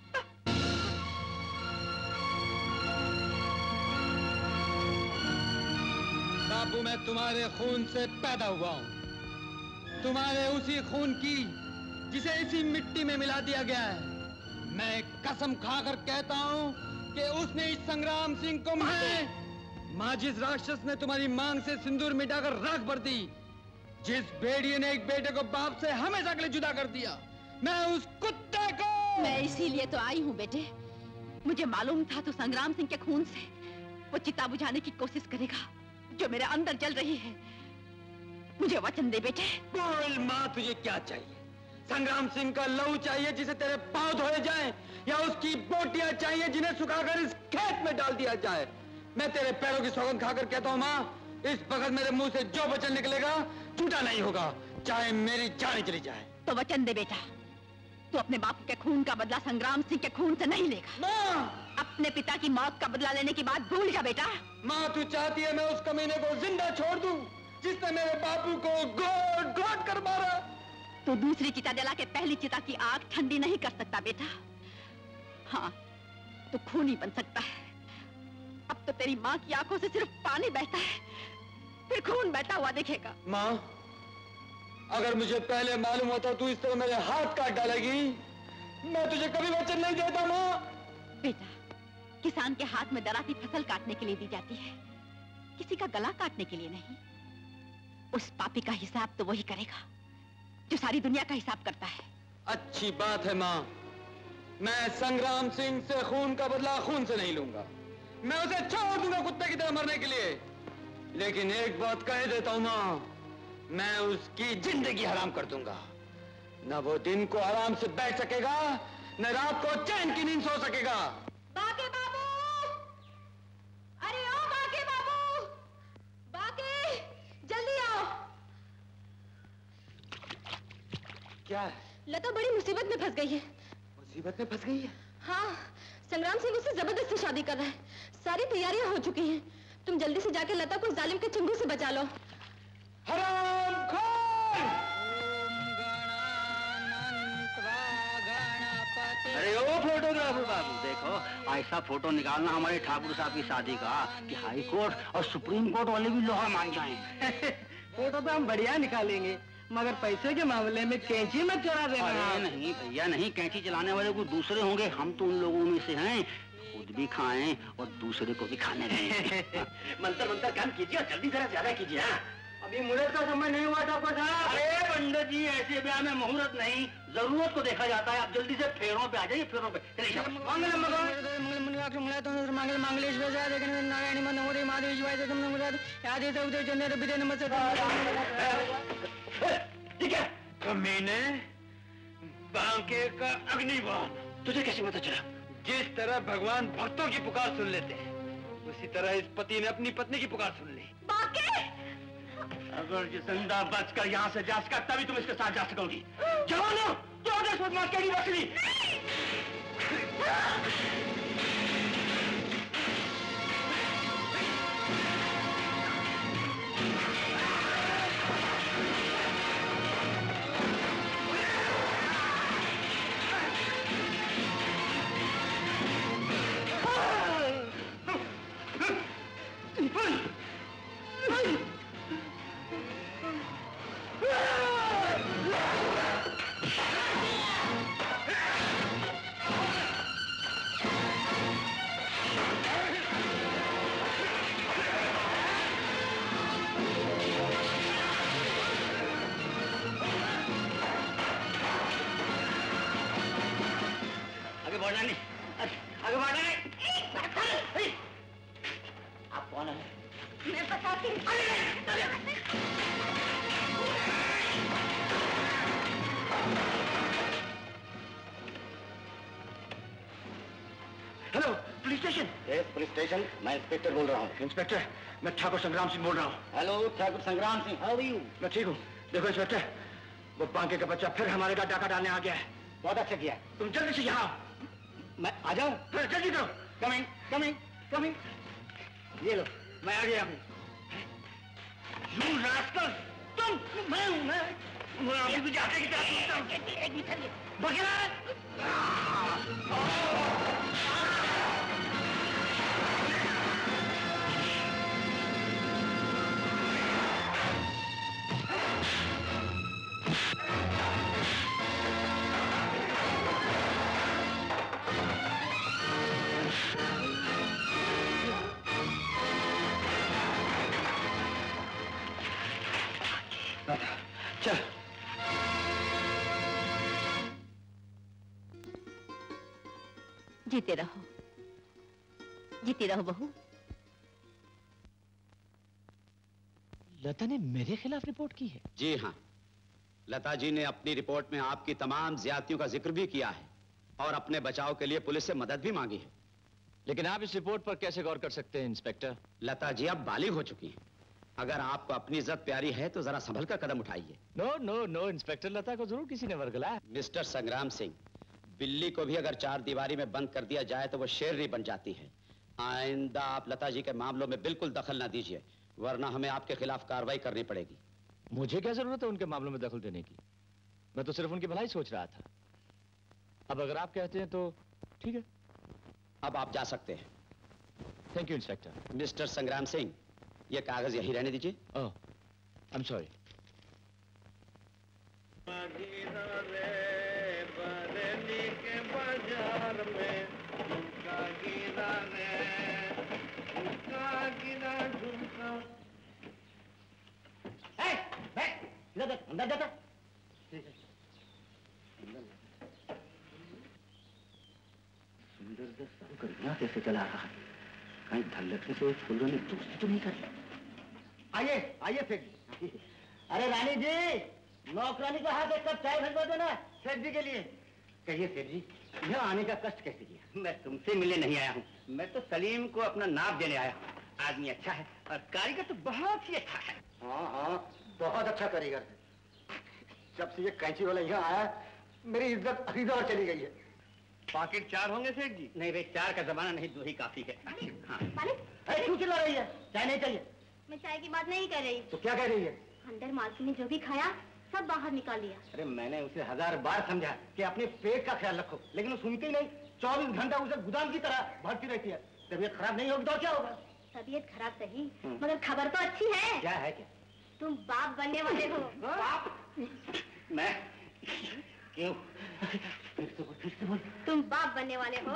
बापू, मैं तुम्हारे खून से पैदा हुआ हूं, तुम्हारे उसी खून की जिसे इसी मिट्टी में मिला दिया गया है। मैं कसम खाकर कहता हूं कि उसने इस संग्राम सिंह को मां, जिस राक्षस ने तुम्हारी मांग से सिंदूर मिटाकर राख भर दी, जिस भेड़िए ने एक बेटे को बाप से हमेशा के लिए जुदा कर दिया, मैं उस कुत्ते को। मैं इसीलिए तो आई हूँ बेटे, मुझे मालूम था तो संग्राम सिंह के खून से वो चिता बुझाने की कोशिश करेगा जो मेरे अंदर जल रही है। मुझे वचन दे बेटे। बोल माँ, तुझे क्या चाहिए? संग्राम सिंह का लहू चाहिए जिसे तेरे पांव धोए जाएं, या उसकी बोटियां चाहिए जिन्हें सुखाकर इस खेत में डाल दिया जाए? मैं तेरे पैरों की सौगंध खाकर कहता हूँ माँ, इस वक्त मेरे मुंह से जो वचन निकलेगा झूठा नहीं होगा, चाहे मेरी जान चली जाए। तो वचन दे बेटा, तू अपने बाप के खून का बदला संग्राम सिंह के खून से नहीं लेगा। माँ, अपने पिता की मौत का बदला लेने की बात भूल जा बेटा। माँ, तू चाहती है मैं उस कमीने को जिंदा छोड़ दूं जिसने मेरे बापू को गोद गोद कर मारा? तू दूसरी चिता जला के पहली चिता की आग ठंडी नहीं कर सकता बेटा। हाँ, तू खूनी बन सकता है। अब तो तेरी माँ की आंखों से सिर्फ पानी बहता है, फिर खून बहता हुआ दिखेगा। माँ, अगर मुझे पहले मालूम होता तू इस तरह मेरे हाथ काट डालेगी, मैं तुझे कभी वचन नहीं देता। माँ, बेटा, किसान के हाथ में दराती फसल काटने के लिए दी जाती है, किसी का गला काटने के लिए नहीं। उस पापी का हिसाब तो वही करेगा जो सारी दुनिया का हिसाब करता है। अच्छी बात है माँ, मैं संग्राम सिंह से खून का बदला खून से नहीं लूंगा। मैं उसे छोड़ दूंगा कुत्ते की तरह मरने के लिए, लेकिन एक बात कह देता हूँ माँ, मैं उसकी जिंदगी हराम कर दूंगा। न वो दिन को आराम से बैठ सकेगा, न रात को चैन की नींद सो सकेगा। बाके बाबू, अरे ओ बाके बाबू, बाके, जल्दी आओ। क्या है? लता बड़ी मुसीबत में फंस गई है। मुसीबत में फंस गई है? हाँ, संग्राम सिंह उससे जबरदस्ती शादी कर रहा है। सारी तैयारियां हो चुकी हैं। तुम जल्दी से जाके लता को जालिम के चंगुल से बचा लो। अरे ओ फोटोग्राफर बाबू, देखो ऐसा फोटो निकालना हमारे ठाकुर साहब की शादी का कि हाई कोर्ट और सुप्रीम कोर्ट वाले भी लोहा मान जाएं। फोटो तो हम बढ़िया निकालेंगे, मगर पैसे के मामले में कैंची मत चला देना। अरे नहीं भैया नहीं, कैंची चलाने वाले कोई दूसरे होंगे, हम तो उन लोगों में से हैं, खुद भी खाएं और दूसरे को भी खाने दें। मंत्र मंत्र काम कीजिए और जल्दी जरा ज्यादा कीजिए। हाँ, अभी मुहूर्त का समय नहीं हुआ ठाकुर साहब। अरे पंडित जी, ऐसे ब्याह में मुहूर्त नहीं, जरूरत को देखा जाता है। आप जल्दी से फेरों पे आ जाइए, फेरों पे। मंगल मंगल मंगलेश्वर नारायण मनोहरी महादेव शिवाय ठीक है। कमीने, बांके का अग्निबाण तुझे कैसे पता चला? जिस तरह भगवान भक्तों की पुकार सुन लेते हैं, उसी तरह इस पति ने अपनी पत्नी की पुकार सुन ली। अगर ये जिंदा बचकर यहाँ से जा सका तभी तुम इसके साथ जा सकोगी। जवानों, केड़ी बकरी। Police station? पुलिस स्टेशन, मैं इंस्पेक्टर बोल रहा हूँ। इंस्पेक्टर, मैं ठाकुर संग्राम सिंह बोल रहा हूँ। हेलो ठाकुर संग्राम सिंह, हाउ आर यू? मैं ठीक हूँ। देखो इंस्पेक्टर, वो बांके का बच्चा फिर हमारे घर डाका डालने आ गया है। बहुत अच्छा किया। तुम जल्दी से यहाँ मैं आ जाऊँ? जल्दी करो। Coming coming coming. ये लो, मैं आ गया हूँ। You rascal! तुम, मैं अभी भी जाते की तरह बगैर चल। जीते रहो, जीती रहो बहू। लता ने मेरे खिलाफ रिपोर्ट की है? जी हाँ, लता जी ने अपनी रिपोर्ट में आपकी तमाम ज्यादतियों का जिक्र भी किया है और अपने बचाव के लिए पुलिस से मदद भी मांगी है। लेकिन आप इस रिपोर्ट पर कैसे गौर कर सकते हैं इंस्पेक्टर? लता जी अब बालिग हो चुकी हैं। अगर आपको अपनी इज्जत प्यारी है तो जरा संभल कर कदम उठाइए। No no no inspector, Lata को जरूर किसी ने वर्गला। मिस्टर संग्राम सिंह, बिल्ली को भी अगर चार दीवारी में बंद कर दिया जाए तो वो शेरनी बन जाती है। आइंदा आप लता जी के मामलों में बिल्कुल दखल ना दीजिए, वरना हमें आपके खिलाफ कार्रवाई करनी पड़ेगी। मुझे क्या जरूरत है उनके मामलों में दखल देने की? मैं तो सिर्फ उनकी भलाई सोच रहा था। अब अगर आप कहते हैं तो ठीक है। अब आप जा सकते हैं। Thank you inspector. मिस्टर संग्राम सिंह, ये कागज यहीं रहने दीजिए। Oh, I am sorry. अंदर जाता। सुंदर से सब गरिया कैसे चला रहा है? कहीं धल्लक से फूलों ने दोस्ती तो नहीं करी? आइए आइए सेठ। अरे रानी जी, नौकरानी को हाथ एक कप चाय भिजवा देना सेठ जी के लिए। कहिए सेठ जी, यहाँ आने का कष्ट कैसे किया? मैं तुमसे मिलने नहीं आया हूँ, मैं तो सलीम को अपना नाप देने आया हूँ। आदमी अच्छा है और कारीगर तो बहुत ही अच्छा है। हाँ हाँ, बहुत अच्छा कारीगर है। जब से ये कैंची वाला यहाँ आया, मेरी इज्जत अभी और चली गई है। पॉकेट 4 होंगे सेठ जी? नहीं भाई, 4 का जमाना नहीं, 2 ही काफी है। हाँ। अरे क्यों चिल्ला रही है? चाय नहीं चाहिए? मैं चाय की बात नहीं कर रही। तो क्या कह रही है? अंदर मालकिन ने जो भी खाया सब बाहर निकाल लिया। अरे मैंने उसे 1000 बार समझा कि अपने पेट का ख्याल रखो, लेकिन वो सुनती ही नहीं। 24 घंटा उसे गुदाम की तरह भरती रहती है। तबीयत खराब नहीं होगी तो क्या होगा? तबीयत खराब सही, मगर खबर तो अच्छी है। क्या है? क्या? तुम बाप बनने वाले हो। बाप? मैं? क्यों? फिर से बोल। तुम बाप बनने वाले हो।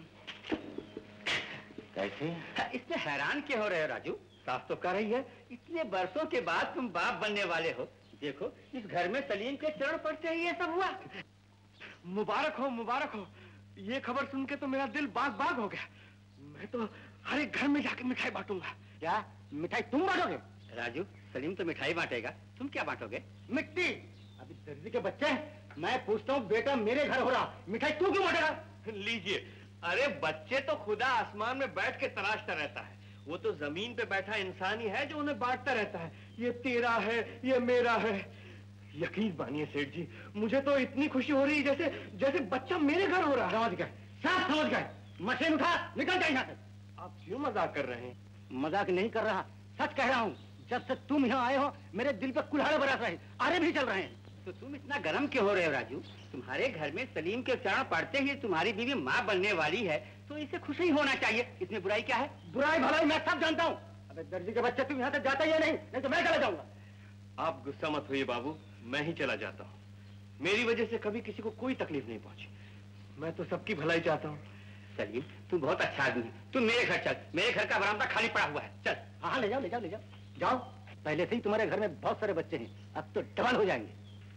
कैसे? इससे हैरान क्यों हो रहे हो राजू? साफ तो कर रही है, इतने बरसों के बाद तुम बाप बनने वाले हो। देखो, इस घर में सलीम के चरण पड़ते ही ये सब हुआ। मुबारक हो, मुबारक हो। ये खबर सुन के तो मेरा दिल बाग बाग हो गया। मैं तो हर एक घर में जाकर मिठाई बांटूंगा। क्या मिठाई तुम बांटोगे? राजू, सलीम तो मिठाई बांटेगा, तुम क्या बांटोगे? मिट्टी। अभी दर्जी के बच्चे, मैं पूछता हूँ, बेटा मेरे घर हो रहा, मिठाई तू क्यों बांटेगा? लीजिए। अरे बच्चे तो खुदा आसमान में बैठ के तराशता रहता है, वो तो जमीन पे बैठा इंसान ही है जो उन्हें बांटता रहता है। ये तेरा है, ये मेरा है। यकीन मानिए सेठ जी, मुझे तो इतनी खुशी हो रही है जैसे बच्चा मेरे घर हो रहा है। समझ गए, सब समझ गए। मशीन उठा, निकल जाए यहाँ से। आप क्यों मजाक कर रहे हैं? मजाक नहीं कर रहा, सच कह रहा हूँ। जब से तुम यहाँ आए हो, मेरे दिल पे कुल्हाड़े बरस रहे, आरे भी चल रहे हैं। तो तुम इतना गर्म क्यों हो रहे हो राजू? तुम्हारे घर में सलीम के चरण पड़ते ही तुम्हारी बीवी माँ बनने वाली है, तो इसे खुश ही होना चाहिए। इसमें बुराई क्या है? बुराई भलाई मैं सब जानता हूँ। अबे दर्जी के बच्चे, तुम यहाँ से जाते ही नहीं तो मैं चला जाऊंगा। आप गुस्सा मत होइए बाबू, मैं ही चला जाता हूँ। मेरी वजह से कभी किसी को कोई तकलीफ नहीं पहुंची। मैं तो सबकी भलाई चाहता हूँ। सलीम, तू बहुत अच्छा आदमी है। तू मेरे घर चल, मेरे घर का बरामदा खाली पड़ा हुआ है। चल। हाँ ले जाओ, ले जाओ, ले जाओ। जाओ, पहले से ही तुम्हारे घर में बहुत सारे बच्चे हैं, अब तो डबल हो जाएंगे।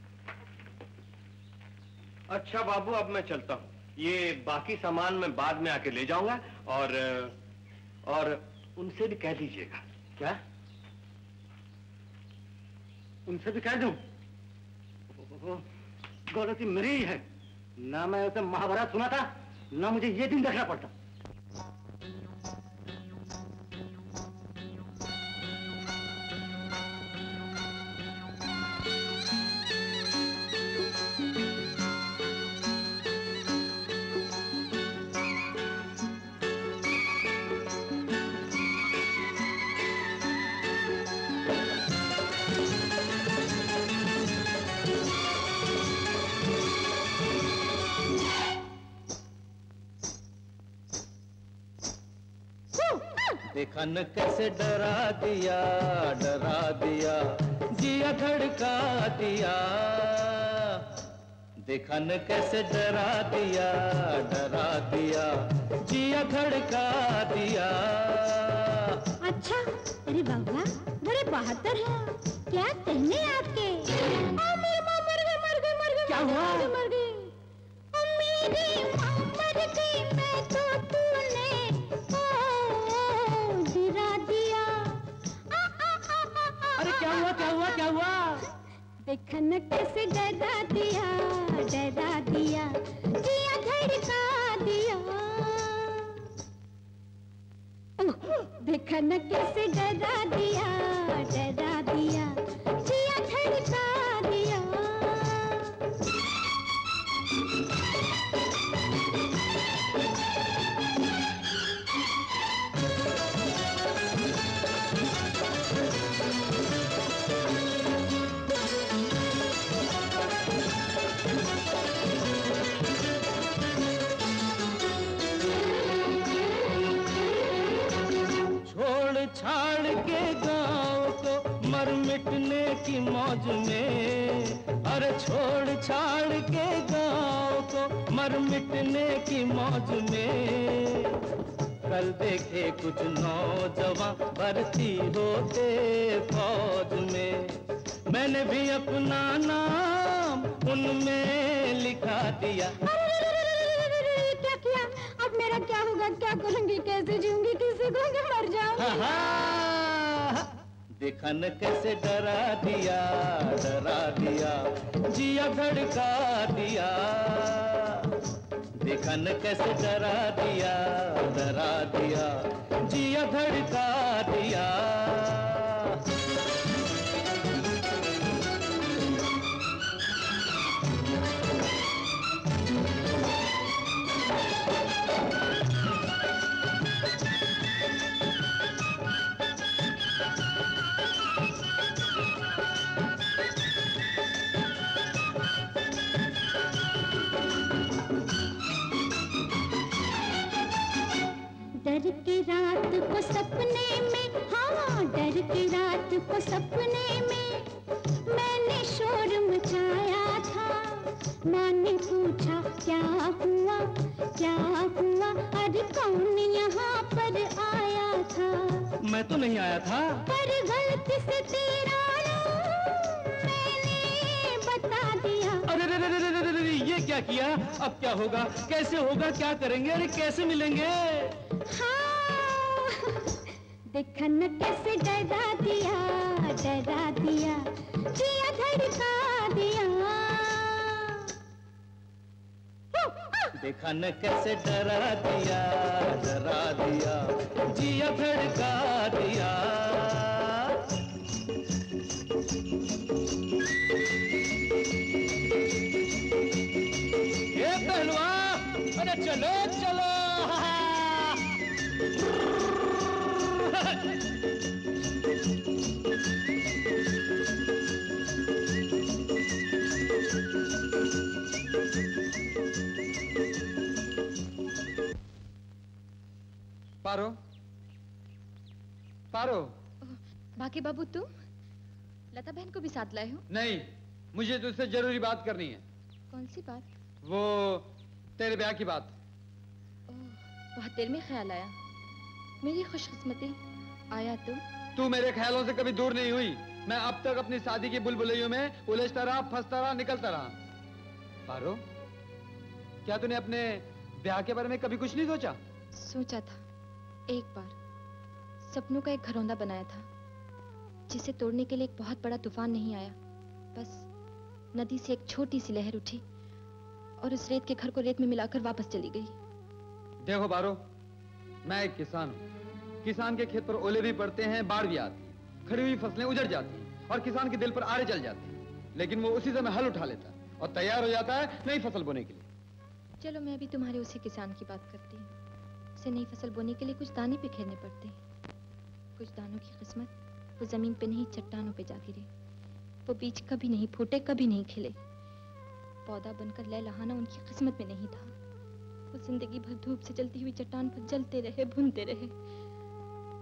अच्छा बाबू, अब मैं चलता हूँ। ये बाकी सामान मैं बाद में आके ले जाऊंगा और उनसे भी कह दीजिएगा। क्या? उनसे भी कह दूं? गलती मेरी ही है। ना मैं उसे महाभारत सुना था, ना मुझे ये दिन देखना पड़ता। देखा न कैसे डरा दिया, जिया धड़का दिया। देखा न कैसे डरा दिया, जिया धड़का दिया। अच्छा, अरे बाबा बड़े बहादुर हैं। क्या कहने आपके? क्या हुआ? मर गई। मेरी माँ मर गई, मैं तो तूने गिरा दिया। अरे क्या हुआ, क्या हुआ, क्या हुआ? देखा न कैसे डरा दिया, जिया धड़का दिया। देखा न कैसे डरा दिया, जिया धड़का दिया। छाड़ के गांव को मर मिटने की मौज में, अरे छोड़ छाड़ के गांव को मर मिटने की मौज में। कल देखे कुछ नौजवान भर्ती होते फौज में, मैंने भी अपना नाम उनमें लिखा दिया। क्या किया? अब मेरा क्या होगा? क्या करूंगी? कैसे जीऊंगी? किसी को मर जाऊंगी। देखा न कैसे डरा दिया, जिया धड़का दिया। देखा न कैसे डरा दिया, जिया धड़का दिया। डर के रात को सपने में, हाँ डर के रात को सपने में मैंने शोर मचाया था। माँ ने पूछा क्या हुआ, क्या हुआ? अरे कौन यहाँ पर आया था? मैं तो नहीं आया था। पर गलती से तेरा नाम मैंने बता दिया। अरे ये क्या किया? अब क्या होगा? कैसे होगा? क्या करेंगे? अरे कैसे मिलेंगे? हाँ, देखा न कैसे डरा दिया, जिया धड़का दिया। देखा न कैसे डरा दिया, जिया धड़का दिया। ये पहलवान, अरे चलो चलो। पारो, पारो। बाकी बाबू तुम लता बहन को भी साथ लाए हो? नहीं, मुझे तुझसे जरूरी बात करनी है। कौन सी बात? वो तेरे ब्याह की बात। बहुत देर में ख्याल आया। मेरी खुशकिस्मती आया तो। तू मेरे ख्यालों से कभी दूर नहीं हुई। मैं अब तक अपनी शादी की बुलबुलैयों में उलझता रहा, फंसता रहा, निकलता रहा। पारो, क्या तूने अपने ब्याह के बारे में कभी कुछ नहीं सोचा? सोचा था एक बार। सपनों का एक घरौंदा बनाया था जिसे तोड़ने के लिए एक बहुत बड़ा तूफान नहीं आया। बस नदी से एक छोटी सी लहर उठी और उस रेत के घर को रेत में मिलाकर वापस चली गई। देखो बारो, मैं एक किसान हूँ। किसान के खेत पर ओले भी पड़ते हैं, बाढ़ भी आती है, खड़ी हुई फसलें उजड़ जाती हैं और किसान के दिल पर आड़े चल जाते हैं। लेकिन वो उसी समय हल उठा लेता है और तैयार हो जाता है नई फसल बोने के लिए। चलो मैं भी तुम्हारे उसी किसान की बात करती हूँ। उसे नई फसल बोने के लिए कुछ दाने बिखेरने पड़ते हैं। कुछ दानों की किस्मत वो जमीन पे नहीं चट्टानों पे जा गिरे। वो बीज कभी नहीं फूटे, कभी नहीं खिले। पौधा बनकर लहलहाना उनकी किस्मत में नहीं था। वो जिंदगी भर धूप से जलती हुई चट्टान पर जलते रहे, भूनते रहे।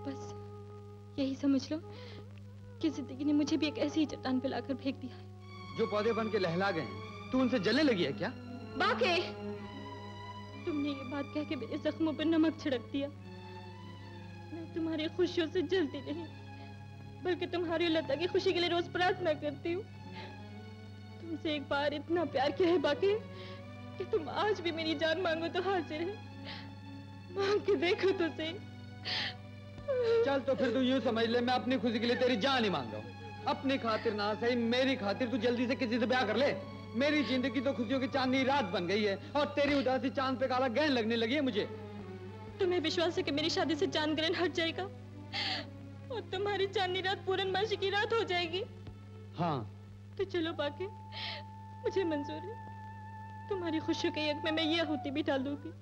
बस यही समझ लो कि जिंदगी ने मुझे भी एक ऐसी ही चट्टान पे लाकर फेंक दिया है। जो पौधे बन के लहला गए हैं, तू उनसे जलने लगी है क्या? बाके, तुमने ये बात कह के मेरे जख्मों पर नमक छिड़क दिया। मैं तुम्हारी खुशियों से जलती नहीं, बल्कि तुम्हारी लता की खुशी के लिए रोज प्रार्थना करती हूँ। तुमसे एक बार इतना प्यार किया है बाके कि तुम आज भी मेरी जान मांगो तो हाजिर है। मांग के देखो तो सही। चल तो फिर तू यूं समझ ले, मैं अपनी खुशी के लिए तेरी जान ही मांग रहा हूँ। अपनी खातिर ना सही, मेरी खातिर तू जल्दी से किसी से ब्याह कर ले। मेरी जिंदगी तो खुशियों की चांदनी रात बन गई है और तेरी उदासी चांद पे काला गहन लगने लगी है मुझे। तुम्हें विश्वास है कि मेरी शादी से चांद ग्रहण हट जाएगा और तुम्हारी चांदनी रात पूर्णमासी की रात हो जाएगी? हाँ। तो चलो बाके, मुझे मंजूर है। तुम्हारी खुशियों के यज्ञ में मैं ये आहुति भी डाल दूंगी।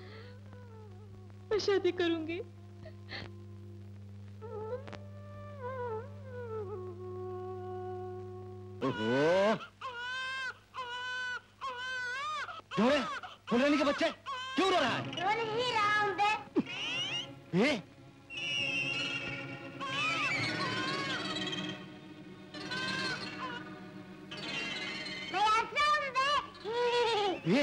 मैं शादी करूंगी। ओहो, क्यों रे? फुलरानी के बच्चे क्यों रो रहा है? रो नहीं रहा हूं बे। ये ये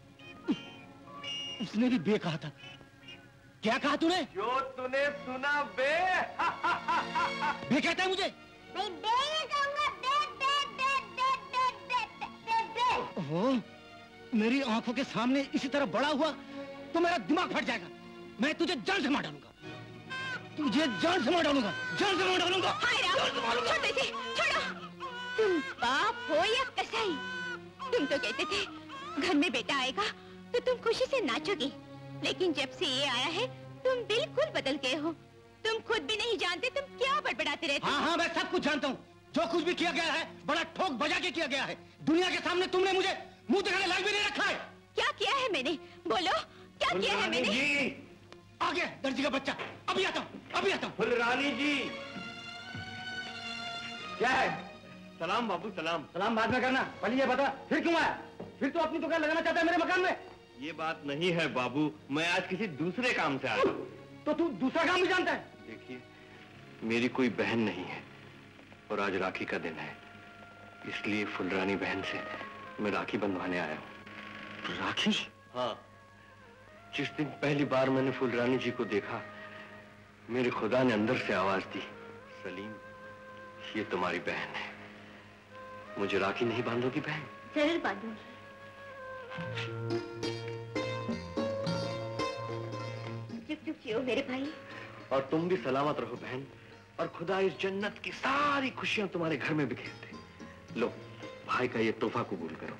उसने भी बे कहा था। क्या कहा तूने? जो तूने सुना बे। बे कहता है मुझे? मैं बे नहीं कहूंगा, बे बे बे बे बे बे बे बे। ओहो, मेरी आंखों के सामने इसी तरह बड़ा हुआ तो मेरा दिमाग फट जाएगा। मैं तुझे जान से मार डालूंगा, तुझे जान से मार डालूंगा, जान से मार डालूंगा। हाय राम, छोड़ इसे, छोड़ो। तुम बाप हो या कसाई? तुम तो कहते थे घर में बेटा आएगा तो तुम खुशी से नाचोगे, लेकिन जब से ये आया है तुम बिल्कुल बदल गए हो। तुम खुद भी नहीं जानते तुम क्या बड़बड़ाते रहते हो। हाँ हाँ, मैं सब कुछ जानता हूँ। जो कुछ भी किया गया है बड़ा ठोक बजा के किया गया है। दुनिया के सामने तुमने मुझे मुंह दिखाने लायक भी नहीं रखा है। क्या किया है मैंने? बोलो, क्या किया है मैंने? आ गया दर्जी का बच्चा। अभी आता हूँ, अभी आता हूँ। फुलरानी जी, क्या है? सलाम बाबू, सलाम। सलाम बाद में करना, पहले ये बता फिर क्यों आया? फिर तो अपनी दुकान लगाना चाहता है मेरे मकान में? ये बात नहीं है बाबू, मैं आज किसी दूसरे काम से आया हूँ। तो तू दूसरा काम भी जानता है? देखिए, मेरी कोई बहन नहीं है और आज राखी का दिन है, इसलिए फुलरानी बहन से मैं राखी बंधवाने आया हूँ। राखी? हाँ, जिस दिन पहली बार मैंने फुलरानी जी को देखा, मेरे खुदा ने अंदर से आवाज दी, सलीम, ये तुम्हारी बहन है। मुझे राखी नहीं बांधोगी बहन? जरूर बांधूंगी। चुप चुप जियो मेरे भाई। और तुम भी सलामत रहो बहन, और खुदा इस जन्नत की सारी खुशियां तुम्हारे घर में बिखेर दे। लो, भाई का ये तोहफा कबूल करो।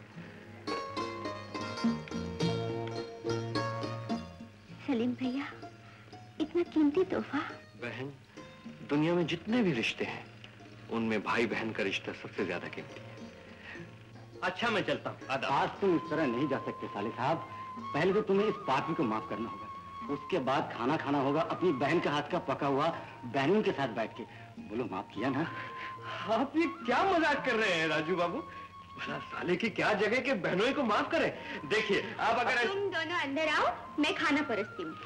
सलीम भैया, इतना कीमती तोहफा। बहन, दुनिया में जितने भी रिश्ते हैं उनमें भाई बहन का रिश्ता सबसे ज्यादा कीमती है। अच्छा, मैं चलता हूँ। आज तुम इस तरह नहीं जा सकते साले साहब। पहले तो तुम्हें इस पापी को माफ करना होगा, उसके बाद खाना खाना होगा अपनी बहन के हाथ का पका हुआ, बहनों के साथ बैठ के। बोलो, माफ किया ना? आप ये क्या मजाक कर रहे हैं राजू बाबू? भला साले की क्या जगह के बहनों को माफ करें? देखिए, आप अगर तुम दोनों अंदर आओ, मैं खाना परोसती हूँ।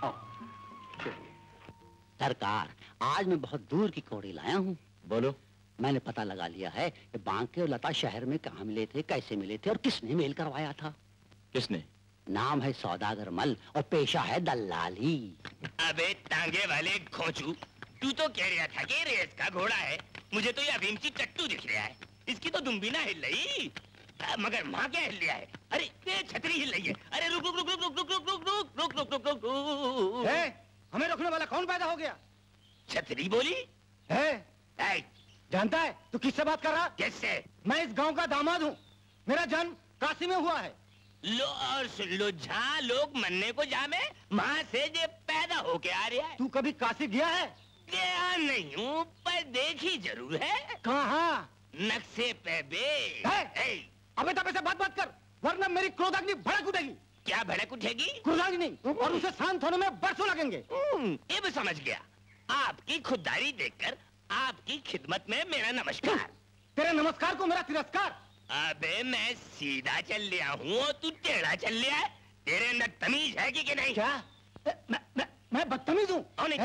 सरकार, आज मैं बहुत दूर की कौड़ी लाया हूँ। बोलो। मैंने पता लगा लिया है कि बांके और लता शहर में कहाँ मिले थे, कैसे मिले थे और किसने मेल करवाया था। किसने? नाम है सौदागर मल और पेशा है दलाली। अबे तांगे वाले घोंचू, तू तो कह रहा था कि रेस का घोड़ा है। मुझे तो ये अफीम की चट्टू दिख रहा है। इसकी तो दुम भी ना हिल रही, मगर माँ क्या हिल रहा है? अरे ये छतरी हिल रही है। अरे रुक रुक रुक रुक रुक रुक रुक रुक रुक रुक रुक रुक रुक। हमें रोकने वाला कौन पैदा हो गया? छतरी बोली है? जानता है तू किससे बात कर रहा? कैसे? मैं इस गांव का दामाद हूँ। मेरा जन्म काशी में हुआ है। लो और सुन लो, जहाँ लोग मरने को जामे वहाँ से जे पैदा होके आ रहा है। तू कभी काशी गया है? गया नहीं हूँ, पर देखी जरूर है। कहाँ? नक्शे पे बे। अबे तब ऐसे बात कर, वरना मेरी क्रोधाग्नि भड़क उठेगी। क्या भड़क उठेगी? क्रोधाग्नि, और उसे शांत होने में बरसों लगेंगे। ये भी समझ गया। आपकी खुददारी देखकर आपकी खिदमत में मेरा नमस्कार। तेरे नमस्कार को मेरा तिरस्कार। अबे मैं सीधा चल लिया हूँ और तू टेढ़ा चल लिया है। तेरे अंदर तमीज है कि नहीं? क्या? मैं बदतमीज हूँ?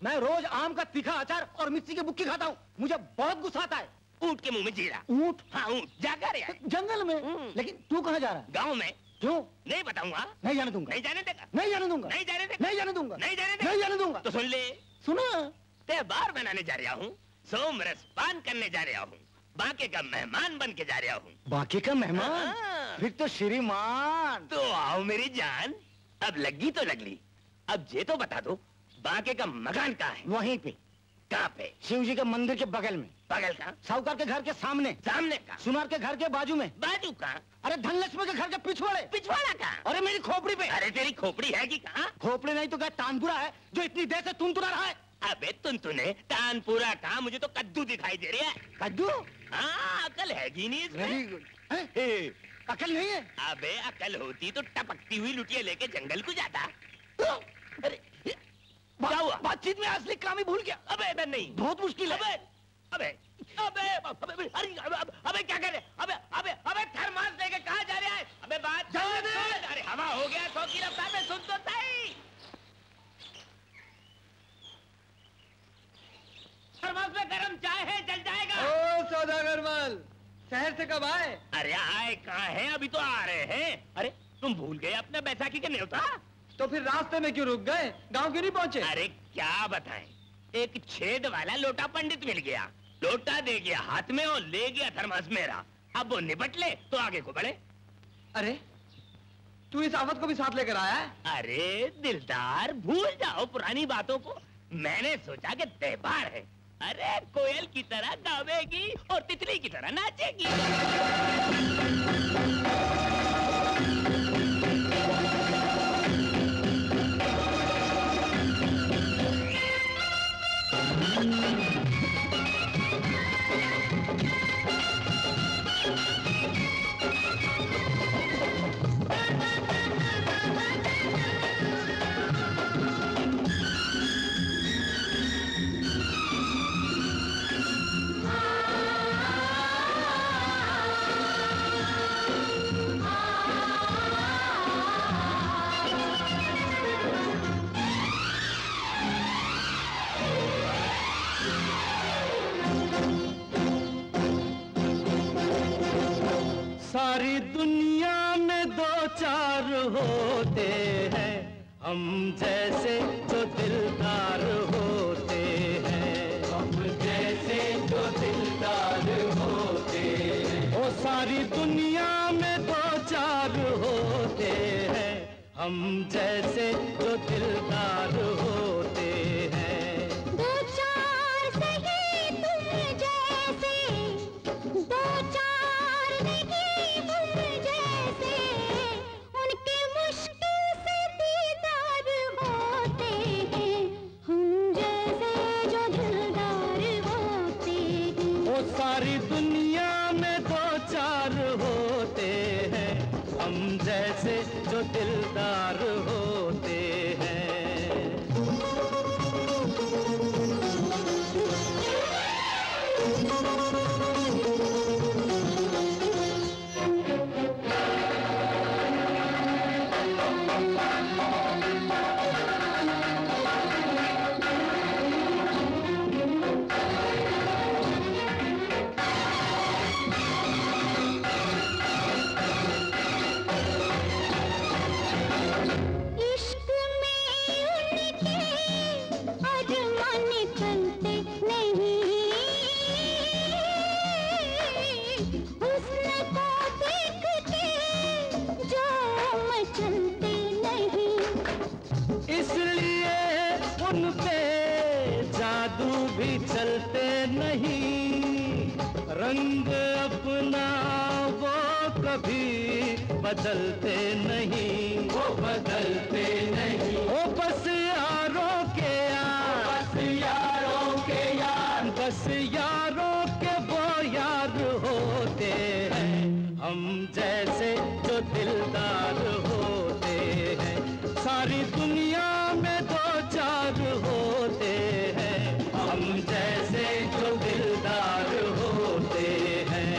मैं रोज आम का तीखा अचार और मिर्ची की बुक्की खाता हूँ, मुझे बहुत गुस्सा आता है। ऊंट के मुंह में जीरा। ऊंट? हाँ ऊंट। जा कर यार। जंगल में? लेकिन तू कहाँ जा रहा है? गाँव में। क्यों? नहीं बताऊंगा। नहीं जाने दूंगा। नहीं जाने देगा। नहीं जाने दूंगा। नहीं जाने देगा। नहीं जाने दूंगा। नहीं जाने देगा। नहीं जाने दूंगा। तो सुन ले। सुना? त्योहार मनाने जा रहा हूँ, सोमरस पान करने जा रहा हूँ, बांके का मेहमान बन के जा रहा हूँ। बांके का मेहमान? फिर तो श्रीमान। तो आओ मेरी जान, अब लगी तो लगली। अब ये तो बता दो, बांके का मकान कहाँ है? वहीं पे। कहाँ पे? शिव जी के मंदिर के बगल में। बगल का? साहूकार के घर के सामने। सामने का? सुनार के घर के बाजू में। बाजू का? अरे धनलक्ष्मी के घर के पिछवाड़े। पिछवाड़ा का? अरे मेरी खोपड़ी पे। अरे तेरी खोपड़ी है कि कहाँ? खोपड़ी नहीं तो क्या तानपुरा है जो इतनी देर से तुनतुना रहा है? अबे तुनतुने तानपुरा कहाँ, मुझे तो कद्दू दिखाई दे रही है। कद्दू? हाँ, अकल हैगी नहीं इसमें। Very good. अकल नहीं है? अबे अकल होती तो टपकती हुई लुटिया लेके जंगल को जाता। अरे क्या हुआ? बातचीत में असली काम ही भूल गया। अबे इधर नहीं, बहुत मुश्किल है। अबे अबे अबे अबे क्या कर रहे? अबे अबे अबे थर्मास लेके कहाँ जा रहा है? अबे बात अरे हवा हो गया 100 की रफ्तार में, सुन तो सही। थर्मास में गरम चाय है, जल जाएगा। ओ सौदागर माल, शहर से कब आए? अरे आए कहाँ हैं, अभी तो आ रहे हैं। अरे तुम भूल गए अपने बैसाखी के न्योता? तो फिर रास्ते में क्यों रुक गए? गांव क्यों नहीं पहुंचे? अरे क्या बताएं, एक छेद वाला लोटा पंडित मिल गया, लोटा दे गया हाथ में और ले गया थर्मास मेरा। अब वो निपट ले तो आगे को बढ़े। अरे तू इस आफत को भी साथ लेकर आया है? अरे दिलदार, भूल जाओ पुरानी बातों को। मैंने सोचा कि त्योहार है, अरे कोयल की तरह गावेगी और तितली की तरह नाचेगी। सारी दुनिया में दो चार होते हैं हम जैसे जो दिलदार होते हैं, हम जैसे जो दिलदार होते हैं। ओ सारी दुनिया में दो चार होते हैं हम जैसे जो दिलदार होते हैं। दो चार सही तुम जैसे, दो चार नहीं तुम जैसे, उनके मुश्किल से दीदार होते हैं हम जैसे जो दिलदार होते हैं। ओ सारी दुनिया में दो चार होते हैं हम जैसे जो दिलदार होते हैं। इश्क में उनके अरमान निकलते नहीं, हुस्न को देख के जो मचलते नहीं। इसलिए उन पे जादू भी चलते नहीं, रंग अपना वो कभी बदलते नहीं, वो बदलते नहीं। ओ बस यारों के यार, बस यारों के यार, बस यारों के वो यार होते हैं हम जैसे जो दिलदार होते हैं। सारी दुनिया में दो चार होते हैं हम जैसे जो दिलदार होते हैं।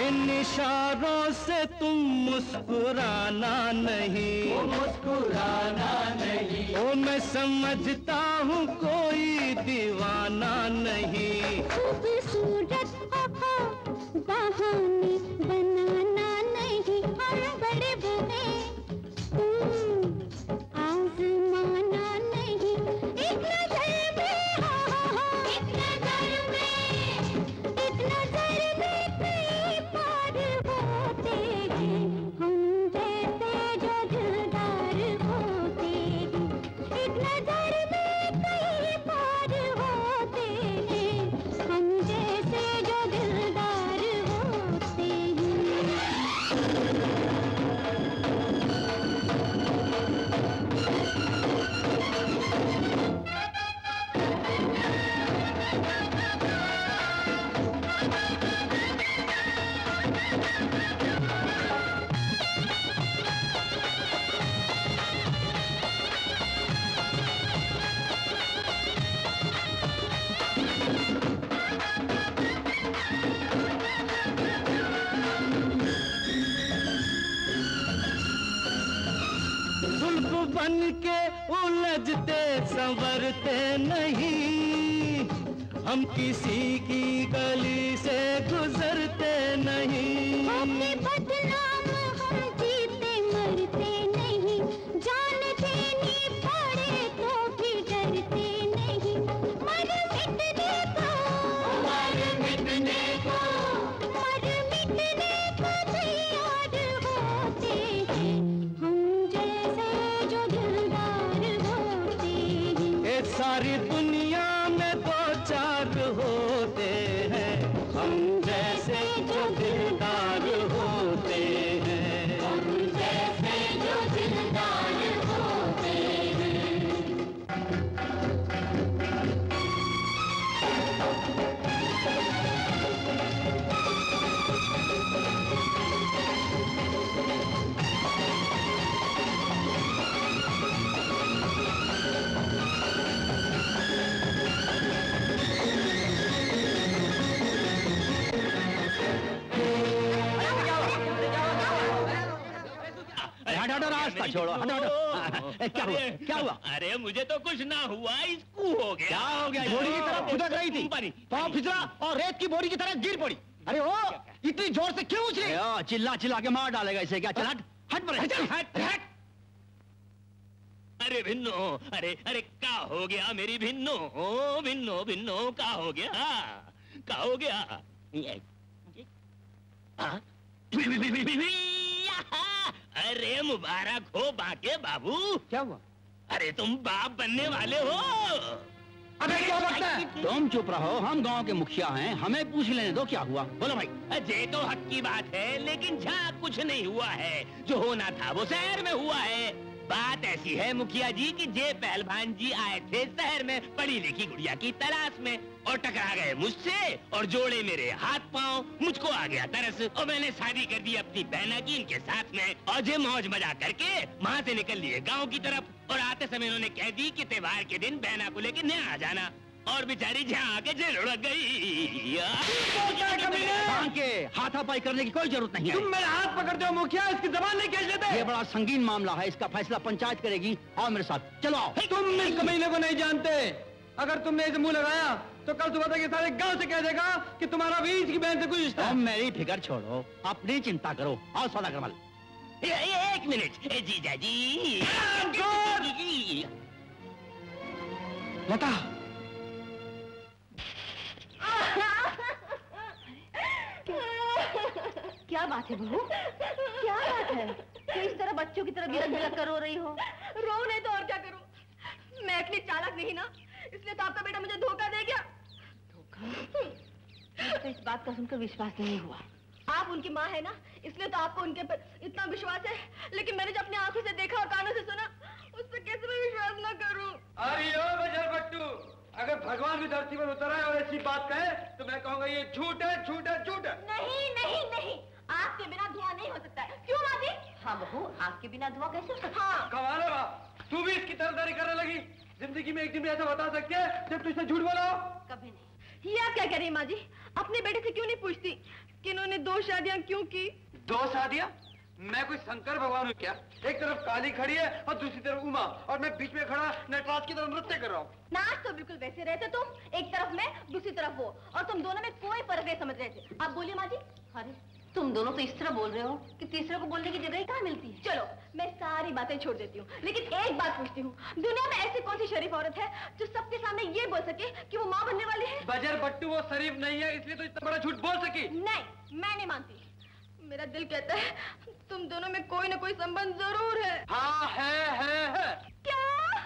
इन इशारों से तुम मुस्कुराना नहीं, मुस्कुराना नहीं। ओ मैं समझता हूँ कोई दीवाना नहीं। खूबसूरत बहाने बनाना नहीं, हम बड़े बुरे आजमाना नहीं। एक नजर में एक नजर में एक नजर में कई पार होते हैं, हम जैसे जो दिलदार होते हैं। एक नजर में कई पार होते हैं, हम जैसे जो दिलदार होते हैं। जुल्फ बन के उलझते संवरते नहीं, हम किसी की गली से गुजरते नहीं। अपने बदनाम हम जीते मरते नहीं, जान देनी पड़े तो भी डरते नहीं। मर मिटने को मर मिटने को मर मिटने को तैयार होते हैं, हम जैसे जो दिलदार होते हैं। इस सारी दुनिया में दो चार होते हैं, हम जैसे जो दिलदार होते हैं, हम जैसे जो दिलदार होते हटो रास्ता छोड़ो, हटो हटो। क्या हुआ, क्या हुआ? अरे मुझे तो कुछ ना हुआ, इसको हो गया। क्या हो गया? बोरी की तरफ खुदक रही थी, पाँव फिसला और रेत की बोरी की तरह गिर पड़ी। अरे ओ, इतनी जोर से क्यों उछली? चिल्ला चिल्ला के मार डालेगा इसे क्या? चल हट, हट पर हट। अरे भिन्नो, अरे अरे क्या हो गया मेरी भिन्नो? ओ भिन्नो भिन्नो क्या हो गया? क्या हो गया? हाँ? अरे मुबारक हो बाके बाबू। क्या हुआ? अरे तुम बाप बनने वाले हो। अबे क्या बकता है? तुम चुप रहो, हम गांव के मुखिया हैं, हमें पूछ लेने दो क्या हुआ। बोलो भाई। ये तो हक की बात है, लेकिन जहाँ कुछ नहीं हुआ है, जो होना था वो शहर में हुआ है। बात ऐसी है मुखिया जी कि जे पहलवान जी आए थे शहर में पढ़ी लिखी गुड़िया की तलाश में और टकरा गए मुझसे और जोड़े मेरे हाथ पांव। मुझको आ गया तरस और मैंने शादी कर दी अपनी बहना की इनके साथ में। और जे मौज मजा करके वहाँ से निकल लिए गांव की तरफ और आते समय उन्होंने कह दी कि त्योहार के दिन बहना को लेकर न आ जाना। और बेचारी जहाँ आके जेल उड़क गई। के हाथापाई करने की कोई जरूरत नहीं है। तुम मेरे हाथ पकड़ते हो मुखिया, इसकी जबान नहीं खींच लेते। ये बड़ा संगीन मामला है, इसका फैसला पंचायत करेगी। आओ मेरे साथ, चलो आओ। तुम इस कमीने को नहीं जानते। अगर तुमने इसे मुंह लगाया तो कल सुबह तक ये सारे गांव से कह देगा कि तुम्हारा भी इसकी बहन से कुछ रिश्ता है। मेरी फिक्र छोड़ो, अपनी चिंता करो। आओ सौदागर वाले। एक मिनट जीजा जी। लता, क्या बात है बहू? क्या बात है? तो इस तरह बच्चों की तरह बिलक बिलक कर रो रही हो? रो नहीं तो और क्या करूं? मैं इतनी चालाक नहीं ना, इसलिए तो आपका बेटा मुझे धोखा दे गया। मुझे तो इस बात का सुनकर विश्वास नहीं हुआ। आप उनकी माँ है ना, इसलिए तो आपको उनके पर इतना विश्वास है। लेकिन मैंने जब अपनी आंखों से देखा और कानों से सुना, उस पर कैसे मैं विश्वास न करूं? अरे ओ बजर बट्टू, अगर भगवान भी धरती पर उतर आए और ऐसी बात कहे तो मैं कहूँगा ये झूठ है, झूठ है, झूठ है। नहीं नहीं नहीं, आग के बिना धुआं नहीं हो सकता है। क्यों माजी? हाँ बहू, आग के बिना धुआं कैसे हो सकता है? हाँ। कमाल है बाप, तू भी इसकी तरफदारी करने लगी। जिंदगी में एक दिन भी ऐसा बता सकते हैं जब तू इसे झूठ बोला हो? कभी नहीं। ये आप क्या कह रही हैं माँ जी? अपने बेटे से क्यों नहीं पूछती कि इन्होंने 2 शादियां क्यों की? 2 शादियां? मैं कोई शंकर भगवान हूँ क्या? एक तरफ काली खड़ी है और दूसरी तरफ उमा, और मैं बीच में खड़ा नटराज की तरफ नृत्य कर रहा हूँ। नाच तो बिल्कुल वैसे रहे थे तुम, एक तरफ मैं दूसरी तरफ वो, और तुम दोनों में कोई फर्क नहीं समझ रहे थे। अब बोलिए माँ जी। अरे तुम दोनों तो इस तरह बोल रहे हो कि तीसरे को बोलने की जगह ही कहाँ मिलती है। चलो मैं सारी बातें छोड़ देती हूँ, लेकिन एक बात पूछती हूँ, दुनिया में ऐसी कौन सी शरीफ औरत है जो सबके सामने ये बोल सके कि वो माँ बनने वाली है? बजर बट्टू वो शरीफ नहीं है, इसलिए तो इतना बड़ा झूठ बोल सकी। नहीं, मैं नहीं मानती। मेरा दिल कहता है तुम दोनों में कोई ना कोई संबंध जरूर है। हाँ है। क्या?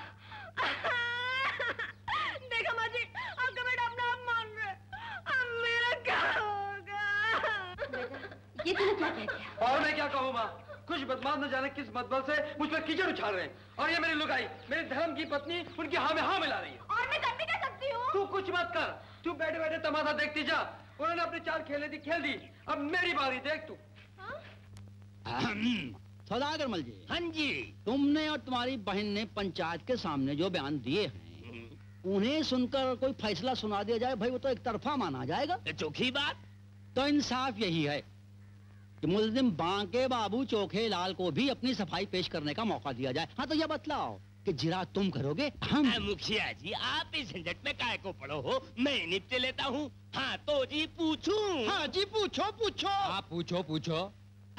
देखो माँ जी, आपका बेटा अपना आप मान रहे, अब मेरा क्या होगा? ये तूने क्या कह दिया? और मैं क्या कहूँ माँ, कुछ बदमाश न जाने किस मतबल से मुझ पर कीचड़ उछाल रहे हैं, और ये मेरी लुगाई, मेरे धर्म की पत्नी उनकी हाँ में हाँ मिला रही है। और मैं कर भी क्या सकती हूँ? तू कुछ मत कर, तू बैठे बैठे तमाशा देखती जा। उन्होंने अपनी चाल खेल दी, अब मेरी बारी, देख तू। सौदागर मल जी। हाँ जी। तुमने और तुम्हारी बहन ने पंचायत के सामने जो बयान दिए हैं, उन्हें सुनकर कोई फैसला सुना दिया जाए, भाई वो तो एक तरफा माना जाएगा। चोखी बात। तो इंसाफ यही है कि मुल्जिम बांके बाबू चोखे लाल को भी अपनी सफाई पेश करने का मौका दिया जाए। हाँ तो यह बतलाओ कि जिरा तुम करोगे हम? मुखिया जी, आप इस झंझट में काहे को पड़ो हो, मैं निपटे लेता हूँ। हाँ तो जी पूछूं? हाँ जी पूछो। हाँ पूछो।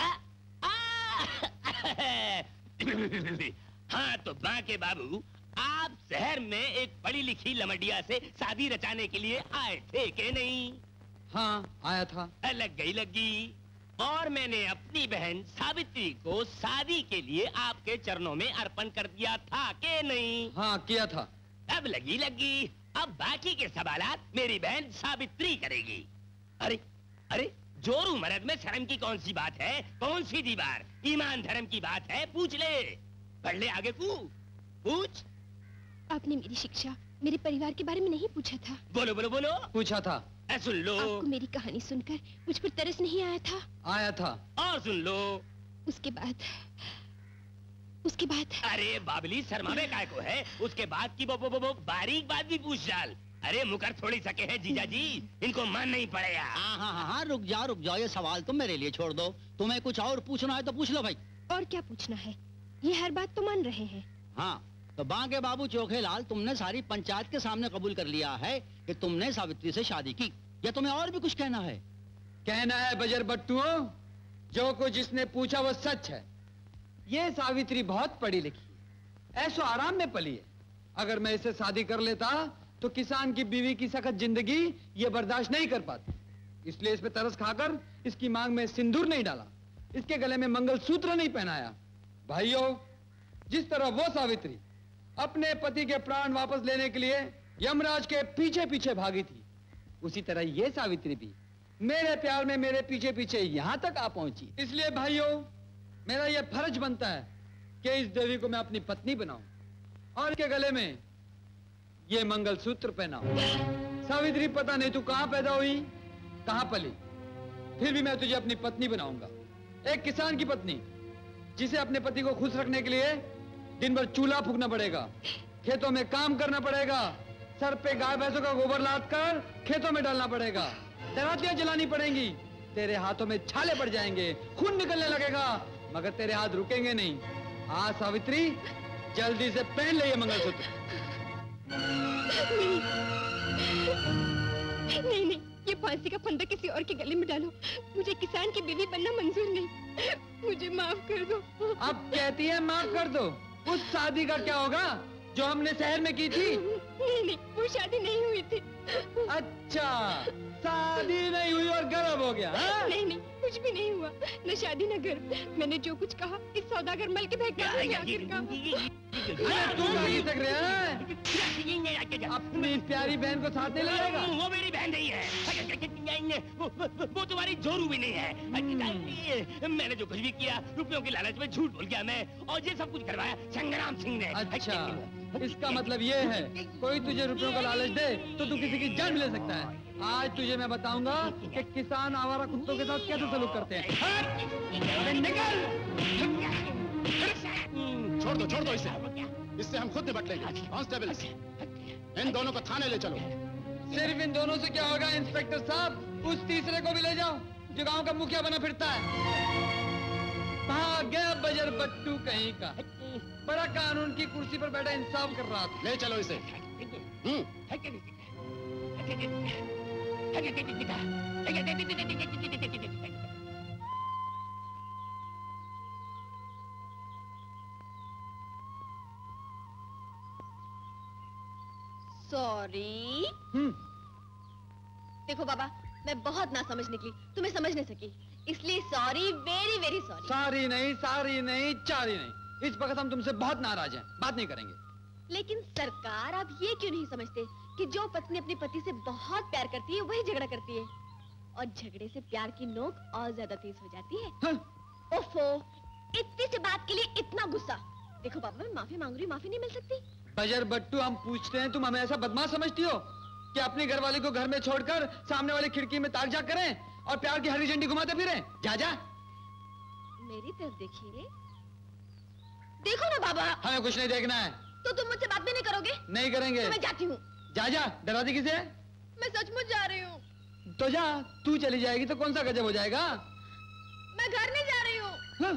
हाँ तो बांके बाबू, आप शहर में एक पढ़ी लिखी लमडिया से शादी रचाने के लिए आए थे के नहीं? हाँ आया था। लगी और मैंने अपनी बहन सावित्री को शादी के लिए आपके चरणों में अर्पण कर दिया था के नहीं? हाँ किया था। अब लगी, अब बाकी के सवालात मेरी बहन सावित्री करेगी। अरे जोरू मर्द में शर्म की कौन सी बात है? कौन सी दीवार? ईमान धर्म की बात है, पूछ ले, पढ़ ले आगे को पूछ। आपने मेरी शिक्षा, मेरे परिवार के बारे में नहीं पूछा था? बोलो। पूछा था। सुन लो। आपको मेरी कहानी सुनकर मुझ पर तरस नहीं आया था? आया था। और सुन लो। उसके बाद अरे बाबली, शर्मा में काय को है? उसके बाद की वो बारीक बात भी पूछ डाल। अरे मुकर थोड़ी सके हैं जीजा जी, इनको मान नहीं पड़ेगा। हाँ रुक जाओ, ये सवाल तुम मेरे लिए छोड़ दो। तुम्हें कुछ और पूछना है तो पूछ लो भाई। और क्या पूछना है? ये हर बात तो मान रहे हैं। हाँ तो बांके बाबू चोखे लाल, तुमने सारी पंचायत के सामने कबूल कर लिया है कि तुमने सावित्री से शादी की, या तुम्हें और भी कुछ कहना है? कहना है बजर बट्टुओं, जो कुछ जिसने पूछा वो सच है। ये सावित्री बहुत पढ़ी लिखी, ऐसो आराम में पली है। अगर मैं इसे शादी कर लेता तो किसान की बीवी की सख्त जिंदगी ये बर्दाश्त नहीं कर पाती, इसलिए इस पे तरस खाकर इसकी मांग में सिंदूर नहीं डाला, इसके गले में मंगलसूत्र नहीं पहनाया। भाइयों, जिस तरह वो सावित्री अपने पति के प्राण वापस लेने के लिए यमराज के पीछे पीछे भागी थी, उसी तरह ये सावित्री भी मेरे प्यार में मेरे पीछे पीछे यहां तक आ पहुंची। इसलिए भाइयों, मेरा यह फर्ज बनता है कि इस देवी को मैं अपनी पत्नी बनाऊं और इसके गले में ये मंगलसूत्र पहनाऊं। सावित्री, पता नहीं तू कहां पैदा हुई, कहां पली, फिर भी मैं तुझे अपनी पत्नी बनाऊंगा। एक किसान की पत्नी, जिसे अपने पति को खुश रखने के लिए दिन भर चूल्हा फूकना पड़ेगा, खेतों में काम करना पड़ेगा, सर पे गाय भैंसों का गोबर लाद कर खेतों में डालना पड़ेगा, दरातियां जलानी पड़ेंगी, तेरे हाथों में छाले पड़ जाएंगे, खून निकलने लगेगा, मगर तेरे हाथ रुकेंगे नहीं। हाँ सावित्री, जल्दी से पहन ले ये मंगलसूत्र। नहीं, ये फांसी का फंदा किसी और के गले में डालो। मुझे किसान की बीवी बनना मंजूर नहीं। मुझे माफ कर दो। अब कहती है माफ कर दो, उस शादी का क्या होगा जो हमने शहर में की थी? नहीं, वो शादी नहीं हुई थी। अच्छा, शादी नहीं हुई और गर्व हो गया? नहीं, कुछ भी नहीं हुआ, न शादी न गर्व। मैंने जो कुछ कहा इस सौदागर मल के भड़काने में आखिर कहा। तू गाली तक रहा है? अपनी प्यारी बहन को साथ नहीं लगाएगा? वो मेरी बहन नहीं है, वो तुम्हारी जोरू भी नहीं है। मैंने जो कुछ भी किया रुपयों की लालच में झूठ बोल गया मैं, और ये सब कुछ करवाया संग्राम सिंह ने। अच्छा, इसका मतलब ये है कोई तुझे रुपयों का लालच दे तो तू किसी की जान ले सकता है। आज तुझे मैं बताऊंगा कि किसान आवारा कुत्तों के साथ कैसे सलूक करते हैं। निकल! छोड़ दो इसे हम खुद निपट लेंगे। कांस्टेबल, इन दोनों को थाने ले चलो। सिर्फ इन दोनों से क्या होगा इंस्पेक्टर साहब? उस तीसरे को भी ले जाओ जो गांव का मुखिया बना फिरता है। भाग गया बजर बट्टू कहीं का, बड़ा कानून की कुर्सी पर बैठा इंसाफ कर रहा था। ले चलो इसे। सॉरी। देखो बाबा, मैं बहुत ना समझ निकली, तुम्हें समझ नहीं सकी, इसलिए सॉरी, वेरी वेरी सॉरी। सारी नहीं, चारी नहीं। इस वक्त हम तुमसे बहुत नाराज हैं, बात नहीं करेंगे। लेकिन सरकार, आप ये क्यों नहीं समझते कि जो पत्नी अपने पति से बहुत प्यार करती है वही झगड़ा करती है, और झगड़े से प्यार की नोक और ज्यादा तेज हो जाती है। ओफो, इतनी सी बात के लिए इतना गुस्सा। देखो बाबा, मैं माफी मांग रही हूँ, माफी नहीं मिल सकती। बजर बट्टू, हम पूछते हैं, तुम हमें ऐसा बदमाश समझती हो कि अपनी घरवाली को घर में छोड़कर सामने वाली खिड़की में ताक झाक करें और प्यार की हरी झंडी घुमाते फिरें? जा जा। मेरी तरफ देखिए। देखो ना बाबा। हमें कुछ नहीं देखना है। तो तुम मुझसे बात भी नहीं करोगे? नहीं करेंगे। तो मैं जाती हूँ। जा जा, डराती किसे? मैं सचमुच जा रही हूँ। तो जा, तू चली जाएगी तो कौन सा गजब हो जाएगा? मैं घर नहीं जा रही हूँ।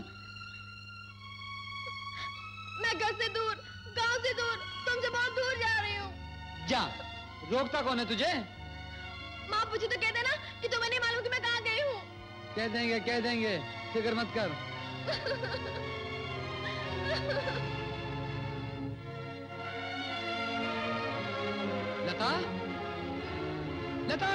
मैं घर से दूर, गांव से दूर, तुमसे बहुत दूर जा रही हूँ। जा, रोकता कौन है तुझे? माँ पूछे तो कह देना कि तुम्हें नहीं मालूम कि मैं कहाँ गई हूँ। कह देंगे, फिक्र मत कर। लता, लता,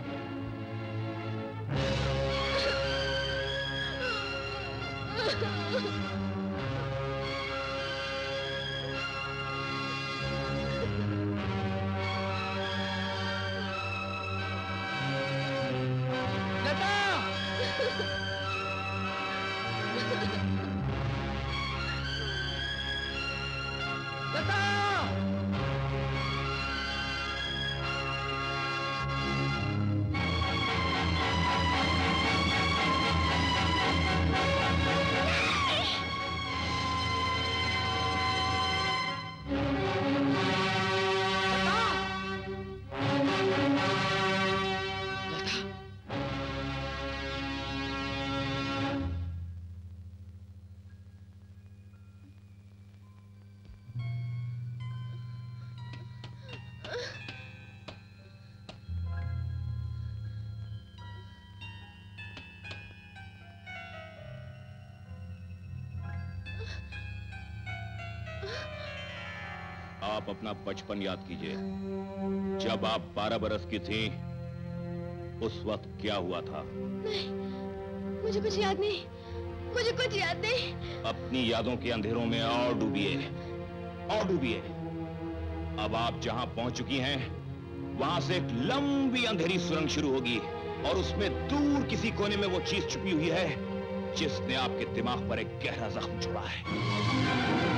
आप अपना बचपन याद कीजिए। जब आप 12 बरस की थी, उस वक्त क्या हुआ था? नहीं, मुझे कुछ याद नहीं, मुझे कुछ याद नहीं। अपनी यादों के अंधेरों में और डूबिए, और डूबिए। अब आप जहां पहुंच चुकी हैं, वहां से एक लंबी अंधेरी सुरंग शुरू होगी, और उसमें दूर किसी कोने में वो चीज छुपी हुई है जिसने आपके दिमाग पर एक गहरा जख्म छोड़ा है।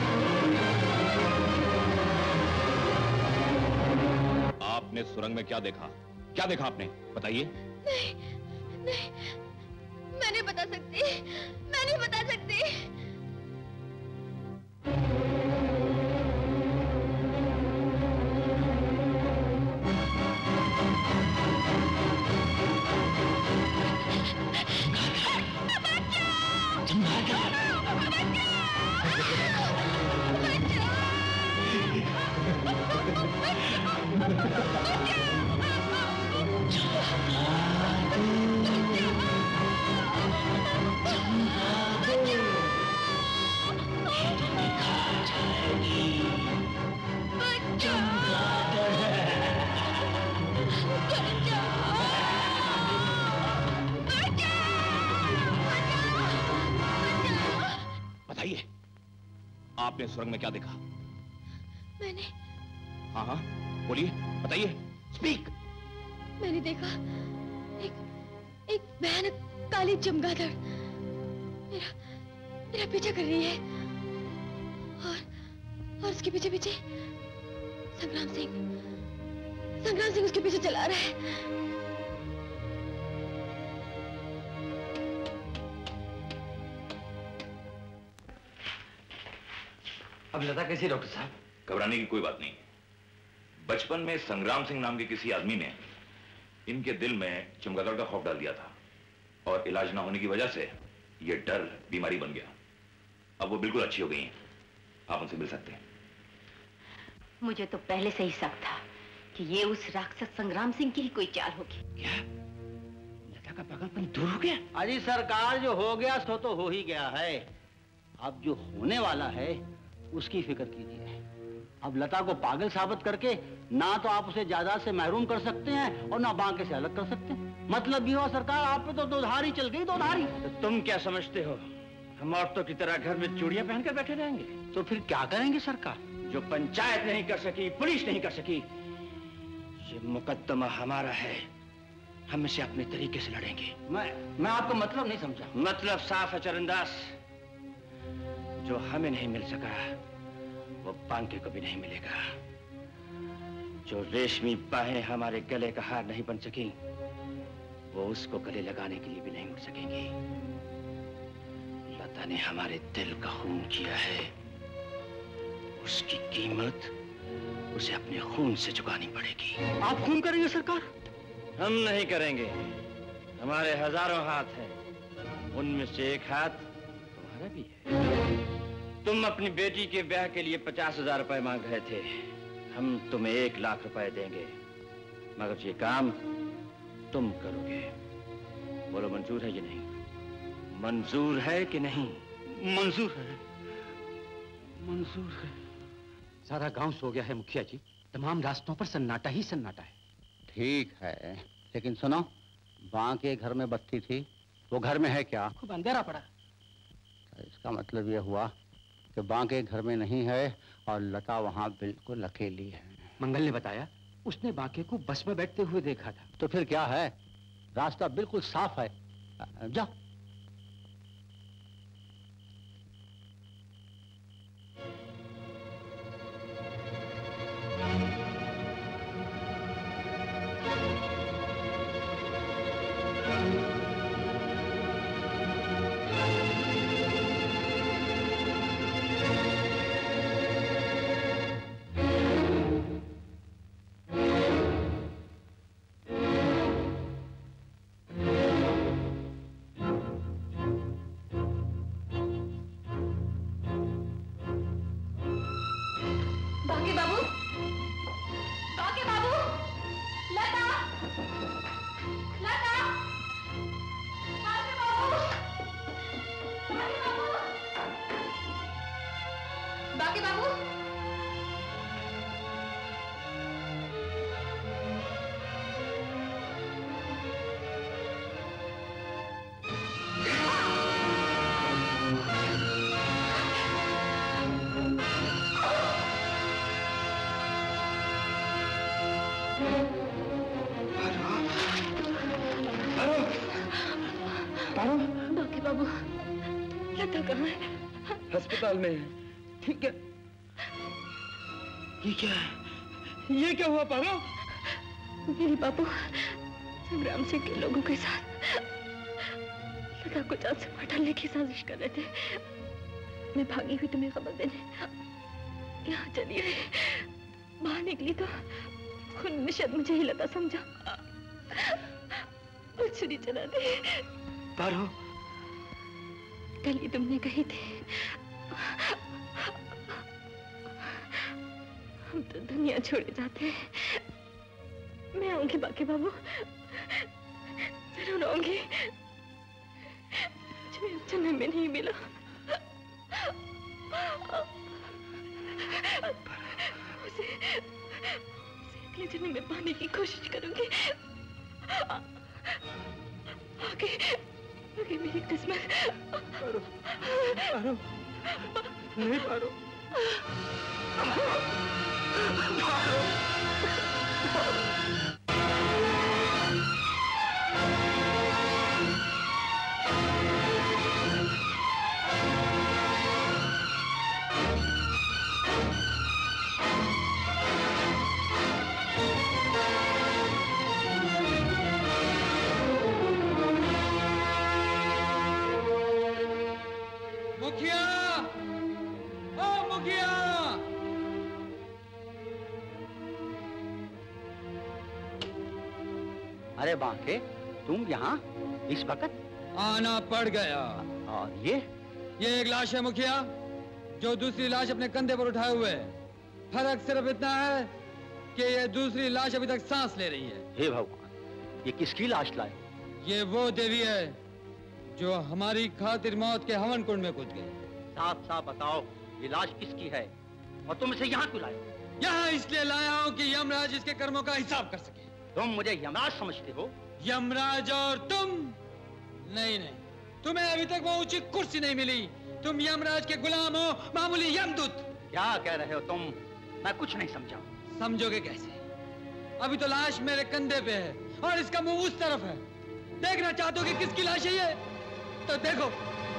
आपने सुरंग में क्या देखा? क्या देखा आपने? बताइए। नहीं, नहीं, मैं नहीं बता सकती, मैं नहीं बता सकती। बताइए, आपने सुरंग में क्या देखा? मैंने, हाँ हाँ बोलिए, बताइए, स्पीक। मैंने देखा एक भयानक काली चमगादड़ मेरा पीछा कर रही है, और उसके पीछे पीछे संग्राम सिंह उसके पीछे चला रहा है। अब लता कैसी डॉक्टर साहब? घबराने की कोई बात नहीं। बचपन में संग्राम सिंह नाम के किसी आदमी ने इनके दिल में चमगादड़ का खौफ डाल दिया था और इलाज ना होने की वजह से ये डर बीमारी बन गया। अब वो बिल्कुल अच्छी हो गई हैं। आप उनसे मिल सकते हैं। मुझे तो पहले से ही शक था कि ये उस राक्षस संग्राम सिंह की ही कोई चाल होगी। क्या लता का पागलपन दूर हो गया? अजी सरकार, जो हो गया सो तो हो ही गया है। अब जो होने वाला है उसकी फिक्र कीजिए। अब लता को पागल साबित करके ना तो आप उसे जायदाद से महरूम कर सकते हैं और ना बांके से अलग कर सकते हैं। मतलब ये हो सरकार, आप पे तो दोधारी चल गई, दोधारी। तो तुम क्या समझते हो, हम औरतों की तरह घर में चूड़ियां पहनकर बैठे रहेंगे? तो फिर क्या करेंगे सरकार? जो पंचायत नहीं कर सकी, पुलिस नहीं कर सकी, ये मुकदमा हमारा है। हम इसे अपने तरीके से लड़ेंगे। मैं आपका मतलब नहीं समझा। मतलब साफ है चरणदास, जो हमें नहीं मिल सका वो बांके को भी नहीं मिलेगा। जो रेशमी बाहें हमारे गले का हार नहीं बन सकी, वो उसको गले लगाने के लिए भी नहीं उठ सकेंगी। लता ने हमारे दिल का खून किया है, उसकी कीमत उसे अपने खून से चुकानी पड़ेगी। आप खून करेंगे सरकार? हम नहीं करेंगे। हमारे हजारों हाथ हैं, उनमें से एक हाथ तुम्हारा भी है। तुम अपनी बेटी के ब्याह के लिए 50,000 रुपए मांग रहे थे। हम तुम्हें 1 लाख रुपए देंगे, मगर ये काम तुम करोगे। बोलो मंजूर है या नहीं? मंजूर है कि नहीं? मंजूर है, मंजूर है। सारा गांव सो गया है मुखिया जी, तमाम रास्तों पर सन्नाटा ही सन्नाटा है। ठीक है, लेकिन सुनो, बांके घर में बत्ती थी, वो घर में है क्या? खूब अंधेरा पड़ा। इसका मतलब ये हुआ कि बांके घर में नहीं है और लता वहाँ बिल्कुल अकेली है। मंगल ने बताया उसने बांके को बस में बैठते हुए देखा था। तो फिर क्या है, रास्ता बिल्कुल साफ है। जाओ। अस्पताल में है। ठीक है। ये क्या है? ये क्या हुआ पारो? मेरे बाबू संग्राम सिंह के लोगों के साथ लता को जान से मार डालने की साजिश कर रहे थे। मैं भागी हुई तुम्हें खबर देने यहाँ चली आई। बाहर निकली तो खुद ने शायद मुझे ही लता समझा और छुरी चला दी। पारो, कल ही तुमने कही थी हम तो दुनिया छोड़े जाते हैं। मैं आऊंगी बाकी बाबू, जरूर आऊंगी। मुझे जन्म में नहीं मिला। उसे अगले जन्म में पाने की कोशिश करूंगी। आगे आगे मेरी किस्मत। पारो, पारो, नहीं पारो, मुखिया, ओ मुखिया, अरे बांके, तुम यहाँ इस वक्त? आना पड़ गया। और ये एक लाश है मुखिया, जो दूसरी लाश अपने कंधे पर उठाए हुए है। फर्क सिर्फ इतना है कि ये दूसरी लाश अभी तक सांस ले रही है। हे भगवान, ये किसकी लाश लाए? ये वो देवी है जो हमारी खातिर मौत के हवन कुंड में कूद गई। साफ साफ बताओ, ये लाश किसकी है और तुम इसे यहाँ क्यों लाए? यहाँ इसलिए लाया हूँ कि यमराज इसके कर्मों का हिसाब कर सके। तुम मुझे यमराज समझते हो? यमराज और तुम? नहीं नहीं, तुम्हें अभी तक वो ऊंची कुर्सी नहीं मिली। तुम यमराज के गुलाम हो, मामूली यमदूत। क्या कह रहे हो तुम? मैं कुछ नहीं समझा। समझोगे कैसे? अभी तो लाश मेरे कंधे पे है और इसका मुंह उस तरफ है। देखना चाहते हो कि किसकी लाश है ये? तो देखो।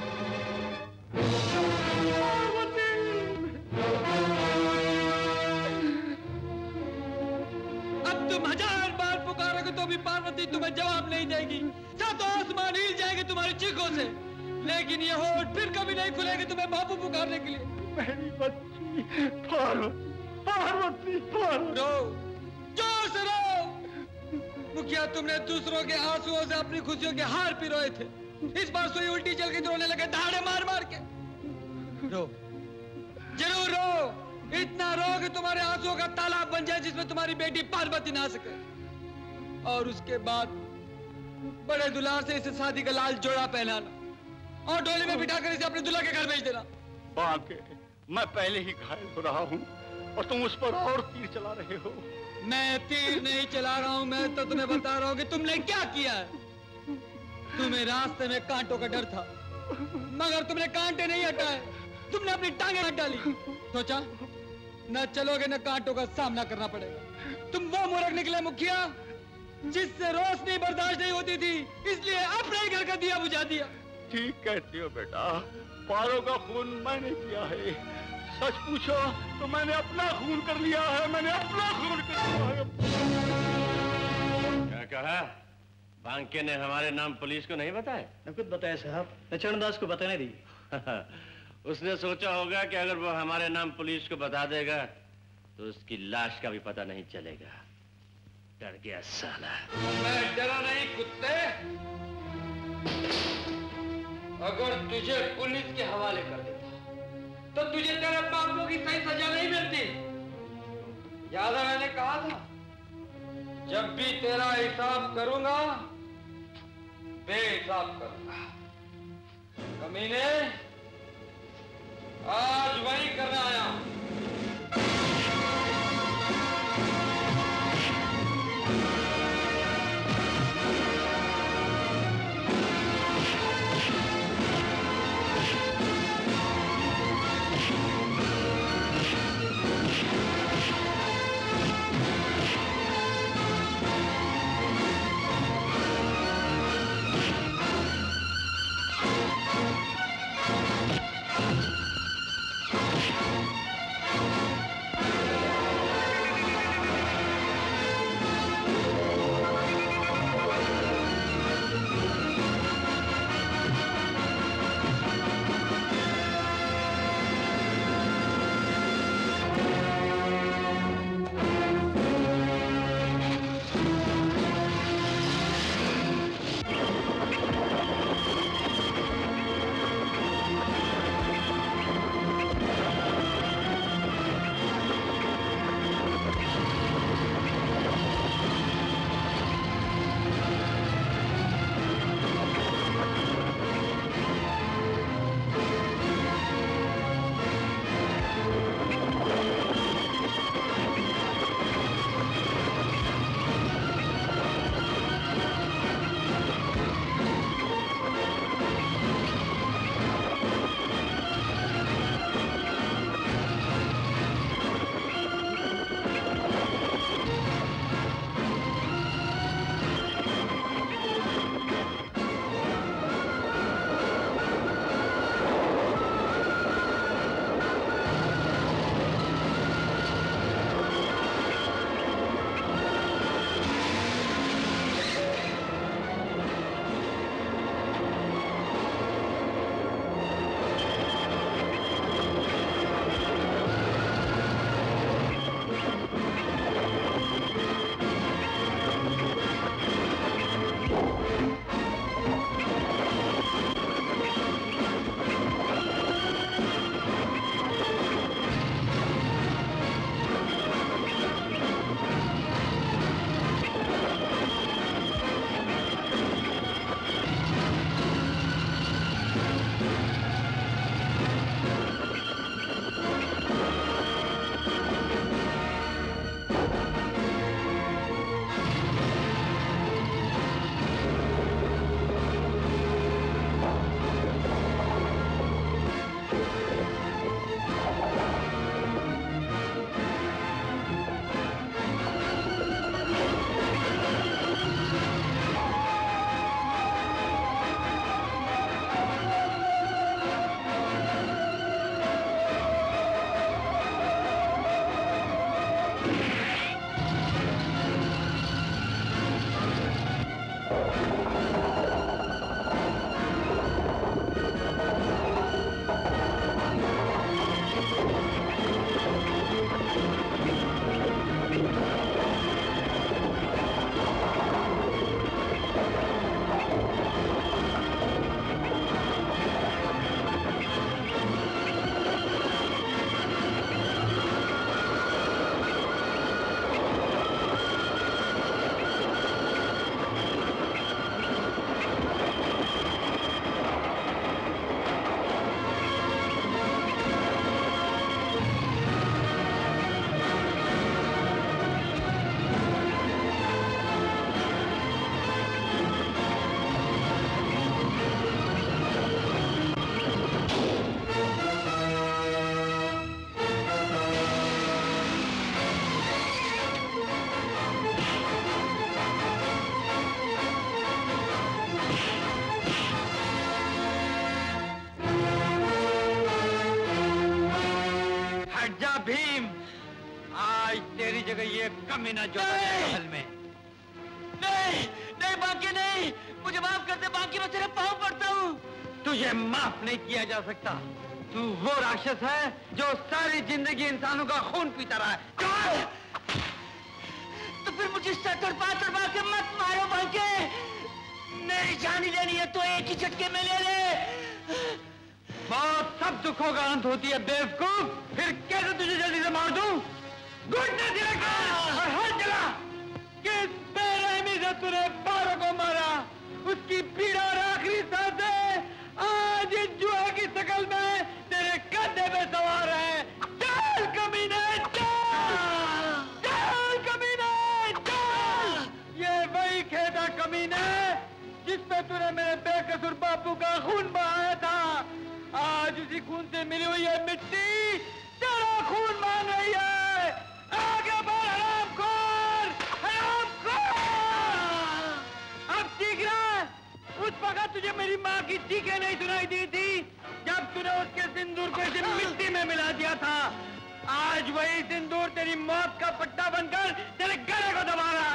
अब तुम 1000 बार पुकारोगे तो भी पार्वती तुम्हें जवाब नहीं देगी। सातों आसमान हिल जाएंगे तुम्हारी चीखों से, लेकिन ये होठ फिर कभी नहीं खुलेगी तुम्हें बापू पुकारने के लिए। मेरी बच्ची पार्वती, रो, जोर से रो। मुखिया, तुमने दूसरों के आंसुओं से अपनी खुशियों के हार पिरोए थे। इस बार सोई उल्टी चल के रोने लगे, दहाड़े मार मार के। रो, जरूर रो, इतना रो कि तुम्हारे आंसुओं का तालाब बन जाए जिसमें तुम्हारी बेटी पार्वती ना सके। और उसके बाद बड़े दुलार से इसे शादी का लाल जोड़ा पहनाना और डोली में बिठाकर इसे अपने दुल्हा के घर भेज देना। बांके, मैं पहले ही घायल हो रहा हूँ और तुम उस पर और तीर चला रहे हो। मैं तीर नहीं चला रहा हूँ, मैं तो तुम्हें बता रहा हूँ कि तुमने क्या किया है। तुम्हें रास्ते में कांटों का डर था, मगर तुमने कांटे नहीं हटाए, तुमने अपनी टांगे हट डाली। सोचा न चलोगे न कांटों का सामना करना पड़ेगा। तुम वो मूर्ख निकले मुखिया जिससे रोशनी बर्दाश्त नहीं होती थी, इसलिए अपने ही घर का दिया बुझा दिया। ठीक कहती हो बेटा, पारो का खून मैंने किया है। सच पूछो तो मैंने अपना खून कर लिया है, मैंने अपना खून कर लिया है। क्या कहा? बांके ने हमारे नाम पुलिस को नहीं बताया? न कुछ बताया साहब, न चरणदास को बताने दी। उसने सोचा होगा कि अगर वो हमारे नाम पुलिस को बता देगा तो उसकी लाश का भी पता नहीं चलेगा। डर गया साला। मैं डरा नहीं कुत्ते। अगर तुझे पुलिस के हवाले कर देता तो तुझे तेरे पापों की सही सजा नहीं मिलती। याद है मैंने कहा था, जब भी तेरा हिसाब करूंगा बेहिसाब करूंगा। कमीने, आज वही करने आया हूं। जगह ये कमीना जो महल में। नहीं नहीं बाकी नहीं, मुझे माफ कर दे बाकी, मैं तेरे पाँव पड़ता हूँ। तुझे माफ नहीं किया जा सकता। तू वो राक्षस है जो सारी जिंदगी इंसानों का खून पीता रहा है। तो फिर मुझे तड़पा के मत मारो बाकी। मेरी जान ही लेनी है तो एक ही झटके में ले ले। मौत सब दुखों का अंत होती है बेवकूफ। फिर कैसे तुझे जल्दी से मार दूं? घुटने दिलका और हाथ जला। किस बेरहमी से तूने बारों को मारा, उसकी पीड़ा और आखिरी सांसें आज इस जुआ की शकल में तेरे कंधे पे सवार है। चल कमीने चल, चल कमीने चल। ये वही खेदा कमीने जिसमें तूने मेरे बेकसूर बापू का खून बहाया था। आज उसी खून से मिली हुई है मिट्टी तेरा खून मांग रही है। आगे बढ़ हरामखोर, हरामखोर। अब सीख रहा, उस वक्त तुझे मेरी माँ की चीखें नहीं सुनाई दी थी जब तूने उसके सिंदूर को इस मिट्टी में मिला दिया था। आज वही सिंदूर तेरी मौत का पट्टा बनकर तेरे गले को दबा रहा है।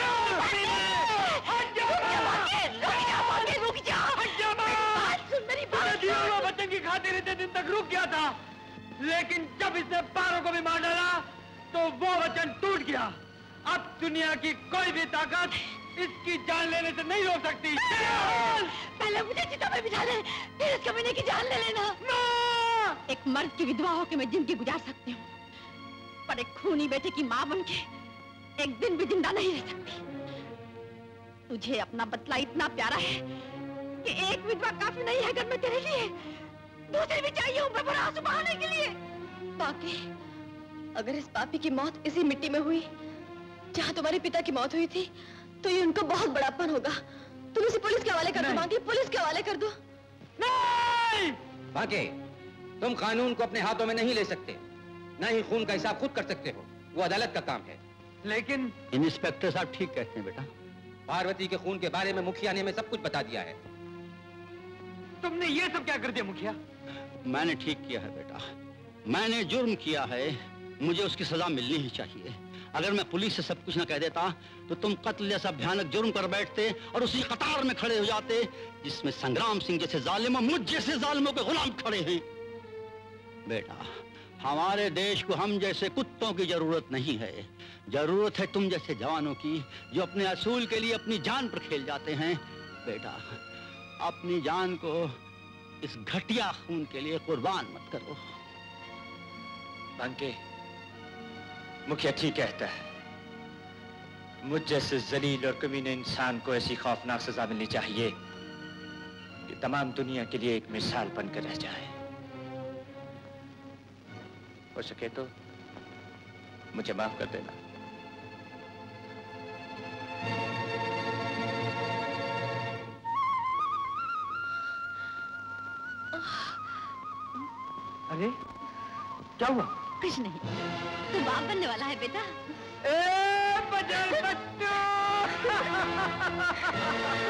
बच्चन की खातिर इतने दिन तक रुक गया था, लेकिन जब इसने पारों को भी मार डाला तो वो वचन टूट गया। अब दुनिया की कोई भी ताकत इसकी जान लेने से नहीं रोक सकती। पहले मुझे चिता में बिठा ले, फिर इस कमीने की जान ले लेना। एक मर्द की विधवा होकर मैं जिंदगी गुजार सकती हूँ, पर एक खूनी बेटे की माँ बनके एक दिन भी जिंदा नहीं रह सकती। तुझे अपना बदला इतना प्यारा है कि एक विधवा काफी नहीं है घर में तेरे लिए, दूसरी भी चाहिए ऊपर पर आंसू बहाने के लिए। बाकी अगर इस पापी की मौत इसी मिट्टी में हुई जहाँ तुम्हारे पिता की मौत हुई थी, तो ये उनको बहुत बड़ापन होगा। तुम इसे पुलिस के हवाले कर दो बाकी, पुलिस के हवाले कर दो। नहीं! बाकी तुम कानून को अपने हाथों में नहीं ले सकते, न ही खून का हिसाब खुद कर सकते हो, वो अदालत का काम है। लेकिन इंस्पेक्टर साहब ठीक कहते हैं बेटा। पार्वती के खून के बारे में मुखिया ने हमें सब कुछ बता दिया है। तुमने ये सब क्या कर दिया मुखिया? मैंने ठीक किया है बेटा, मैंने जुर्म किया है, मुझे उसकी सजा मिलनी ही चाहिए। अगर मैं पुलिस से सब कुछ न कह देता तो तुम कत्ल जैसा भयानक जुर्म कर बैठते और उसी कतार में खड़े हो जाते जिसमें संग्राम सिंह जैसे जालिम और मुझ जैसे जालिमों के गुलाम खड़े हैं। बेटा, हमारे देश को हम जैसे कुत्तों की जरूरत नहीं है, जरूरत है तुम जैसे जवानों की जो अपने असूल के लिए अपनी जान पर खेल जाते हैं। बेटा, अपनी जान को इस घटिया खून के लिए कुर्बान मत करो। बांके, मुखिया ठीक कहता है, मुझ जैसे जलील और कमीने इंसान को ऐसी खौफनाक सजा मिलनी चाहिए कि तमाम दुनिया के लिए एक मिसाल बनकर रह जाए। हो सके तो मुझे माफ कर देना। अरे क्या हुआ? कुछ नहीं, तू बाप बनने वाला है बेटा। बच्चू